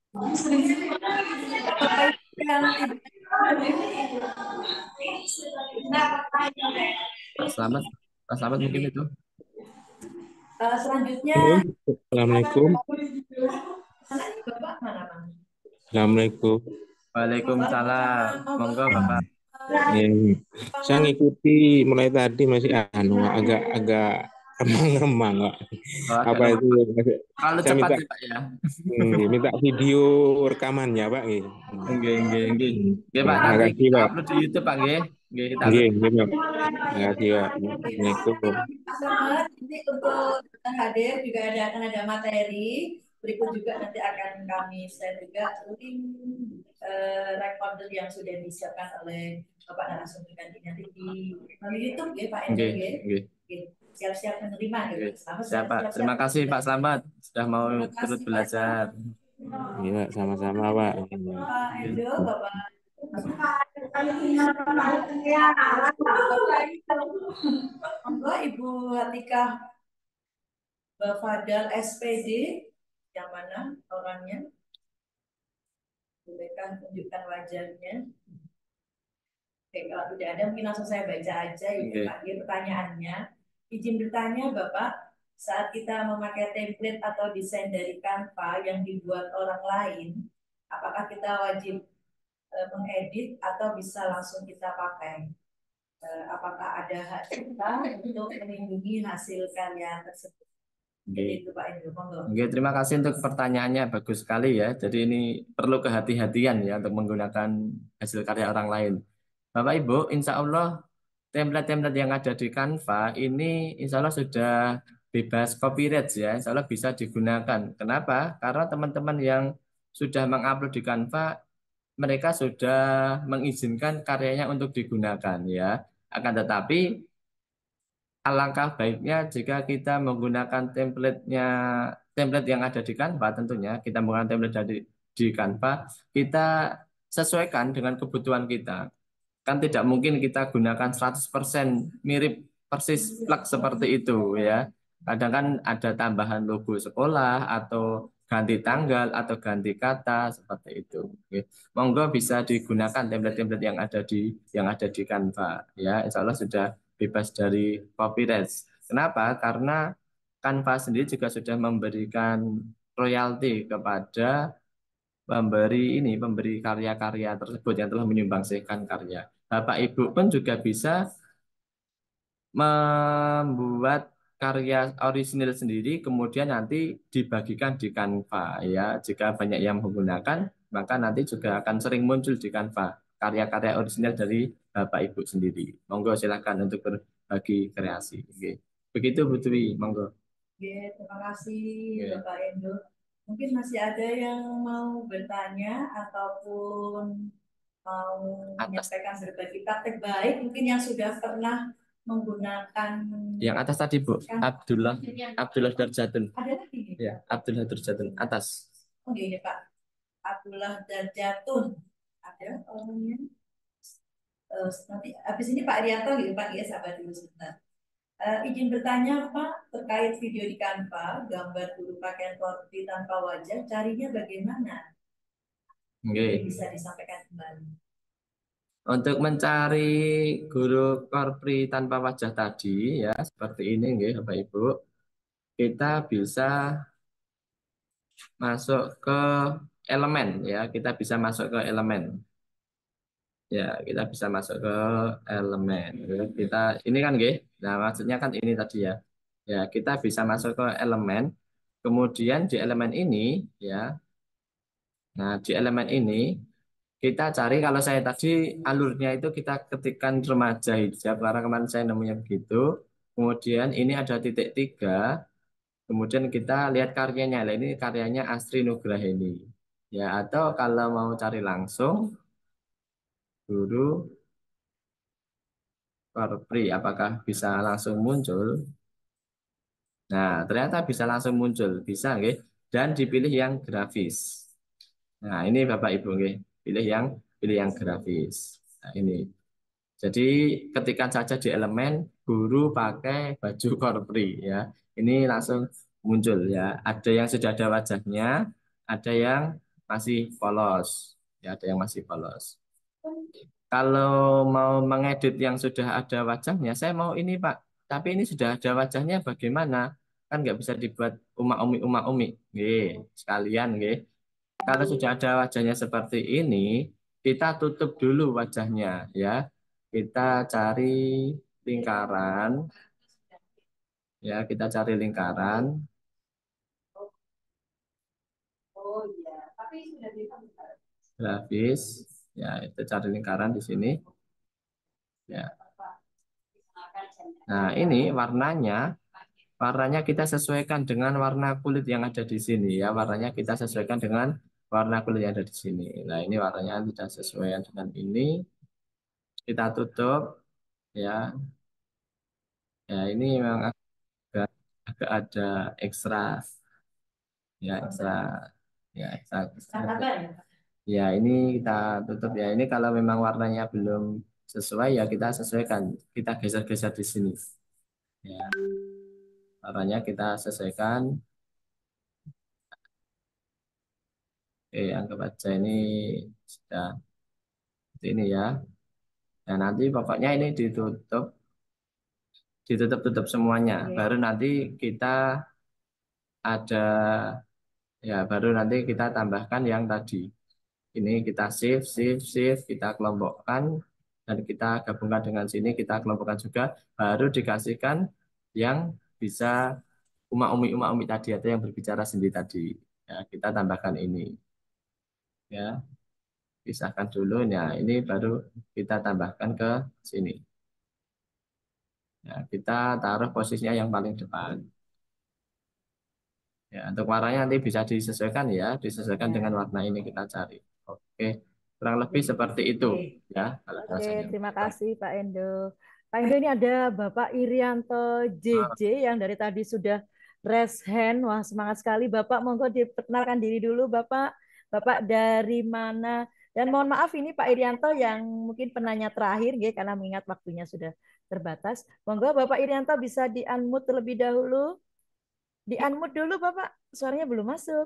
Pak Selamat, Pak Selamat mungkin itu. Uh, selanjutnya. Assalamualaikum. Bapak mana Bang? Assalamualaikum. Waalaikumsalam. Monggo Bapak. Eh, saya ngikuti mulai tadi masih anu agak agak remang-remang Pak. Oh, Apa itu? Kalau Saya cepat minta, sih Pak ya. hmm, minta video rekamannya Pak. Nggih. Nggih, nggih, nggih. Nggih Pak, Terima nanti kasih kita Pak. upload di YouTube Pak nggih. Nggih, kita Nggih, upload. nggih Pak. Terima kasih Pak. Assalamualaikum. Semangat, nanti untuk hadir juga ada akan ada materi berikut juga nanti akan kami share juga link eh, recorder yang sudah disiapkan oleh Bapak narasumber kali ini nanti di melalui YouTube ya Pak Endo Nggih, ya. nggih. Oke, siap-siap menerima ya Nggih. Pak. Selamat Siap, Pak. siap-siap Terima kasih Pak Slamet sudah mau Terima turut kasih Pak belajar. Iya, Pak. Sama-sama, Pak. Pak Endo, Bapak Monggo Ibu Atika Bafadal S P D yang mana orangnya? Bolehkah tunjukkan wajahnya? Oke, kalau tidak ada mungkin langsung saya baca aja ya Oke. Pak. Ini pertanyaannya. Izin bertanya Bapak, saat kita memakai template atau desain dari Canva yang dibuat orang lain, apakah kita wajib eh, mengedit atau bisa langsung kita pakai? Eh, apakah ada hak kita untuk melindungi hasil karya tersebut? Jadi Nggih. itu Pak Endo, monggo. Oke, terima kasih untuk pertanyaannya, bagus sekali ya. Jadi ini perlu kehati-hatian ya untuk menggunakan hasil karya orang lain. Bapak Ibu, insya Allah template-template yang ada di Canva ini insya Allah sudah bebas copyright ya, insya Allah bisa digunakan. Kenapa? Karena teman-teman yang sudah mengupload di Canva, mereka sudah mengizinkan karyanya untuk digunakan ya. Akan tetapi alangkah baiknya jika kita menggunakan template-nya, template yang ada di Canva tentunya, kita menggunakan template dari di Canva, kita sesuaikan dengan kebutuhan kita. Kan tidak mungkin kita gunakan seratus persen mirip persis plak seperti itu ya. Kadang kan ada tambahan logo sekolah atau ganti tanggal atau ganti kata seperti itu. Oke. Monggo bisa digunakan template-template yang ada di yang ada di Canva ya. Insya Allah sudah bebas dari copyright. Kenapa? Karena Canva sendiri juga sudah memberikan royalti kepada pemberi ini, pemberi karya-karya tersebut yang telah menyumbangsikan karya. Bapak Ibu pun juga bisa membuat karya orisinil sendiri, kemudian nanti dibagikan di Canva ya. Jika banyak yang menggunakan, maka nanti juga akan sering muncul di Canva karya-karya orisinil dari Bapak Ibu sendiri. Monggo silakan untuk berbagi kreasi. Oke. Begitu Bu Dwi, monggo. Oke, terima kasih Oke. Bapak Endo. Mungkin masih ada yang mau bertanya ataupun mau menyampaikan berbagi praktek baik, mungkin yang sudah pernah menggunakan Yang atas tadi Bu, kan? Abdullah Abdullah Darjatun. Ada lagi nih? Ya, Abdullah Darjatun atas. Oh iya Pak, Abdullah Darjatun. Ada orangnya? Eh, nanti habis ini Pak Rianto gitu Pak, ya sabar dulu sebentar. Eh, izin bertanya Pak, terkait video di Canva, gambar guru pakaian korpi tanpa wajah, carinya bagaimana? Oke. Bisa disampaikan kembali. Untuk mencari guru korpri tanpa wajah tadi ya seperti ini nggih Bapak Ibu. Kita bisa masuk ke elemen ya, kita bisa masuk ke elemen. Ya, kita bisa masuk ke elemen. Kita ini kan nggih. Nah, maksudnya kan ini tadi ya. Ya, kita bisa masuk ke elemen. Kemudian di elemen ini ya. Nah, di elemen ini kita cari, kalau saya tadi alurnya itu kita ketikkan remaja hijab karena kemarin saya nemunya begitu. Kemudian ini ada titik tiga. Kemudian kita lihat karyanya. Nah, ini karyanya Astri Nugraheni. Ya, atau kalau mau cari langsung guru korpri, apakah bisa langsung muncul? Nah, ternyata bisa langsung muncul, bisa nggih. Dan dipilih yang grafis. Nah, ini Bapak Ibu nggih, pilih yang pilih yang grafis. Nah, ini. Jadi ketikkan saja di elemen guru pakai baju korpri ya. Ini langsung muncul ya. Ada yang sudah ada wajahnya, ada yang masih polos. Ya, ada yang masih polos. Kalau mau mengedit yang sudah ada wajahnya, saya mau ini Pak. Tapi ini sudah ada wajahnya bagaimana? Kan nggak bisa dibuat umak-umi umak-umi. Nggih, sekalian nggih. Kalau sudah ada wajahnya seperti ini, kita tutup dulu wajahnya ya. Kita cari lingkaran. Ya, kita cari lingkaran. Oh iya, tapi sudah bisa. Grafis. Ya, itu cari lingkaran di sini. Ya. Nah, ini warnanya warnanya kita sesuaikan dengan warna kulit yang ada di sini ya. Warnanya kita sesuaikan dengan warna kulit yang ada di sini. Nah, ini warnanya tidak sesuai dengan ini. Kita tutup ya. Ya, ini memang agak, agak ada ekstra ya, ekstra ya, ekstra, ekstra. Ya, ini kita tutup ya. Ini kalau memang warnanya belum sesuai ya kita sesuaikan. Kita geser-geser di sini. Ya. Warnanya kita sesuaikan. Oke, anggap aja ini sudah seperti ini ya. Nah, nanti pokoknya ini ditutup, ditutup-tutup semuanya. Oke. Baru nanti kita ada, ya baru nanti kita tambahkan yang tadi. Ini kita shift, shift, shift, kita kelompokkan, dan kita gabungkan dengan sini, kita kelompokkan juga, baru dikasihkan yang bisa uma-umi, uma-umi tadi, atau yang berbicara sendiri tadi. Ya, kita tambahkan ini. Ya, pisahkan dulu, ya ini baru kita tambahkan ke sini. Ya, kita taruh posisinya yang paling depan. Ya, untuk warnanya nanti bisa disesuaikan ya, disesuaikan Ya. dengan warna ini kita cari. Oke, kurang lebih seperti itu ya. Kalau Oke, rasanya. terima kasih Pak Endo. Pak Endo, ini ada Bapak Irianto J J yang dari tadi sudah raise hand. Wah, semangat sekali Bapak. Monggo diperkenalkan diri dulu Bapak. Bapak dari mana? Dan mohon maaf ini Pak Irianto yang mungkin penanya terakhir ya, karena mengingat waktunya sudah terbatas. Monggo Bapak Irianto bisa di-unmute terlebih dahulu. Di-unmute dulu Bapak. Suaranya belum masuk.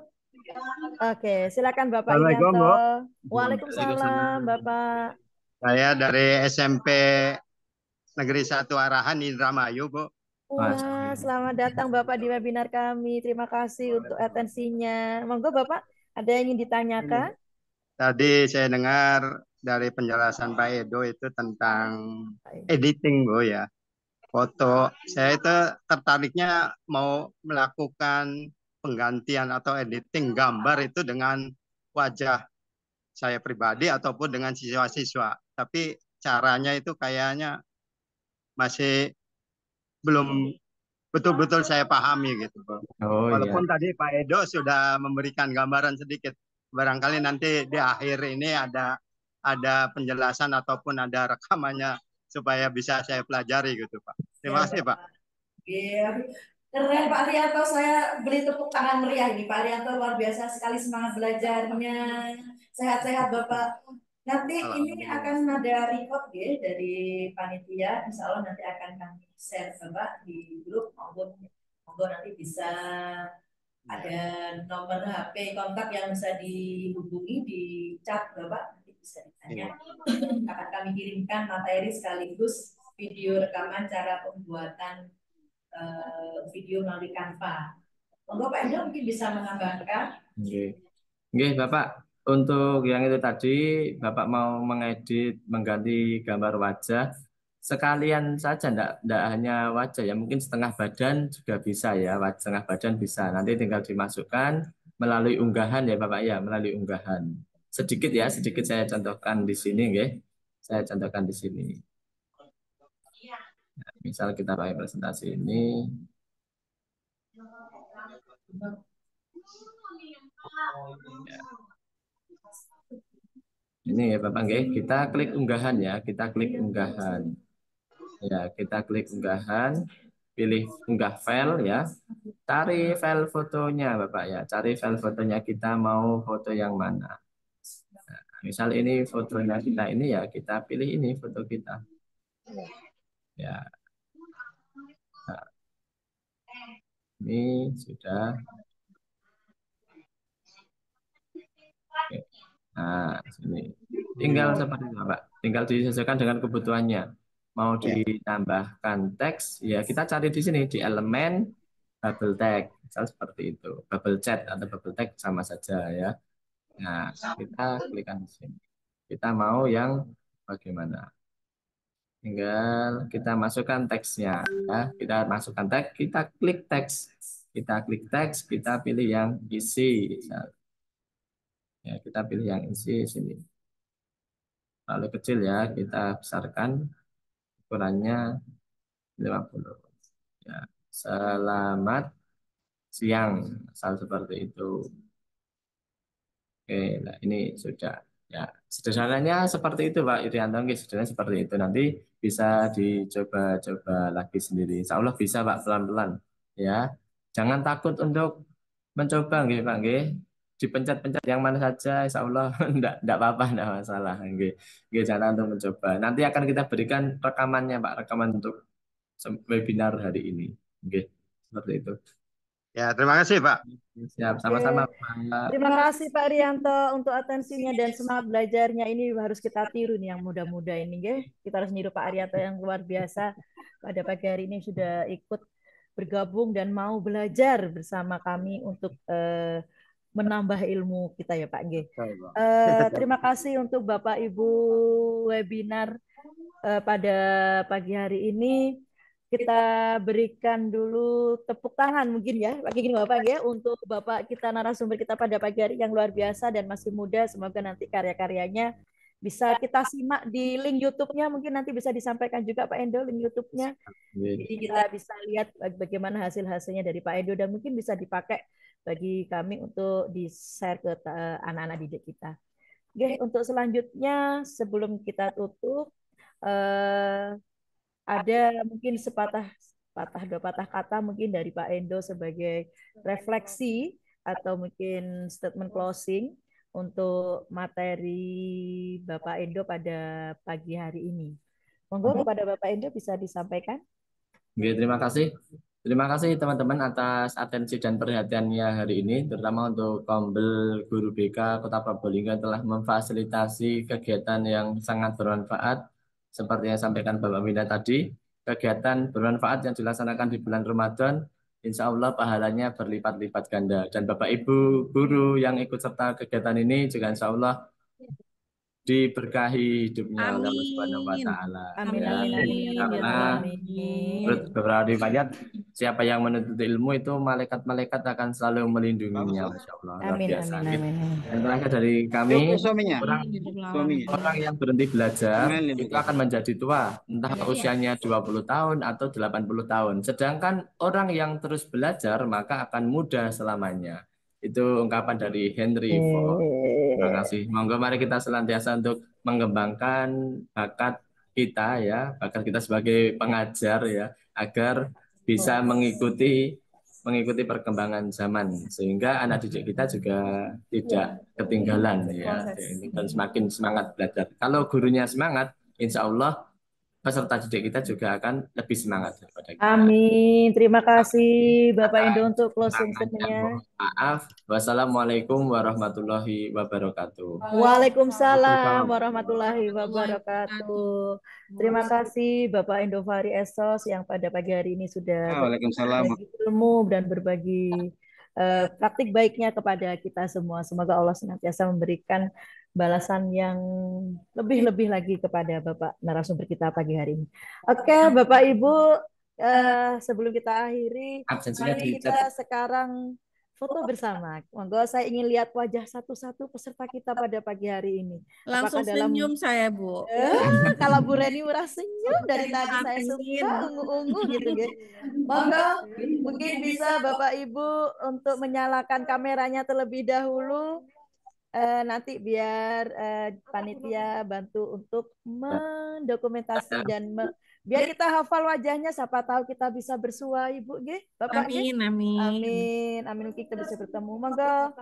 Oke, silakan Bapak Assalamualaikum, Irianto. Bu. Waalaikumsalam Bapak. Saya dari S M P Negeri satu Arahan Indramayu, Bu. Wah, selamat datang Bapak di webinar kami. Terima kasih untuk atensinya. Monggo Bapak, ada yang ingin ditanyakan? Tadi saya dengar dari penjelasan Pak Edo itu tentang editing, Bu ya. Foto. Saya itu tertariknya mau melakukan penggantian atau editing gambar itu dengan wajah saya pribadi ataupun dengan siswa-siswa. Tapi caranya itu kayaknya masih belum betul-betul saya pahami gitu, Bang. Oh, Walaupun iya. tadi Pak Edo sudah memberikan gambaran sedikit. Barangkali nanti di akhir ini ada ada penjelasan ataupun ada rekamannya supaya bisa saya pelajari gitu, Pak. Terima kasih, Pak. Iya, keren Pak Rianto. Saya beri tepuk tangan meriah ini. Pak Rianto luar biasa sekali semangat belajarnya. Sehat-sehat Bapak. Nanti ini akan ada record ya dari panitia. Insya Allah nanti akan kami share Bapak di grup maupun monggo nanti bisa ada nomor H P kontak yang bisa dihubungi di chat Bapak, nanti bisa ditanya. Akan kami kirimkan materi sekaligus video rekaman cara pembuatan uh, video melalui Canva. Monggo Pak Endo mungkin bisa menambahkan. Oke. Oke, Bapak. Untuk yang itu tadi, Bapak mau mengedit, mengganti gambar wajah, sekalian saja, enggak, enggak hanya wajah ya, mungkin setengah badan juga bisa ya, wajah setengah badan bisa. Nanti tinggal dimasukkan melalui unggahan ya Bapak ya, melalui unggahan. Sedikit ya, sedikit saya contohkan di sini, ya. Saya contohkan di sini. Nah, misal kita pakai presentasi ini. Ya. Ini ya Bapak, nggih. Kita klik unggahan ya, kita klik unggahan. Ya, kita klik unggahan, pilih unggah file ya. Cari file fotonya Bapak ya, cari file fotonya, kita mau foto yang mana. Nah, misal ini fotonya kita ini ya, kita pilih ini foto kita. Ya. Nah, ini sudah. Oke. Nah, sini. Tinggal seperti itu, Pak. Tinggal disesuaikan dengan kebutuhannya. Mau ditambahkan teks, ya kita cari di sini di elemen bubble tag, misal seperti itu. Bubble chat atau bubble tag sama saja ya. Nah, kita klikkan di sini. Kita mau yang bagaimana? Tinggal kita masukkan teksnya, ya. Kita masukkan teks, kita klik teks, kita klik teks, kita pilih yang isi, misal. Ya, kita pilih yang isi sini. Lalu kecil ya, kita besarkan ukurannya lima puluh. Ya, selamat siang, misal seperti itu. Oke, nah ini sudah ya sederhananya seperti itu Pak Irianto, sederhananya seperti itu. Nanti bisa dicoba-coba lagi sendiri. Insya Allah bisa Pak, pelan-pelan ya. Jangan takut untuk mencoba nggih Pak nggih. Dipencet-pencet yang mana saja, Insya Allah enggak enggak apa-apa, enggak masalah nggih. Nggih, jangan untuk mencoba. Nanti akan kita berikan rekamannya Pak, rekaman untuk webinar hari ini. Nggih, seperti itu. Ya, terima kasih Pak. Siap, Oke. sama-sama Pak. Terima kasih Pak Rianto untuk atensinya dan semangat belajarnya. Ini harus kita tiru nih yang muda-muda ini, ya. Kita harus niru Pak Rianto yang luar biasa pada pagi hari ini sudah ikut bergabung dan mau belajar bersama kami untuk eh, menambah ilmu kita ya Pak G. Eh, terima kasih untuk Bapak Ibu webinar eh, pada pagi hari ini. Kita berikan dulu tepuk tangan mungkin ya, Pak Gini Bapak ya, untuk Bapak kita narasumber kita pada pagi hari yang luar biasa dan masih muda. Semoga nanti karya-karyanya bisa kita simak di link YouTube-nya, mungkin nanti bisa disampaikan juga Pak Endo link YouTube-nya. Jadi kita bisa lihat bagaimana hasil-hasilnya dari Pak Endo dan mungkin bisa dipakai bagi kami untuk di-share ke anak-anak didik kita. Oke, untuk selanjutnya sebelum kita tutup, eh, ada mungkin sepatah patah dua patah kata mungkin dari Pak Endo sebagai refleksi atau mungkin statement closing untuk materi Bapak Endo pada pagi hari ini. Monggo kepada Bapak Endo bisa disampaikan. Oke, terima kasih. Terima kasih teman-teman atas atensi dan perhatiannya hari ini, terutama untuk Kombel Guru B K Kota Probolinggo telah memfasilitasi kegiatan yang sangat bermanfaat. Seperti yang sampaikan Bapak Winda tadi, kegiatan bermanfaat yang dilaksanakan di bulan Ramadan, insya Allah pahalanya berlipat-lipat ganda. Dan Bapak Ibu guru yang ikut serta kegiatan ini juga insya Allah diberkahi hidupnya oleh Allah Subhanahu wa taala. Amin, Ya, amin, amin, karena menurut beberapa riwayat siapa yang menuntut ilmu itu malaikat-malaikat akan selalu melindunginya, Masya Allah, luar Amin, biasa. amin, amin. Dan terakhir dari kami, Suaminya. orang, Suaminya. orang yang berhenti belajar itu akan menjadi tua, entah usianya dua puluh tahun atau delapan puluh tahun. Sedangkan orang yang terus belajar maka akan muda selamanya. Itu ungkapan dari Henry Ford. Terima kasih. Monggo mari kita senantiasa untuk mengembangkan bakat kita ya, bakat kita sebagai pengajar ya, agar bisa mengikuti mengikuti perkembangan zaman sehingga anak didik kita juga tidak ketinggalan ya, dan semakin semangat belajar. Kalau gurunya semangat, insya Allah peserta didik kita juga akan lebih semangat daripada kita. Amin. Terima kasih Bapak Endo untuk closing statement-nya. Maaf. Wassalamualaikum warahmatullahi wabarakatuh. Waalaikumsalam warahmatullahi wabarakatuh. Terima kasih Bapak Endo Fahri Esos yang pada pagi hari ini sudah Waalaikumsalam. berbagi ilmu dan berbagi uh, praktik baiknya kepada kita semua. Semoga Allah senantiasa memberikan balasan yang lebih-lebih lagi kepada Bapak narasumber kita pagi hari ini. Oke, Bapak Ibu, uh, sebelum kita akhiri, mari kita sekarang foto bersama. Monggo, saya ingin lihat wajah satu-satu peserta kita pada pagi hari ini. Langsung Apakah dalam... senyum saya, Bu. Eh, kalau Bu Reni murah senyum dari tadi saya suka ungu-ungu gitu ya. Monggo, mungkin bisa Bapak Ibu untuk menyalakan kameranya terlebih dahulu. Uh, nanti biar uh, panitia bantu untuk mendokumentasi dan me biar kita hafal wajahnya, siapa tahu kita bisa bersua Ibu G, Bapak G. Amin, amin. Amin, amin, mungkin kita bisa bertemu. Monggo.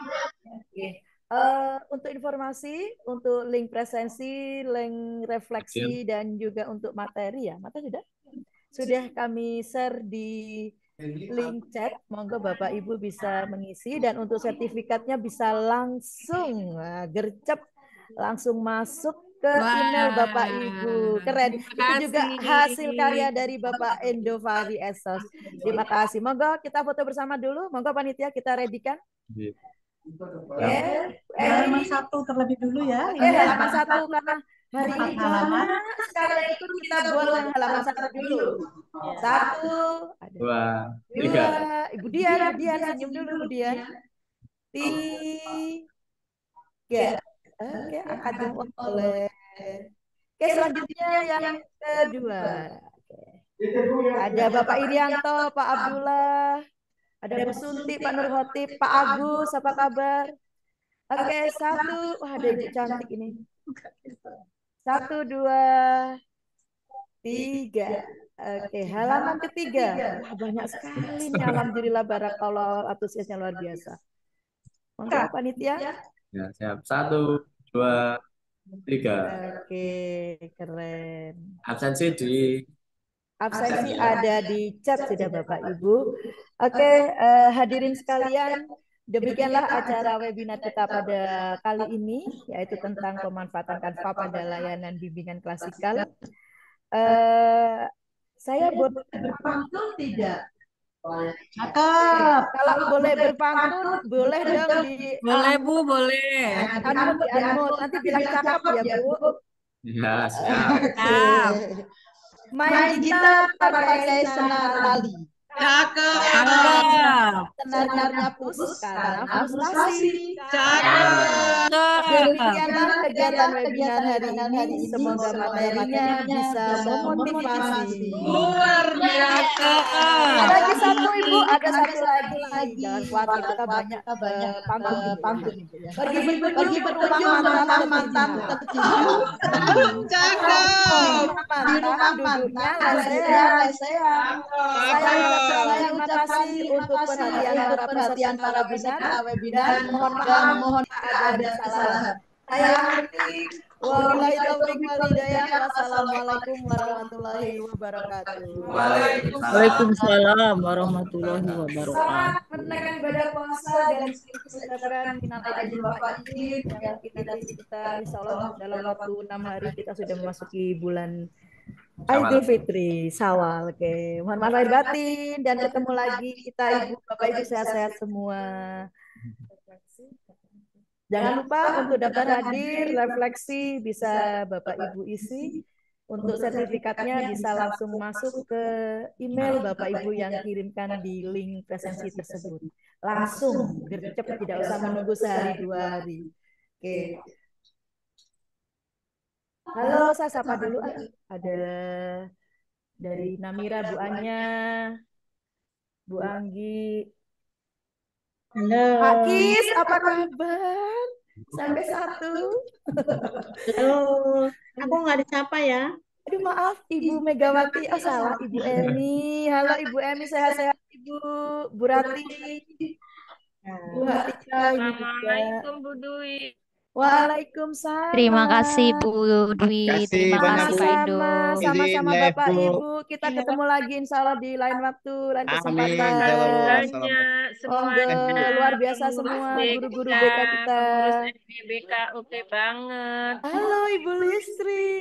Oke. Uh, untuk informasi, untuk link presensi, link refleksi dan juga untuk materi ya, materi sudah sudah kami share di link chat, monggo Bapak Ibu bisa mengisi dan untuk sertifikatnya bisa langsung nah, gercep langsung masuk ke Wah, email Bapak Ibu. Keren. Itu juga hasil karya dari Bapak Endo Fahri Esos. Terima kasih. Monggo kita foto bersama dulu. Monggo panitia kita redikan. Ya. Halaman satu terlebih dulu ya. Eh, halaman satu karena hari ini halaman sekarang itu kita buat yang halaman satu dulu. Satu, dua, tiga. Ibu Dian, Ibu Dian senyum dulu Ibu Dian. Tiga. Oke, angkat jempol oleh. Oke, selanjutnya yang kedua. Ada Bapak Irianto, Pak Abdullah, ada Bu Sunti, Pak Nur Hotip, Pak Agus, apa kabar? Oke, satu. Wah, ada ibu cantik ini. Satu, dua, tiga. Oke, halaman ketiga. Wah, banyak sekali nih. Alhamdulillah, barakallah, antusiasnya luar biasa. Monggo, panitia. Ya, siap. Satu, dua, tiga. Oke, keren. Absensi di Absensi ada di chat sudah Bapak Ibu. Oke, eh, hadirin sekalian, demikianlah acara webinar kita pada kali ini, yaitu tentang pemanfaatan Canva pada layanan bimbingan klasikal. Eh, saya boleh berpantun tidak? Cakep. Kalau boleh berpantun, boleh dong di Boleh Bu, boleh. Anmut, di Anmut. Nanti bilang cakep ya Bu. Ya, siap. Siap. Main gitar pakai senar tali. Cakep. Cakep. Senarnya putus karena frustasi. Cakep. Demikianlah kegiatan webinar hari ini. Semoga materinya bisa memotivasi. Luar biasa. Ada lagi satu Ibu, ada satu lagi. Jangan khawatir, kita banyak banyak pantun pantun. Pergi pergi berumah mantan mantan tertuju. Cakep. Di rumah duduknya lesehan lesehan. Saya terima kasih untuk perhatian para perhatian para webinar webinar. Mohon maaf mohon ada kesalahan. Saya akhiri. Wabillahi taufiq wal hidayah. Wassalamualaikum warahmatullahi wabarakatuh. Waalaikumsalam warahmatullahi wabarakatuh. Selamat menunaikan ibadah puasa dan kesadaran minal aidin wal faizin yang kita kita insya Allah dalam waktu enam hari kita sudah memasuki bulan Idul Fitri, Syawal. Oke, mohon maaf lahir batin dan ketemu lagi kita Ibu Bapak Ibu sehat-sehat semua. Jangan lupa untuk daftar hadir, refleksi bisa Bapak Ibu isi. Untuk sertifikatnya bisa langsung masuk ke email Bapak Ibu yang kirimkan di link presensi tersebut. Langsung, biar cepat, tidak usah menunggu sehari dua hari. Oke. Halo, saya sapa dulu. Ah, ada dari Namira, Bu Anya, Bu Anggi. Halo. Pak Kis, apa kabar? Sampai satu. Halo. Aku nggak disapa ya. Aduh maaf, Ibu Megawati. Oh salah, Ibu Emi. Halo Ibu Emi, sehat-sehat Ibu. Bu Rati. Bu Hatika ini juga. Assalamualaikum Bu Dwi. Waalaikumsalam. Terima kasih Bu Dwi, Kasih terima banyak, kasih Bu. Pak Edo. Sama, sama-sama Izin, Bapak Bu. Ibu. Kita ketemu lagi insya Allah di lain waktu, lain Amin. kesempatan. Insyaallah. Monggo, luar biasa semua guru-guru B K kita. Pengurus S D B K oke banget. Halo Ibu Listri.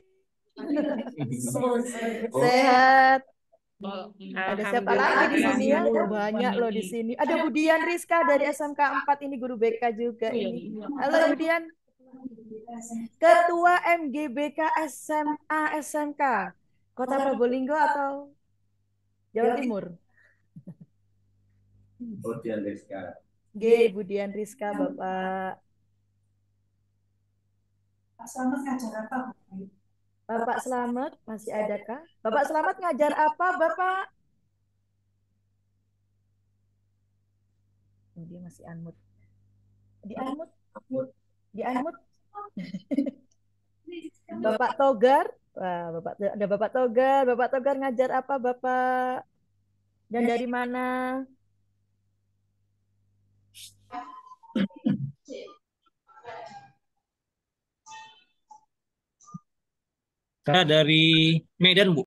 Sehat. Ada siapa lagi di sini ya? Oh, banyak loh di sini. Ada Bu Dian Rizka dari S M K empat ini guru B K juga ini. Halo Bu Dian. Ketua M G B K S M A S M K Kota Probolinggo atau Jawa Timur? Budian Rizka. G, Bu Dian Rizka, Bapak. Pak Slamet ngajar apa? Bapak Slamet masih ada kah? Bapak Slamet ngajar apa, Bapak? Oh, dia masih unmute. Di unmute? Di unmute? Bapak Togar? Wah, Bapak ada Bapak Togar. Bapak Togar ngajar apa, Bapak? Dan dari mana? Saya dari Medan, Bu.